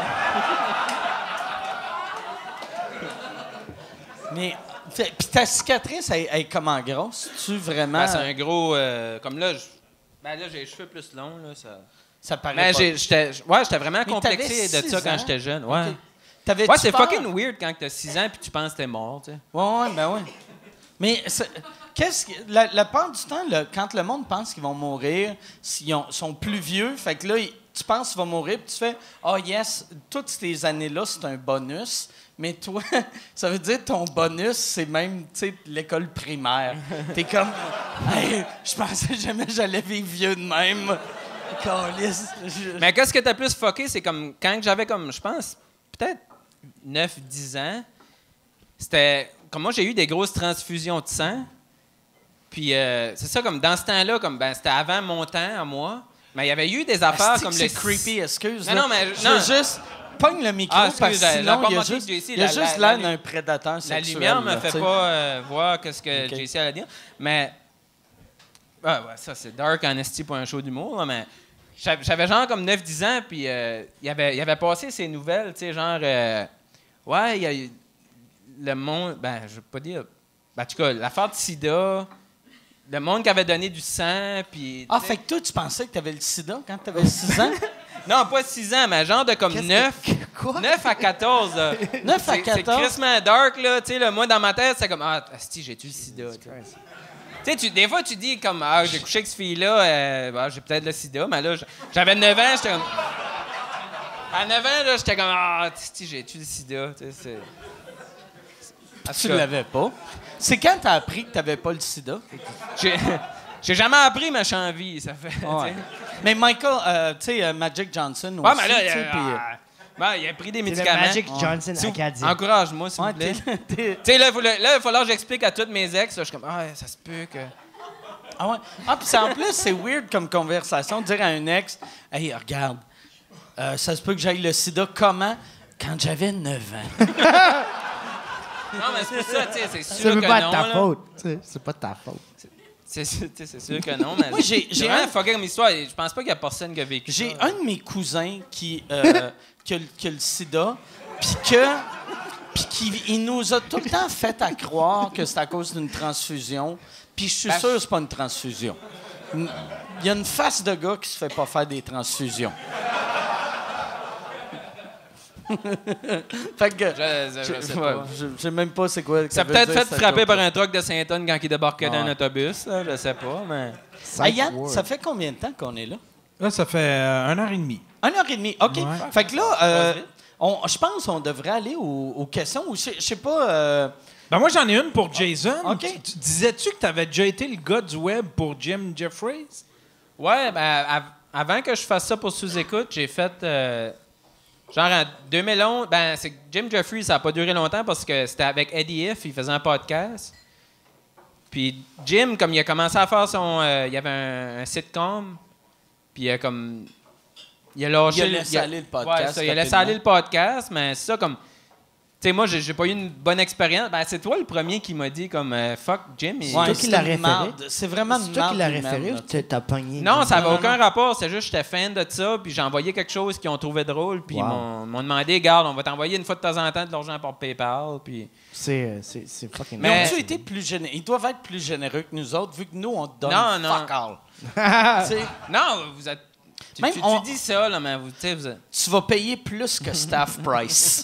Mais, fait- puis ta cicatrice, elle, elle est comment grosse? Tu vraiment... Ben, c'est un gros... euh, comme là, je- ben là, j'ai les cheveux plus longs. Là, ça... Ça paraît Mais pas. j'ai- j'étais ouais, j'étais vraiment Mais complexé t'avais de ça six quand ans? j'étais jeune. Ouais, OK. T'avais-tu ouais c'est peur? fucking weird quand t'as six ans puis tu penses que t'es mort. Tu sais. Ouais, ouais, ben ouais. Mais c'est- qu'est-ce que la, la part du temps, là, quand le monde pense qu'ils vont mourir, s'ils ont- sont plus vieux, fait que là, ils- tu penses qu'ils vont mourir, puis tu fais « Ah, oh yes, toutes ces années-là, c'est un bonus. » Mais toi, ça veut dire que ton bonus, c'est même, tu sais, l'école primaire. T'es comme « Hey, je pensais jamais que j'allais vivre vieux de même. » Calisse. Je- Mais qu'est-ce que t'as plus fucké, c'est comme quand j'avais comme, je pense, peut-être neuf dix ans, c'était... Comme moi, j'ai eu des grosses transfusions de sang. Puis euh, c'est ça, comme dans ce temps-là, comme ben, c'était avant mon temps à moi. Mais il y avait eu des affaires Asti comme que le... c'est creepy, excuse. Non, là. non, mais- Je non. veux juste... Pogne le micro, Ah, parce excuse, que la- la sinon, il y a remarqué juste, que J C, il y a la- juste la- l'air la- d'un prédateur La sexuel. lumière me là, fait tu sais. pas euh, voir ce que Ok. J C allait dire. Mais... Ah ouais, ça, c'est dark en esti pour un show d'humour, là, mais... J'avais j'avais genre comme neuf dix ans, puis euh, il avait, il avait passé ces nouvelles, tu sais, genre... euh, ouais, il y a eu le monde... Ben, je veux pas dire... Ben, en tout cas, l'affaire de sida, le monde qui avait donné du sang, puis... Ah, tu sais- fait que toi, tu pensais que tu avais le sida quand tu avais six ans? Non, pas six ans, mais genre de comme Qu'est-ce neuf. que- quoi? neuf à quatorze, là. neuf à C'est- C'est quatorze? crissement dark, là. Tu sais, là, moi, dans ma tête, c'est comme... Ah, asti, j'ai-tu le sida? Tu sais. Tu sais, tu- des fois, tu dis comme, ah, j'ai couché avec cette fille-là, euh, bah, j'ai peut-être le sida, mais là, j'avais neuf ans, j'étais comme. À neuf ans, là, j'étais comme, ah, si, j'ai-tu le sida? Tu sais, c'est. En tout Tu cas, l'avais pas. C'est quand t'as appris que t'avais pas le sida? J'ai j'ai jamais appris ma vie, ça fait. tu sais. Mais Michael, euh, tu sais, euh, Magic Johnson aussi, Ouais, mais là, tu sais, euh, puis, euh, ah, ben, il a pris des C'est le médicaments. Magic Johnson S'il vous- acadien. Encourage-moi, s'il ouais, vous plaît. t'es- t'es- Tu sais, là, il faut- là, il va falloir que j'explique à toutes mes ex. là, je suis comme, ah, ça se peut que. Ah ouais. Ah, puis c'est- en plus, c'est weird comme conversation de dire à un ex, « Hey, regarde, euh, ça se peut que j'aille le sida comment? Quand j'avais neuf ans. Non, mais c'est pour ça, tu sais, c'est sûr Ça peut que pas non. être ta là. faute. tu sais, C'est pas de ta faute. C'est sûr, tu sais, c'est sûr que non, mais. Moi, j'ai- j'ai C'est vraiment un- fucké comme histoire. et Je pense pas qu'il y a personne qui a vécu J'ai ça. un de mes cousins qui, euh, qui, a, le- qui a le sida, puis que... Puis qui il nous a tout le temps fait à croire que c'est à cause d'une transfusion. Puis je suis Ben, sûr que c'est pas une transfusion. Il y a une face de gars qui se fait pas faire des transfusions. fait que... Je, je- je sais ouais, pas. je- je sais même pas c'est quoi. que Ça a veut peut-être dire, fait cette frapper joke-là. par un truck de Saint-Anne quand il débarquait dans Ouais. un autobus, là, je sais pas, mais. Hey, Yann, ça fait combien de temps qu'on est là? Là, ça fait euh, une heure et demie. Une heure et demie. OK. Ouais. Fait que là, euh, on, je pense qu'on devrait aller aux, aux questions. Ou je je sais pas... euh, Ben moi, j'en ai une pour Jason. OK. Tu- tu- Disais-tu que tu avais déjà été le gars du web pour Jim Jeffries? Ouais, ben, av- avant que je fasse ça pour sous-écoute, j'ai fait. euh, genre en deux mille onze, ben, c'est que Jim Jeffries, ça n'a pas duré longtemps parce que c'était avec Eddie If, il faisait un podcast. Puis Jim, comme il a commencé à faire son. euh, il y avait un, un sitcom, puis il a comme. Il a lâché Il a laissé aller le podcast Ouais, ça, il a laissé rapidement. aller le podcast, mais c'est ça, comme. Tu sais, moi, j'ai j'ai pas eu une bonne expérience. Ben, c'est toi le premier qui m'a dit, comme, euh, fuck Jim. il- ouais, toi qui c'est l'as une référé? marde. C'est vraiment C'est une toi qui l'as marde humaine, référé là, ou tu sais. t'as t'as pogné? Non, ça Non, n'avait non, aucun non. rapport. C'est juste que j'étais fan de ça, puis j'ai envoyé quelque chose qu'ils ont trouvé drôle, puis ils Wow. m'ont m'ont demandé, garde, on va t'envoyer une fois de temps en temps de l'argent par PayPal, puis... C'est euh, c'est- c'est fucking... Mais Mais- ont-ils été plus généreux? Ils doivent être plus généreux que nous autres, vu que nous, on te donne Non, non. fuck all. Tu sais, Non, vous êtes... Tu, Même tu- on- tu dis ça, là, mais vous, tu sais, vous êtes... tu vas payer plus que staff price.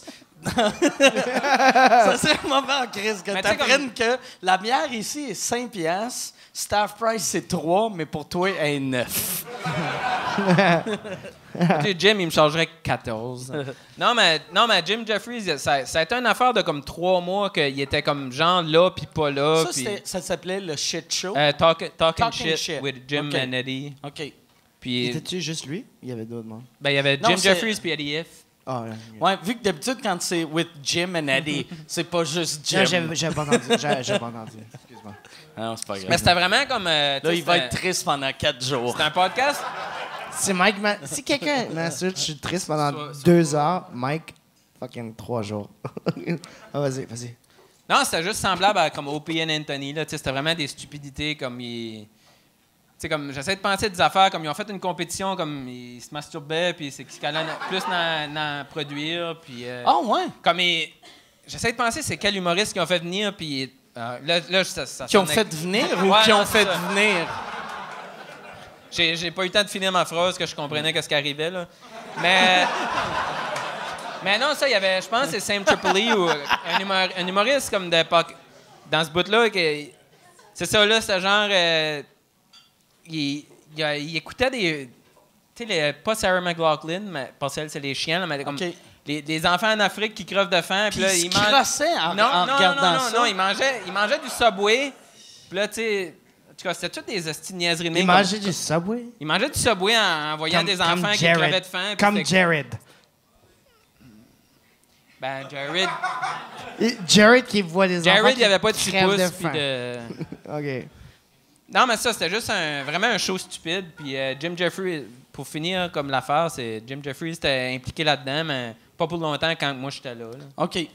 Ça serait un moment en crise que Mais tu tu sais, apprennes que la bière ici est cinq piastres, staff price c'est trois, mais pour toi, elle est neuf. Tu sais, Jim, il me chargerait quatorze. non, mais, non, mais Jim Jeffries, ça, ça a été une affaire de comme trois mois qu'il était comme genre là, puis pas là. Ça, puis, c'était- ça s'appelait le shit show. euh, talk, Talking Talking shit, Shit. with Jim OK. and Eddie. OK. Puis, Était-tu juste lui? Il y avait d'autres monde. ben, il y avait Non, Jim c'est- Jeffries puis Eddie If. Ah, ouais. Ouais, vu que d'habitude, quand c'est with Jim and Eddie, c'est pas juste Jim. Non, j'avais j'avais pas entendu. J'avais j'avais pas entendu. Excuse-moi. Ah non, c'est pas grave. Mais c'était vraiment comme. euh, tu Là, sais, il va c'était- être triste pendant quatre jours. C'était un podcast. Si Mike m'a- si quelqu'un m'insulte, je suis triste pendant Soit- soit- deux heures. Mike, fucking trois jours. ah, vas-y, vas-y. Non, c'était juste semblable à comme Opie and Anthony. Là, tu sais, c'était vraiment des stupidités comme ils. Tu sais, comme j'essaie de penser des affaires comme ils ont fait une compétition, comme ils se masturbaient, puis c'est qu'ils allaient plus dans, dans produire, puis. euh, Ah, ouais. Comme ils- j'essaie de penser c'est quel humoriste qui ont fait venir, puis euh, là, là ça, ça Qui ont sonnait- fait venir ou Ouais, qui non, ont c'est fait ça. venir? J'ai, j'ai pas eu le temps de finir ma phrase, que je comprenais qu'est-ce qui arrivait, là. Mais... Mais non, ça, il y avait... Je pense que c'est Sam Tripoli ou un, humor- un humoriste comme de... Poc- Dans ce bout-là, que... C'est ça, là, c'est genre... euh, il, il, a- il écoutait des... Tu sais, les- pas Sarah McLachlan, mais pas celle, c'est les chiens, là, mais comme... OK. Les, les enfants en Afrique qui crevent de faim, puis Puis là, il se ils mangent... crossait en, non, en non, regardant non, non, ça. non, il mangeait, il mangeait du Subway. Puis là, tu sais... En tout cas, c'était toutes des hosties de niaiseries de Il même, comme- mangeait du Subway? il mangeait du Subway en, en voyant Comme- des comme enfants qui Jared. crevaient de faim. puis Comme c'était- Jared. Ben, Jared... Et Jared qui voit des enfants Jared, il qui n'y avait pas de crèvent pouces de puis faim. de... OK. Non, mais ça, c'était juste un, vraiment un show stupide. Puis euh, Jim Jeffries, pour finir comme l'affaire, c'est Jim Jeffries était impliqué là-dedans, mais pas pour longtemps quand moi j'étais là, là. OK. Puis,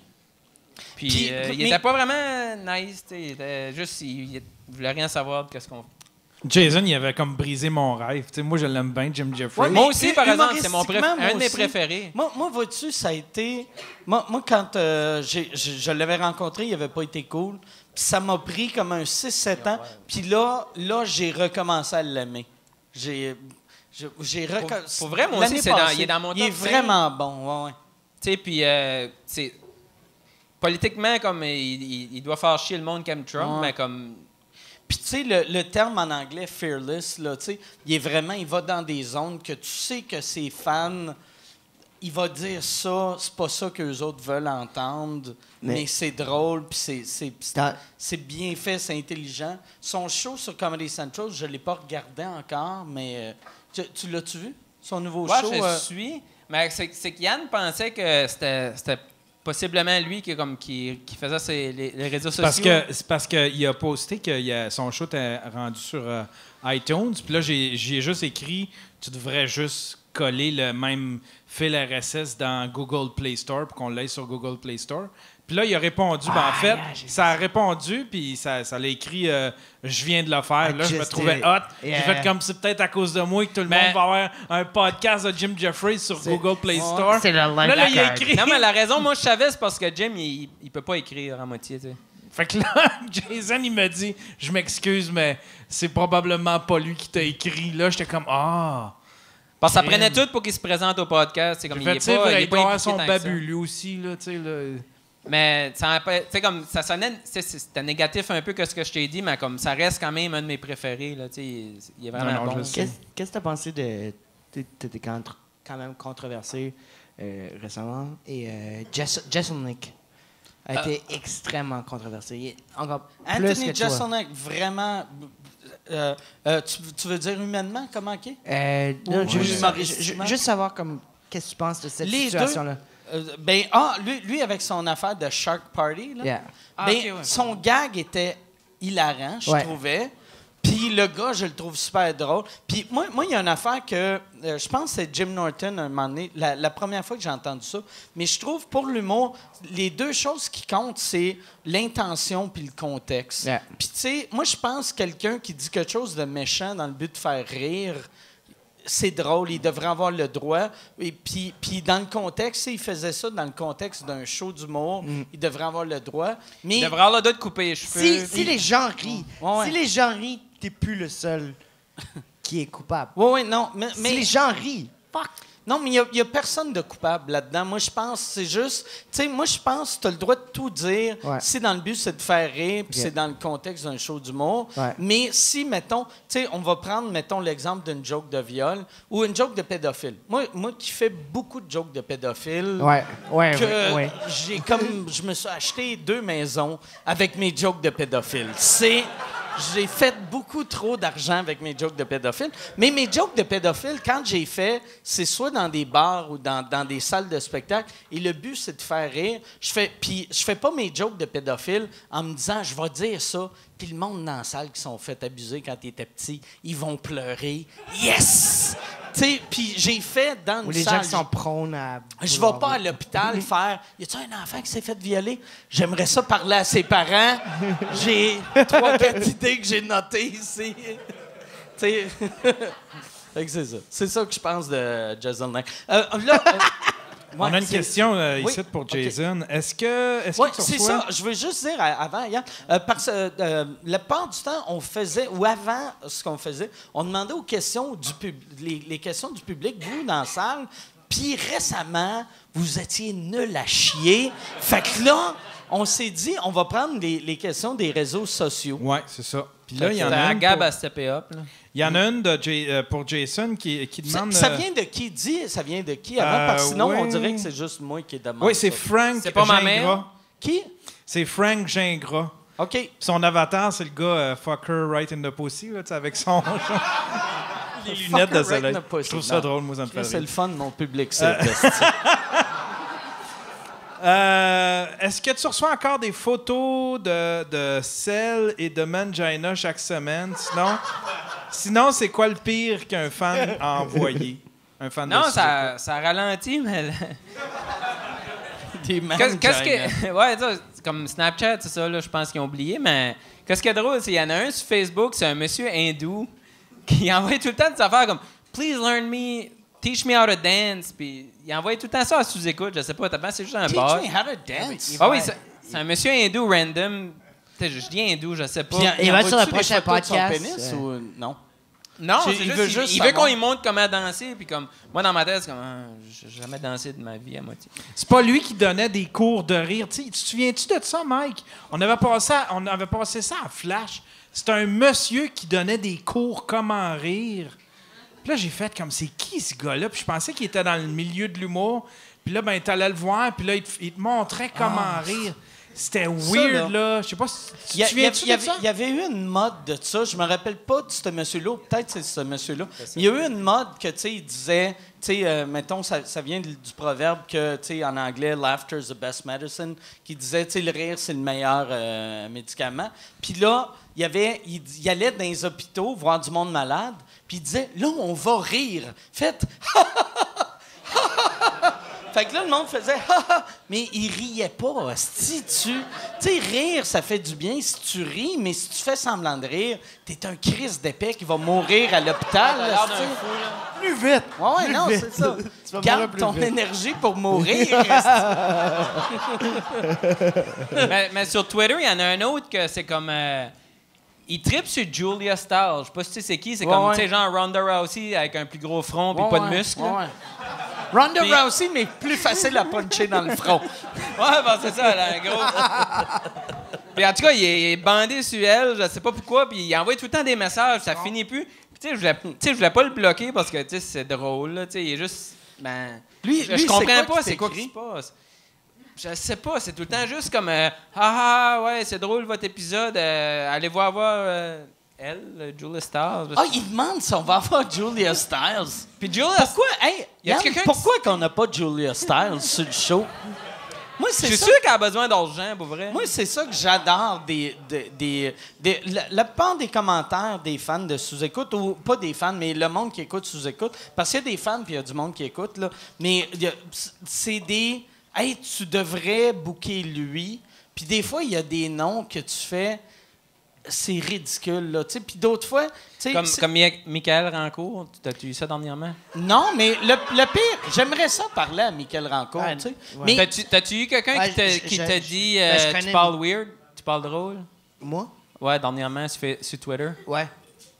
Puis, euh, il mais- était pas vraiment nice, tu sais. Il était juste, il, il voulait rien savoir de ce qu'on... Jason, il avait comme brisé mon rêve. Tu sais, moi, je l'aime bien, Jim Jeffrey. Ouais, Moi mais aussi, par exemple, c'est mon préf- humoristiquement, un de moi mes aussi. préférés. Moi, moi vois-tu, ça a été... Moi, moi quand euh, j'ai- je, je l'avais rencontré, il avait pas été cool. Puis ça m'a pris comme un six sept ans. Puis là, là j'ai recommencé à l'aimer. J'ai... je- J'ai Pour- reco- pour vrai, moi aussi, l'année c'est dans- passée, il est dans mon Il est top cinq. vraiment bon, ouais, ouais. Tu sais, puis, euh, c'est... Politiquement, comme, il, il- il doit faire chier le monde comme Trump, Ouais. mais comme... Puis tu sais, le, le terme en anglais « fearless », là, tu sais, il est vraiment, il va dans des zones que tu sais que ses fans, il va dire ça, c'est pas ça qu'eux autres veulent entendre, mais, Mais- c'est drôle, puis c'est, c'est, c'est, Dans- c'est bien fait, c'est intelligent. Son show sur Comedy Central, je l'ai pas regardé encore, mais euh, tu, tu l'as-tu vu? Son nouveau Ouais, show? je euh, suis. Mais c'est, c'est qu'Yann pensait que c'était, c'était possiblement lui qui, comme, qui, qui faisait ses- les, les réseaux sociaux. Parce que c'est parce qu'il a posté que il a- son show était rendu sur euh, iTunes. Puis là, j'ai, j'ai juste écrit tu devrais juste coller le même fil R S S dans Google Play Store pour qu'on l'aille sur Google Play Store. Puis là, il a répondu. Ben, en fait, ça a répondu, puis ça, ça l'a écrit euh, je viens de le faire. I Là, je me just trouvais did it. hot. Yeah. J'ai fait comme c'est peut-être à cause de moi que tout le Mais- monde va avoir un podcast de Jim Jeffries sur Google Play Store. C'est le Là, là, il a linebacker. écrit. Non, mais la raison, moi, je savais, c'est parce que Jim, il, il peut pas écrire à moitié, tu sais. Fait que là, Jason, il me dit je m'excuse, mais c'est probablement pas lui qui t'a écrit. Là, j'étais comme ah. Parce que ça Crime. prenait tout pour qu'il se présente au podcast. C'est comme, J'ai il fait, est tu sais, pas, il est il pas doit avoir impliqué son tant que ça. babu, lui aussi, là, tu sais, là. Mais ça, a pas- tu sais, comme, ça sonnait, tu sais, c'était négatif un peu que ce que je t'ai dit, mais comme ça reste quand même un de mes préférés, là, tu sais, il, il est vraiment Non, non, bon. je sais. Qu'est-ce qu'est-ce que tu as pensé de. Tu étais quand, quand même controversé euh, récemment. Et euh, Jess- Jeselnik a été extrêmement controversé. Il est encore plus Anthony que toi. Jeselnik, vraiment... euh, euh, tu, tu veux dire humainement, comment qu'il est? Euh, non, Ou je- je- humoristiquement? je- juste savoir comme qu'est-ce que tu penses de cette Les situation-là. Euh, ben, ah, lui, lui, avec son affaire de Shark Party, là, Yeah. Ah, ben, ok, ouais. son gag était hilarant, je Ouais. trouvais. Puis le gars, je le trouve super drôle. Puis moi, moi, il y a une affaire que euh, je pense que c'est Jim Norton, un moment donné, la, la première fois que j'ai entendu ça. Mais je trouve, pour l'humour, les deux choses qui comptent, c'est l'intention puis le contexte. Yeah. Puis tu sais, moi, je pense que quelqu'un qui dit quelque chose de méchant dans le but de faire rire, c'est drôle, il devrait avoir le droit. Et puis, puis dans le contexte, il faisait ça dans le contexte d'un show d'humour, il devrait avoir le droit. Mais Il devrait avoir le droit de couper les cheveux. Si, si les gens rient, Ouais, ouais. si les gens rient, t'es plus le seul qui est coupable. oui, oui, non, mais, mais- Si les gens rient, fuck. Non, mais il n'y a, a personne de coupable là-dedans. Moi, je pense, c'est juste... Tu sais, moi, je pense que tu as le droit de tout dire Ouais. si dans le but, c'est de faire rire, puis Ok. c'est dans le contexte d'un show d'humour. Ouais. Mais si, mettons... Tu sais, on va prendre, mettons, l'exemple d'une joke de viol ou une joke de pédophile. Moi, moi qui fais beaucoup de jokes de pédophile... Ouais, ouais, que ouais, ouais. j'ai comme... Je me suis acheté deux maisons avec mes jokes de pédophile. C'est... J'ai fait beaucoup trop d'argent avec mes jokes de pédophile. Mais mes jokes de pédophile, quand j'ai fait, c'est soit dans des bars ou dans, dans des salles de spectacle. Et le but, c'est de faire rire. Je fais, puis je fais pas mes jokes de pédophile en me disant, je vais dire ça. Puis le monde dans la salle qui sont fait abuser quand ils étaient petits, ils vont pleurer. Yes! Tu sais, puis j'ai fait dans une Ou les salle... gens qui sont prônes à... Je vais pas à l'hôpital faire « Y a-tu un enfant qui s'est fait violer? » J'aimerais ça parler à ses parents. J'ai trois, quatre idées que j'ai notées ici. Tu sais... Fait que c'est ça. C'est ça que je pense de Jason Lang. Euh, là... euh, On ouais, a une c'est- question euh, Oui, ici pour ok. Jason. Est-ce que, est-ce Oui, que tu c'est reçois- ça. Je veux juste dire à- avant, Yann, euh, parce que euh, la part du temps, on faisait, ou avant ce qu'on faisait, on demandait aux questions du pub- les, les questions du public, vous, dans la salle, puis récemment, vous étiez nuls à chier. Fait que là, on s'est dit, on va prendre les, les questions des réseaux sociaux. Oui, c'est ça. Puis là, il y en C'était a à une Gab pour, à stepper up. Là. il y en a une de Jay- euh, pour Jason qui, qui Ça, demande... ça euh, vient de qui dit? Ça vient de qui avant? Euh, Parce que sinon, on oui. dirait que c'est juste moi qui demande. Oui, c'est ça. Frank C'est pas ma Gingras. mère? Qui? C'est Frank Gingras. OK. Puis son avatar, c'est le gars euh, Fucker Right in the Pussy, là, tu sais, avec son... les lunettes de Fucker right soleil. in the pussy. Je trouve ça Non. drôle, moi, ça me fait C'est le rire. fun de mon public, c'est esti. Euh, Est-ce que tu reçois encore des photos de, de sel et de mangina chaque semaine? Sinon, sinon c'est quoi le pire qu'un fan a envoyé? Un fan Non, de ça, ça ralentit, mais... Des Qu'est-ce qu'est-ce mangina. que... Ouais, ça, c'est comme Snapchat, c'est ça, là, je pense qu'ils ont oublié, mais... Qu'est-ce qui est drôle, c'est qu'il y en a un sur Facebook, c'est un monsieur hindou qui envoie tout le temps des affaires comme « Please learn me... Teach me how to dance », puis il envoie tout le temps ça à sous-écoute, je sais pas, t'as pensé c'est juste un Teach bar. me how to dance. Ah oui, c'est c'est un monsieur hindou random. Tu sais, je dis hindou, je sais pas. Puis, Il va envoie-tu sur le des prochain photos de son podcast, pénis euh. ou non? Non, Tu- c'est il juste, veut il, juste il veut savoir. qu'on lui montre comment danser, puis comme moi dans ma tête, c'est comme ah, j'ai jamais dansé de ma vie à moitié. C'est pas lui qui donnait des cours de rire. Tu sais, tu te souviens-tu de ça, Mike? On avait passé, à- on avait passé ça à Flash. C'était un monsieur qui donnait des cours comment rire. Puis là, j'ai fait comme, c'est qui ce gars-là? Puis je pensais qu'il était dans le milieu de l'humour. Puis là, ben, t'allais le voir, puis là, il te, il te montrait comment rire. C'était weird, là. Je sais pas si tu Il y, te a- il y a- souviens-tu il y de ça? avait, il y avait eu une mode de ça. Je me rappelle pas de ce monsieur-là. Peut-être c'est ce monsieur-là. Il y a eu une mode que, tu sais, il disait, tu sais, euh, mettons, ça, ça vient du du proverbe que, tu sais, en anglais, laughter is the best medicine, qui disait, tu sais, le rire, c'est le meilleur euh, médicament. Puis là, il y avait, il, il allait dans les hôpitaux voir du monde malade, puis il disait, là, on va rire. Faites. Fait que là, le monde faisait ha ha, mais il riait pas. Si tu. Tu sais, rire, ça fait du bien si tu ris, mais si tu fais semblant de rire, t'es un Christ d'épais qui va mourir à l'hôpital. là, l'air esti. d'un fou, là. Plus vite! Ouais, ouais, Plus non, vite. c'est ça. Tu vas mourir Garde plus ton vite. énergie pour mourir. esti. mais, mais sur Twitter, il y en a un autre que c'est comme. euh, il tripe sur Julia Stiles. Je sais pas si tu sais c'est qui. C'est Ouais, comme, ouais. tu sais, genre Ronda Rousey avec un plus gros front puis Ouais, pas de ouais, muscles. ouais, ouais. Ronda Puis- Rousey, mais plus facile à puncher dans le front. Ouais, ben c'est ça, elle a un gros. Puis en tout cas, il est, il est bandé sur elle, je sais pas pourquoi, puis il envoie tout le temps des messages, ça finit plus. Puis tu sais, je voulais, tu sais, je voulais pas le bloquer parce que tu sais, c'est drôle, là, tu sais, il est juste. Ben. Lui- je, lui, je c'est comprends quoi pas qu'il c'est quoi qui t'écrit? se passe. Je sais pas, c'est tout le temps juste comme euh, ah ah ouais, c'est drôle votre épisode, euh, allez voir voir euh, elle, euh, Julia Stiles. Ah, il demande si on va avoir Julia Stiles. Puis Julia, Pourquoi, hey, Y a-tu Yann, quelqu'un qui- pourquoi qu'on n'a pas Julia Stiles sur le show? Moi, je c'est suis ça. sûr qu'elle a besoin d'argent pour vrai. Moi, c'est ça que j'adore des, des, des, des- la, la plupart des commentaires des fans de sous-écoute, ou pas des fans, mais le monde qui écoute sous-écoute, parce qu'il y a des fans puis il y a du monde qui écoute, là, mais il y a- c'est des « Hey, tu devrais booker lui », puis des fois, il y a des noms que tu fais, c'est ridicule, là, tu sais, puis d'autres fois, tu sais... Comme, c'est- comme Mi- Michael Rancourt, t'as-tu eu ça dernièrement? Non, mais le, le pire, j'aimerais ça parler à Michael Rancourt, Ouais, tu sais, ouais. mais... T'as-tu, t'as-tu eu quelqu'un Ouais, qui t'a, je- qui je- t'a je- dit ben, je euh, connais- tu parles weird, tu parles drôle? Moi? Ouais, dernièrement sur, Fa- sur Twitter. Ouais.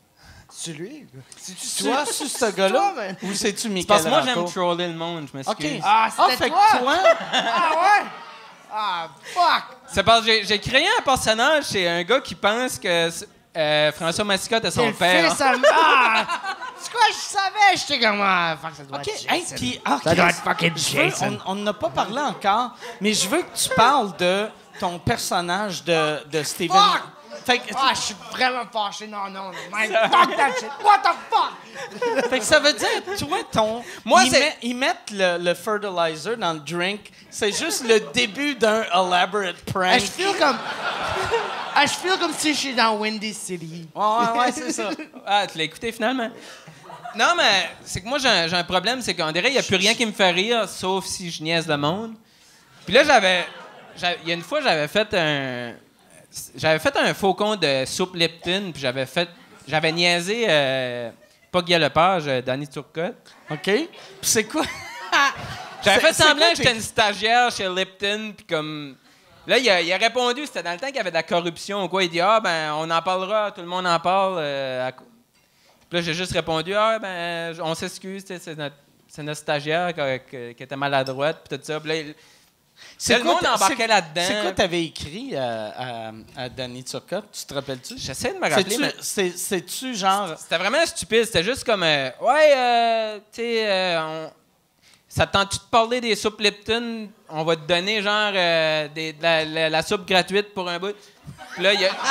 C'est lui? C'est-tu Toi, c'est ce gars-là? man? Ou c'est-tu Michael Parce que moi, Rocco? j'aime troller le monde, je m'excuse. OK. Ah, Ah, c'était fait toi? que toi... Ah ouais? Ah, fuck! C'est parce que j'ai, j'ai créé un personnage, c'est un gars qui pense que euh, François Mascotte est son C'est le père. fils à... Ah! C'est quoi, je savais? J'étais comme... Ah, fuck, ça doit OK. être Hey, Jason. puis, ah, Ça doit Chris, être fucking je veux- Jason. on on n'a pas parlé encore, mais je veux que tu parles de ton personnage de, de Steven. Fuck! Fait que, Ah, je suis vraiment fâché. Non, non, non. Man, fuck that shit. What the fuck? fait que ça veut dire, toi, ton. Moi, ils, c'est- met- ils mettent le, le fertilizer dans le drink. C'est juste le début d'un elaborate Ah, prank. je feel comme... Ah, je feel comme si je suis dans Windy City. Ouais, ouais, ouais, c'est ça. Ah, tu l'as écouté finalement? Non, mais c'est que moi, j'ai un, j'ai un problème, c'est qu'on dirait qu'il n'y a plus rien qui me fait rire, sauf si je niaise le monde. Puis là, j'avais. j'avais- Il y a une fois, j'avais fait un. J'avais fait un faux compte de soupe Lipton, puis j'avais fait. J'avais niaisé. Euh, pas Guy Lepage, euh, Danny Turcotte. OK? Puis c'est quoi? J'avais C'est- fait c'est semblant quoi que j'étais tes- une stagiaire chez Lipton, puis comme. Là, il a, il a répondu, c'était dans le temps qu'il y avait de la corruption ou quoi. Il dit Ah, ben, on en parlera, tout le monde en parle. euh, à co- Puis là, j'ai juste répondu Ah, ben, on s'excuse, tu sais, c'est notre, c'est notre stagiaire qui, qui- qui était maladroite, puis tout ça. Puis là, il- C'est le monde ta- embarquait c'est- là-dedans. C'est quoi t'avais écrit à, à, à Danny Turcotte? Tu te rappelles-tu? J'essaie de me rappeler, C'est-tu- mais c'est- C'est-tu genre... c'était vraiment stupide. C'était juste comme euh, Ouais, euh, tu sais, euh, on- ça te tente-tu de parler des soupes Lipton? On va te donner, genre, euh, des- de la, la- la soupe gratuite pour un bout. Puis là, il y a.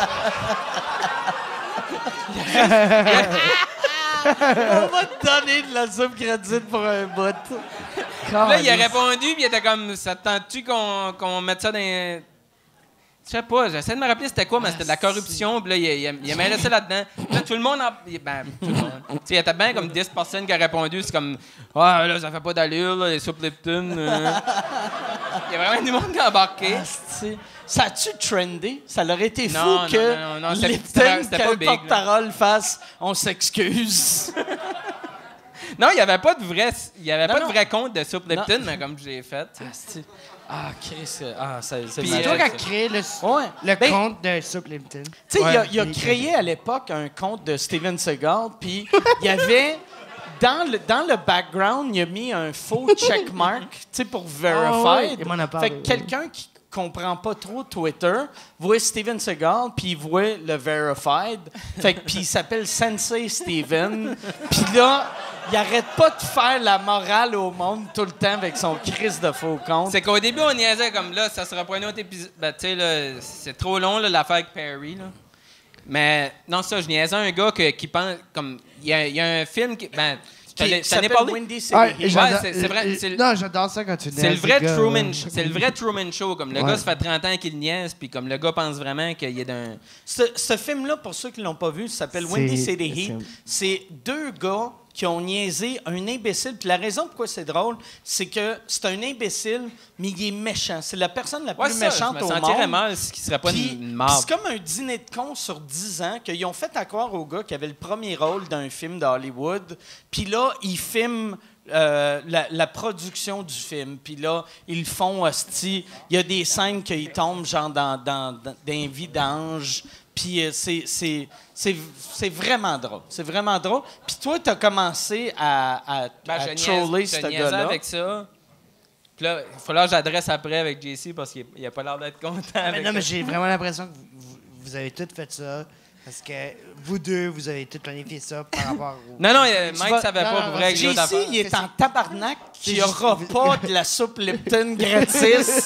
On va te donner de la soupe gratuite pour un bout. Là, il a répondu, puis il était comme, ça te tente-tu qu'on qu'on mette ça dans... les- Je sais pas, j'essaie de me rappeler c'était quoi, mais c'était de la corruption, puis là, il, il, il a mêlé ça là-dedans. Là, tout le monde en... il- Ben, tout le monde. Tu sais, il y était bien comme dix personnes qui ont répondu, c'est comme, ah, là, ça fait pas d'allure, là, les soupes Lipton. euh. Il y a vraiment du monde qui a embarqué. Asti. Ça a-tu trendé? Ça aurait été fou Non, non, que non, non, non, c'était- Lipton, c'était- c'était que pas le big, là. porte-parole fasse « On s'excuse Non, il n'y avait pas de vrai, il y avait Non, pas non. de vrai compte de soupe Lipton, Non. mais comme je l'ai fait. ». Asti. Ah, Chris, ah, ça- c'est Puis, C'est malade, toi qui as ça. créé le, Ouais. le Ben, compte de Soup Lipton. Tu sais, il a, Ouais. il a créé à l'époque un compte de Steven Seagal, puis il y avait, dans le, dans le background, il a mis un faux checkmark, tu sais, pour verified. Ah ouais, il m'en a parlé, Fait que ouais. quelqu'un qui comprend pas trop Twitter voit Steven Seagal, puis il voit le verified. Fait que, puis il s'appelle Sensei Steven. Puis là, il arrête pas de faire la morale au monde tout le temps avec son crise de faux compte. C'est qu'au début, on niaisait comme là, ça sera pas un autre épisode. Ben, tu sais, là, c'est trop long, là, l'affaire avec Perry, là. Mais, non, ça, je niaisais un gars que- qui pense, comme, il y, a- il y a un film qui, ben, je Puis t'en ai- il je t'en ai s'appelle parlé. Windy City Ah, Heat. j'adore- c'est- c'est vrai, euh, c'est le- Non, j'adore ça quand tu C'est le niaises vrai des gars, Truman, ouais. Sh- c'est le vrai Truman Show, comme le Ouais. gars, ça fait trente ans qu'il niaise, puis comme le gars pense vraiment qu'il est d'un... Ce, ce film-là, pour ceux qui l'ont pas vu, s'appelle C'est- Windy City c'est- Heat. C'est deux gars qui ont niaisé un imbécile. Puis la raison pourquoi c'est drôle, c'est que c'est un imbécile, mais il est méchant. C'est la personne la plus Ouais, ça, méchante je me au sentirais monde. mal si qu'il serait pas Puis- une, une puis marde. c'est comme un dîner de cons sur dix ans qu'ils ont fait à croire au gars qui avait le premier rôle d'un film d'Hollywood. Puis là, ils filment euh, la, la production du film. Puis là, ils le font hostie. Il y a des scènes qu'ils tombent genre dans, dans, dans, dans un vidange. Puis euh, c'est, c'est, c'est, c'est vraiment drôle. C'est vraiment drôle. Puis toi, tu as commencé à, à, Ben, à je niaise- troller je ce niaisais gars-là. avec ça. Puis là, il faut que j'adresse après avec J C parce qu'il il a pas l'air d'être content Mais avec non, mais ça. j'ai vraiment l'impression que vous, vous- vous avez tous fait ça. Parce que vous deux, vous avez tous planifié ça par rapport au... Non, non, euh, Tu Mike vas- savait non, pas non, pour non, vrai que c'est- j'ai J d'autres C, affaires. il est en tabarnak qu'il n'y C'est aura juste- pas de la soupe Lipton gratis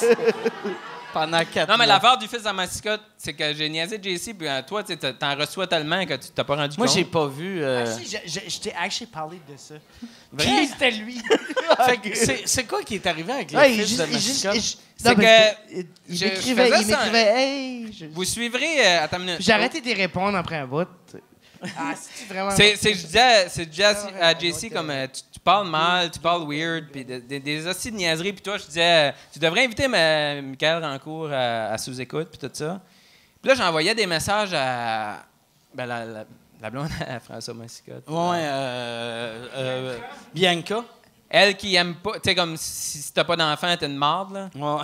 pendant quatre Non, mais mois. l'affaire du fils à mascotte, c'est que j'ai niaisé J C, puis euh, toi, tu sais, t'en reçois tellement que tu t'as pas rendu Moi, compte. j'ai pas vu. euh, Ah, si, je, je- je t'ai actually parlé de ça. Vrai? Qui c'était lui? Fait que c'est, c'est quoi qui est arrivé avec le Ouais, il fils juste- de il juste- mascotte? il- C'est non, parce que il- il je- m'écrivait, je faisais il ça- m'écrivait, hey! je- Vous suivrez... euh, attends une minute. J'ai arrêté de répondre après un bout. Ah, c'est vraiment. C'est, c'est que je disais, c'est que je disais à- ouais, à ouais, J C ouais, comme ouais. euh, tu, tu parles mal, tu parles weird, puis de- de- des hosties de niaiseries, puis toi je disais euh, tu devrais inviter ma, Michael Rancourt à, à sous-écoute puis tout ça. Puis là j'envoyais des messages à ben, la, la, la blonde à François Mascotte. Ouais, euh, euh, Bianca. Elle qui aime pas, tu sais comme si, si t'as pas d'enfant, t'es une marde là. Ouais.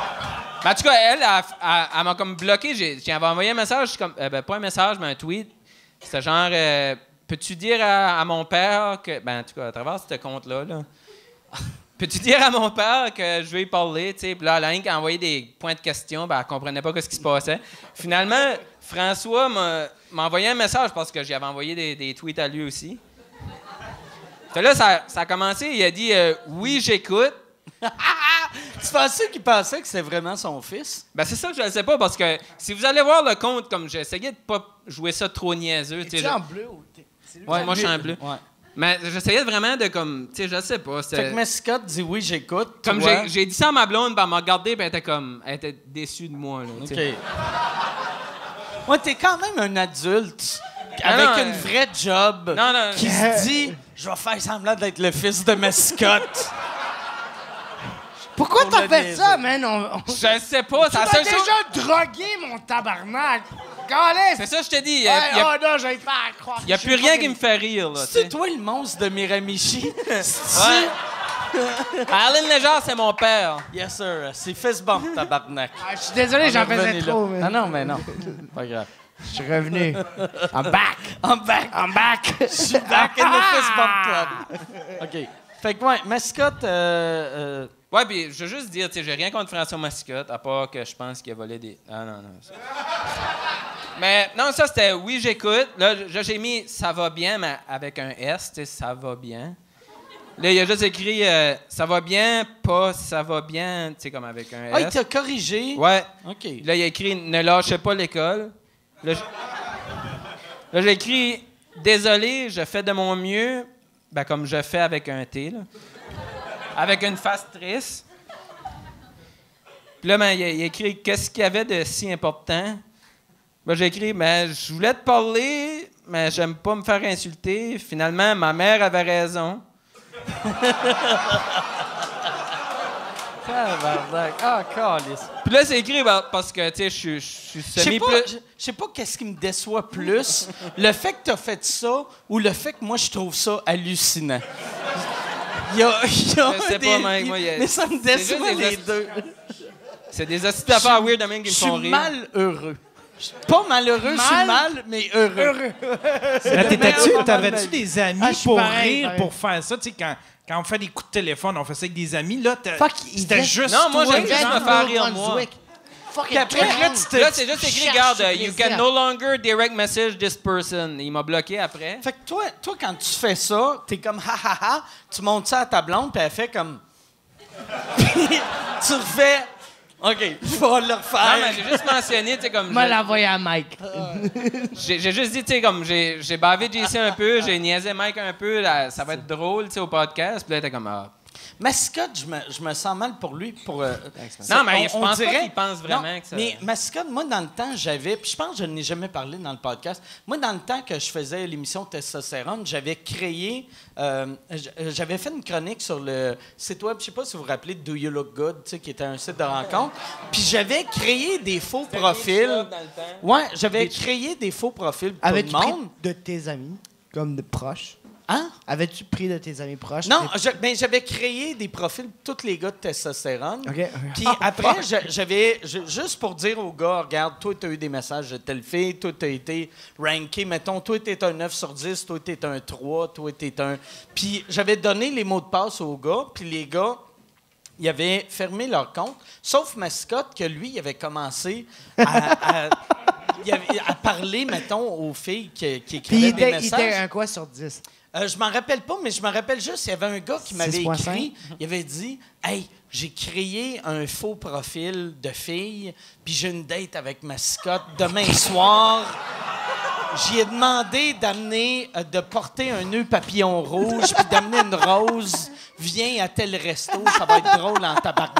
Ben, en tout cas, elle, elle, elle- elle m'a comme bloqué. J'ai, j'ai envoyé un message, comme, euh, ben, pas un message, mais un tweet. C'était genre, euh, peux-tu dire à, à mon père que... Ben, en tout cas, à travers ce compte-là, là, peux-tu dire à mon père que je vais y parler, tu sais? Puis là, Alain qui a envoyé des points de question, ben, elle comprenait pas ce qui se passait. Finalement, François m'a, m'a envoyé un message parce que j'avais envoyé des, des tweets à lui aussi. Puis là, ça, ça a commencé, il a dit euh, « Oui, j'écoute ». Tu pensais qu'il pensait que c'était vraiment son fils? Ben, c'est ça que je ne sais pas, parce que si vous allez voir le compte, comme j'ai essayé de pas jouer ça trop niaiseux. Tu es en bleu ou t'es... Ouais, moi, je suis en bleu. Ouais. Mais j'essayais vraiment de, comme, tu sais, je sais pas. Fait que Mascotte dit oui, j'écoute. Comme toi... j'ai, j'ai dit ça à ma blonde, ben, elle m'a regardé, ben, elle était comme, elle était déçue de moi, là, OK. tu sais. Ouais, t'es quand même un adulte Ah avec non, une euh, vraie job Non, non. qui se dit « Je vais faire semblant d'être le fils de Mascotte. » Pourquoi Pour t'as le fait niaiser. ça, man? On, on... Je sais pas, c'est la Tu seule m'as chose... déjà drogué, mon tabarnak! Calais! C'est ça que je te dis, il y Ouais, a, il y a- oh non, j'ai pas à croire. il y a plus rien qui me fait rire, là, tu C'est sais. toi le monstre de Miramichi? Ouais. Alan Léger, c'est mon père. Yes, sir. C'est fist bump, tabarnak. Ah, je suis désolé, j'en On est faisais revenu trop, là. man. Ah non, mais non. Pas grave. Je suis revenu. I'm back! I'm back. I'm back! Je suis back in the fist bump club. OK. Fait que, ouais, Mascotte... Euh, euh, Ouais, puis je veux juste dire, tu sais, j'ai rien contre François Mascotte, à part que je pense qu'il a volé des... Ah non, non. Ça... mais non, ça, c'était « Oui, j'écoute ». Là, j'ai mis « Ça va bien », mais avec un S, tu sais, « Ça va bien ». Là, il a juste écrit euh, « Ça va bien », pas « Ça va bien », tu sais, comme avec un Ah, il S. t'a corrigé? Ouais. OK. Là, il a écrit « Ne lâchez pas l'école ». Là, j'- là, j'ai écrit « Désolé, je fais de mon mieux », ben, comme je fais avec un T, là. Avec une face triste. Puis là, ben, il, a, il a écrit « Qu'est-ce qu'il y avait de si important? » Ben, j'ai écrit ben, « Je voulais te parler, mais j'aime pas me faire insulter. Finalement, ma mère avait raison. » Tabarnak. Ah, calice. Puis là, c'est écrit ben, parce que, tu sais, je suis- je suis Je sais semi pas, plus... je je sais pas qu'est-ce qui me déçoit plus, le fait que t'as fait ça ou le fait que moi, je trouve ça hallucinant. Il y a, il y a Je sais des- pas, Mike, moi, il y a- mais ça me c'est juste déçoit des les asti- deux. C'est des astuces d'affaires weird de même qui Je me suis font rire. malheureux. Je suis pas malheureux, je suis Mal? mal, mais heureux. Heureux. Là, t'étais-tu- meilleur moment de T'avais-tu ma vie. des amis Ah, je suis pour pareil, rire, pareil. pour faire ça? Tu sais, quand, quand on fait des coups de téléphone, on fait ça avec des amis. Là, t'as- Fuck, il c'était vient- juste Non, moi, toi. j'aime juste me faire rire, moi. Fucking Puis après, là, tu te- Là, c'est juste écrit, cherches regarde, du euh, you plaisir. can no longer direct message this person. Il m'a bloqué après. Fait que toi, toi, quand tu fais ça, t'es comme ha ha ha, tu montes ça à ta blonde, puis elle fait comme. Puis tu refais. OK, je vais le refaire. Non, mais j'ai juste mentionné, tu sais, comme... Moi, j'ai- l'envoyer à Mike. J'ai j'ai juste dit, tu sais, comme, j'ai j'ai bavé J C un peu, j'ai niaisé Mike un peu, là, ça va être drôle, tu sais, au podcast. Puis là, il était comme, ah. Mascotte, je me, je me sens mal pour lui. Pour, euh, Non, ça- mais on- je on pense pas dirait- qu'il pense vraiment Non, que ça... Mais Mascotte, moi, dans le temps, j'avais... Puis je pense que je n'ai jamais parlé dans le podcast. Moi, dans le temps que je faisais l'émission Testostérone, j'avais créé... euh, j- j'avais fait une chronique sur le site web, je sais pas si vous vous rappelez, Do You Look Good, tu sais, qui était un site de rencontre. Puis j'avais créé des faux profils. dans le temps. Ouais, j'avais créé des faux profils pour tout Avais-tu le pris monde. de tes amis, comme de proches? Hein? Avais-tu pris de tes amis proches? Non, Tes- je- ben, j'avais créé des profils de tous les gars de testostérone. OK. Puis Ah, après, fuck. je- j'avais, je- juste pour dire aux gars, regarde, toi, tu as eu des messages de telle fille, toi, tu as été ranké, mettons, toi, tu es un neuf sur dix, toi, tu es un trois, toi, tu es un... Puis j'avais donné les mots de passe aux gars, puis les gars, ils avaient fermé leur compte, sauf Mascotte, que lui, il avait commencé à, à- il avait- à parler, mettons, aux filles qui, qui Puis écrivaient il des était, il messages. était un quoi sur dix? Euh, je m'en rappelle pas, mais je me rappelle juste, il y avait un gars qui m'avait six virgule cinq. écrit, il avait dit « Hey, j'ai créé un faux profil de fille, puis j'ai une date avec Mascotte demain soir. J'y ai demandé d'amener, euh, de porter un nœud papillon rouge, puis d'amener une rose. Viens à tel resto, ça va être drôle en tabarnak. »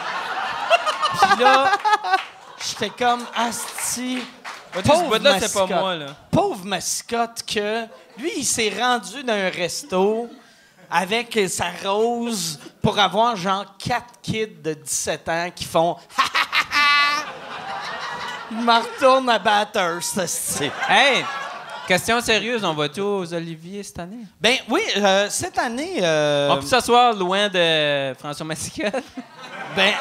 Puis là, j'étais comme « Asti... » Vois-tu, ce Pauvre bout-là, c'est pas Mascotte. moi, là. Pauvre Mascotte que lui, il s'est rendu dans un resto avec sa rose pour avoir genre quatre kids de dix-sept ans qui font ha ha ha ha. Il me retourne à Bathurst, c'est. Hey! Question sérieuse, on va tous aux Oliviers cette année? Ben oui, euh, cette année. euh, On peut s'asseoir loin de François Mascotte? Ben.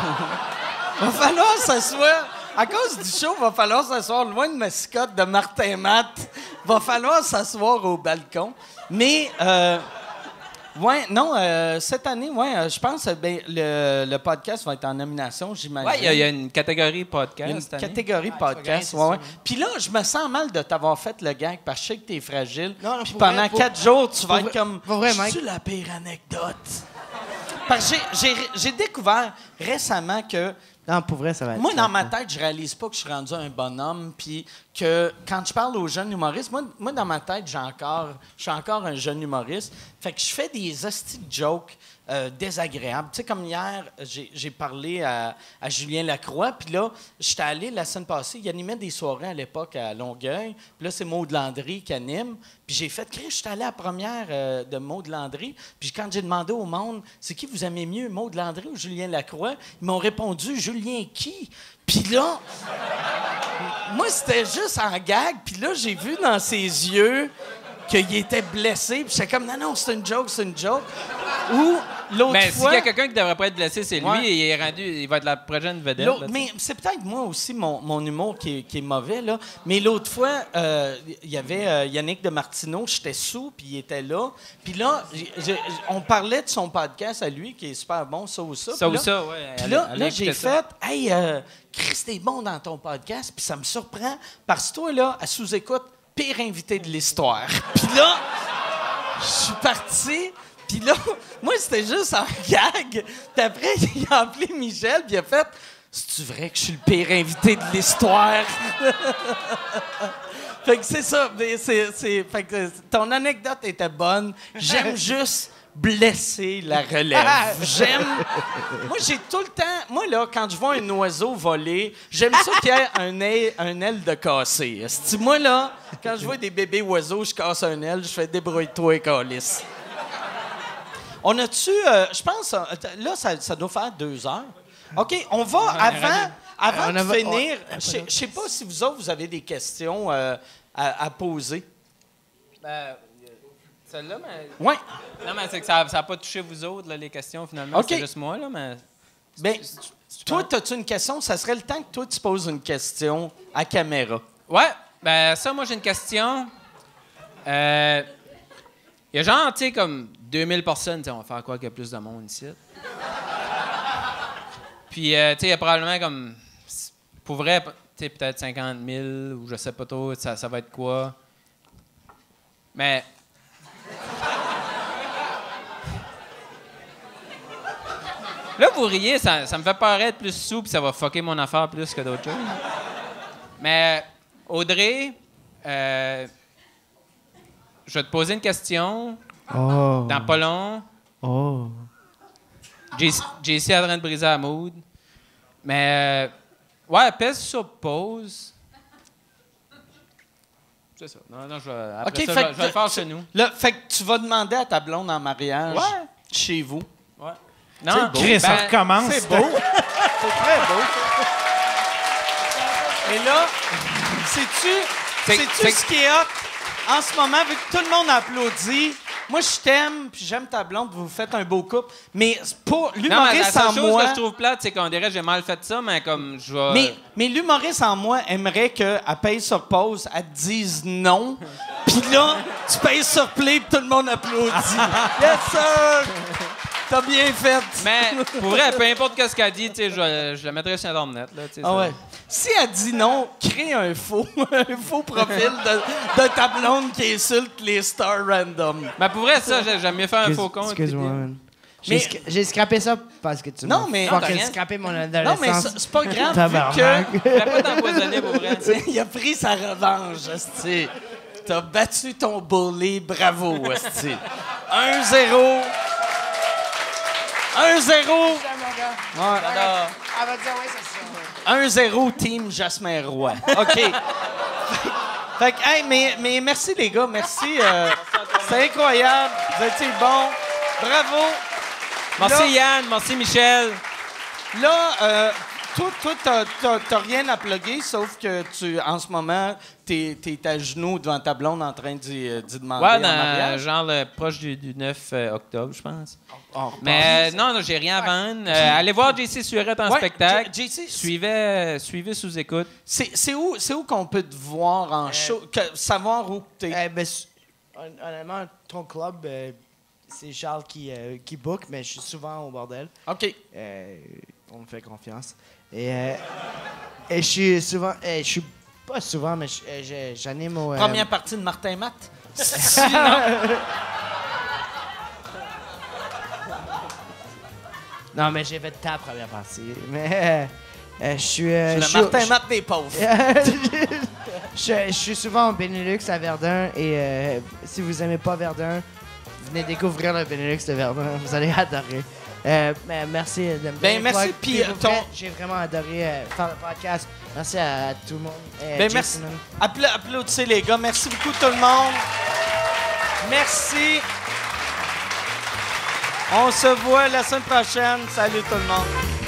va falloir s'asseoir. À cause du show, va falloir s'asseoir loin de Mascotte, de Martin Matt, Va falloir s'asseoir au balcon. Mais, euh, ouais, non, euh, cette année, ouais, euh, je pense que ben, le, le podcast va être en nomination, j'imagine. Ouais, il y, a- il y a une catégorie podcast. Il y a une cette année. catégorie podcast, ouais, ouais. Puis là, je me sens mal de t'avoir fait le gag parce que je sais que t'es fragile. Non, non, Puis pour pendant vrai, pour- quatre jours, tu vas pour être vrai- comme. pour vrai, Mike. C'est la pire anecdote. Parce que j'ai- j'ai j'ai découvert récemment que Non, pour vrai, ça va être. moi, dans ma tête, je réalise pas que je suis rendu un bonhomme, puis que quand je parle aux jeunes humoristes, moi, moi dans ma tête, j'ai encore, je suis encore un jeune humoriste. Fait que je fais des hosties de jokes euh, désagréables. Tu sais, comme hier, j'ai j'ai parlé à, à Julien Lacroix, puis là, j'étais allé la semaine passée, il animait des soirées à l'époque à Longueuil, puis là, c'est Maud Landry qui anime, puis j'ai fait, Chris, j'étais allé à la première euh, de Maud Landry, puis quand j'ai demandé au monde, c'est qui vous aimez mieux, Maud Landry ou Julien Lacroix, ils m'ont répondu, Julien qui? Puis là, moi, c'était juste en gag. Puis là, j'ai vu dans ses yeux qu'il était blessé. Puis j'étais comme, non, non, c'est une joke, c'est une joke. Ou l'autre Mais s'il fois... y a quelqu'un qui devrait pas être blessé, c'est lui. Ouais. Il est rendu, il va être la prochaine vedette. L'autre- là, tu mais c'est peut-être moi aussi, mon, mon humour qui est, qui est mauvais, là. Mais l'autre fois, euh, il y avait euh, Yannick de Martineau, j'étais sous, puis il était là. Puis là, j'ai- j'ai- on parlait de son podcast à lui, qui est super bon, ça ou ça. sais. Ça Puis ou là- ça, ouais. Puis allez- là, allez là écouter j'ai ça. fait, hey, euh, Chris, t'es bon dans ton podcast, puis ça me surprend, parce que toi, là, à sous-écoute, pire invité de l'histoire. Puis là, je suis parti, puis là, moi, c'était juste en gag. Puis après, il a appelé Michel, puis il a fait, c'est-tu vrai que je suis le pire invité de l'histoire? Fait que c'est ça. mais c'est- c'est- fait que ton anecdote était bonne. J'aime juste blesser la relève. J'aime. Moi, j'ai tout le temps. Moi, là, quand je vois un oiseau voler, j'aime ça qu'il y ait un aile, un aile de cassé. Esti, moi, là, quand je vois des bébés oiseaux, je casse un aile, je fais débrouille-toi et calisse. On a-tu. euh, je pense. euh, Là, ça, ça doit faire deux heures. OK, on va avant. Avant On de a- finir, on- je ne sais pas si vous autres, vous avez des questions euh, à, à poser. Ben, celle-là, mais. Oui. Non, mais c'est que ça n'a pas touché vous autres, là, les questions, finalement. OK. C'est juste moi, là, mais. Ben, toi, as-tu une question? Ça serait le temps que toi, tu poses une question à caméra. Ouais, ben, ça, moi, j'ai une question. Euh. Il y a genre, tu sais, comme deux mille personnes, tu sais, on va faire quoi qu'il y a plus de monde ici? Puis, euh, tu sais, il y a probablement comme. Pour vrai, tu sais, peut-être cinquante mille ou je sais pas trop, ça, ça va être quoi? Mais. Là, vous riez, ça, ça me fait paraître plus sous, puis ça va fucker mon affaire plus que d'autres choses. Mais, Audrey, euh, je vais te poser une question. Oh. Dans pas long, Oh. J C est en train de briser la mood. Mais, euh, ouais, pèse sur pause. C'est ça. Non, non, je vais, après OK, ça, fait je, vais- que je vais le faire tu- chez nous. Là, fait que tu vas demander à ta blonde en mariage Ouais. chez vous. Ouais. Non, Chris, ça ben, recommence. C'est beau. C'est très beau. Et là, sais-tu Fait- sais-tu fait- ce qui est hot? En ce moment, vu que tout le monde applaudit, moi, je t'aime, puis j'aime ta blonde, vous faites un beau couple. Mais pour Non, mais la l'humoriste seule en chose moi... que je trouve plate, c'est qu'on dirait que j'ai mal fait ça, mais comme je vais... Mais, mais l'humoriste en moi aimerait qu'elle paye sur pause, elle te dise non, puis là, tu payes sur play, puis tout le monde applaudit. Yes, sir! T'as bien fait. Mais pour vrai, peu importe ce qu'elle dit, tu sais, je, je la mettrai sur Internet. Là, tu sais, Ah ça. ouais. Si elle dit non, crée un faux, un faux profil de, de ta blonde qui insulte les stars random. Mais pour vrai, ça, j'ai- j'aime mieux faire un faux compte. Excuse-moi, man. J'ai Mais- sc- J'ai scrappé ça parce que tu Non, m'as mais- Non, t'as fucking rien. scrappé mon Non, adolescence. mais ça- c'est pas grave, vu Tabarnak. que... Je vais pas t'empoisonner pour vrai. tu sais. Il a pris sa revanche, esti. T'as battu ton bully, bravo, esti. un zéro. un zéro. J'adore. Elle va dire, oui, c'est ça. un zéro, team Jasmin Roy. OK. Fait que, hey, mais, mais merci, les gars. Merci. euh, c'est incroyable. Vous étiez bons. Bravo. Merci Là- Yann, merci Michel. Là, euh, toi, toi t'as, t'as, t'as rien à plugger, sauf que tu, en ce moment, t'es, t'es à genoux devant ta blonde en train d'y, d'y demander Ouais, en dans, mariage. genre le, proche du, du neuf euh, octobre, je pense. On repasse. Mais euh, non, non, j'ai rien à vendre. Euh, allez voir J C Surette en Ouais, spectacle. J- JC, Suivez, euh, suivez sous écoute. C'est, c'est, où, c'est où qu'on peut te voir en show? Que- savoir où t'es. Eh ben, s- hon- honnêtement, ton club, euh, c'est Charles qui, euh, qui book, mais je suis souvent au bordel. OK. Euh, on me fait confiance. Et, euh, et je suis souvent. euh, Je suis pas souvent, mais je- euh, je- j'anime au. euh, Première partie de Martin Matt. Sinon, Non, mais j'ai fait ta première partie. Mais euh, euh, je suis. euh, le je suis- Martin je- Matt des pauvres. je, je suis souvent au Benelux à Verdun et euh, si vous aimez pas Verdun, venez découvrir le Benelux de Verdun. Vous allez adorer. Euh, mais merci de me Ben, donner merci, plug. puis, pour ton- vrai, j'ai vraiment adoré euh, faire le podcast. Merci à, à tout le monde. Euh, Ben, merci. Jason. Appla- applaudissez les gars. Merci beaucoup tout le monde. Merci. On se voit la semaine prochaine. Salut tout le monde.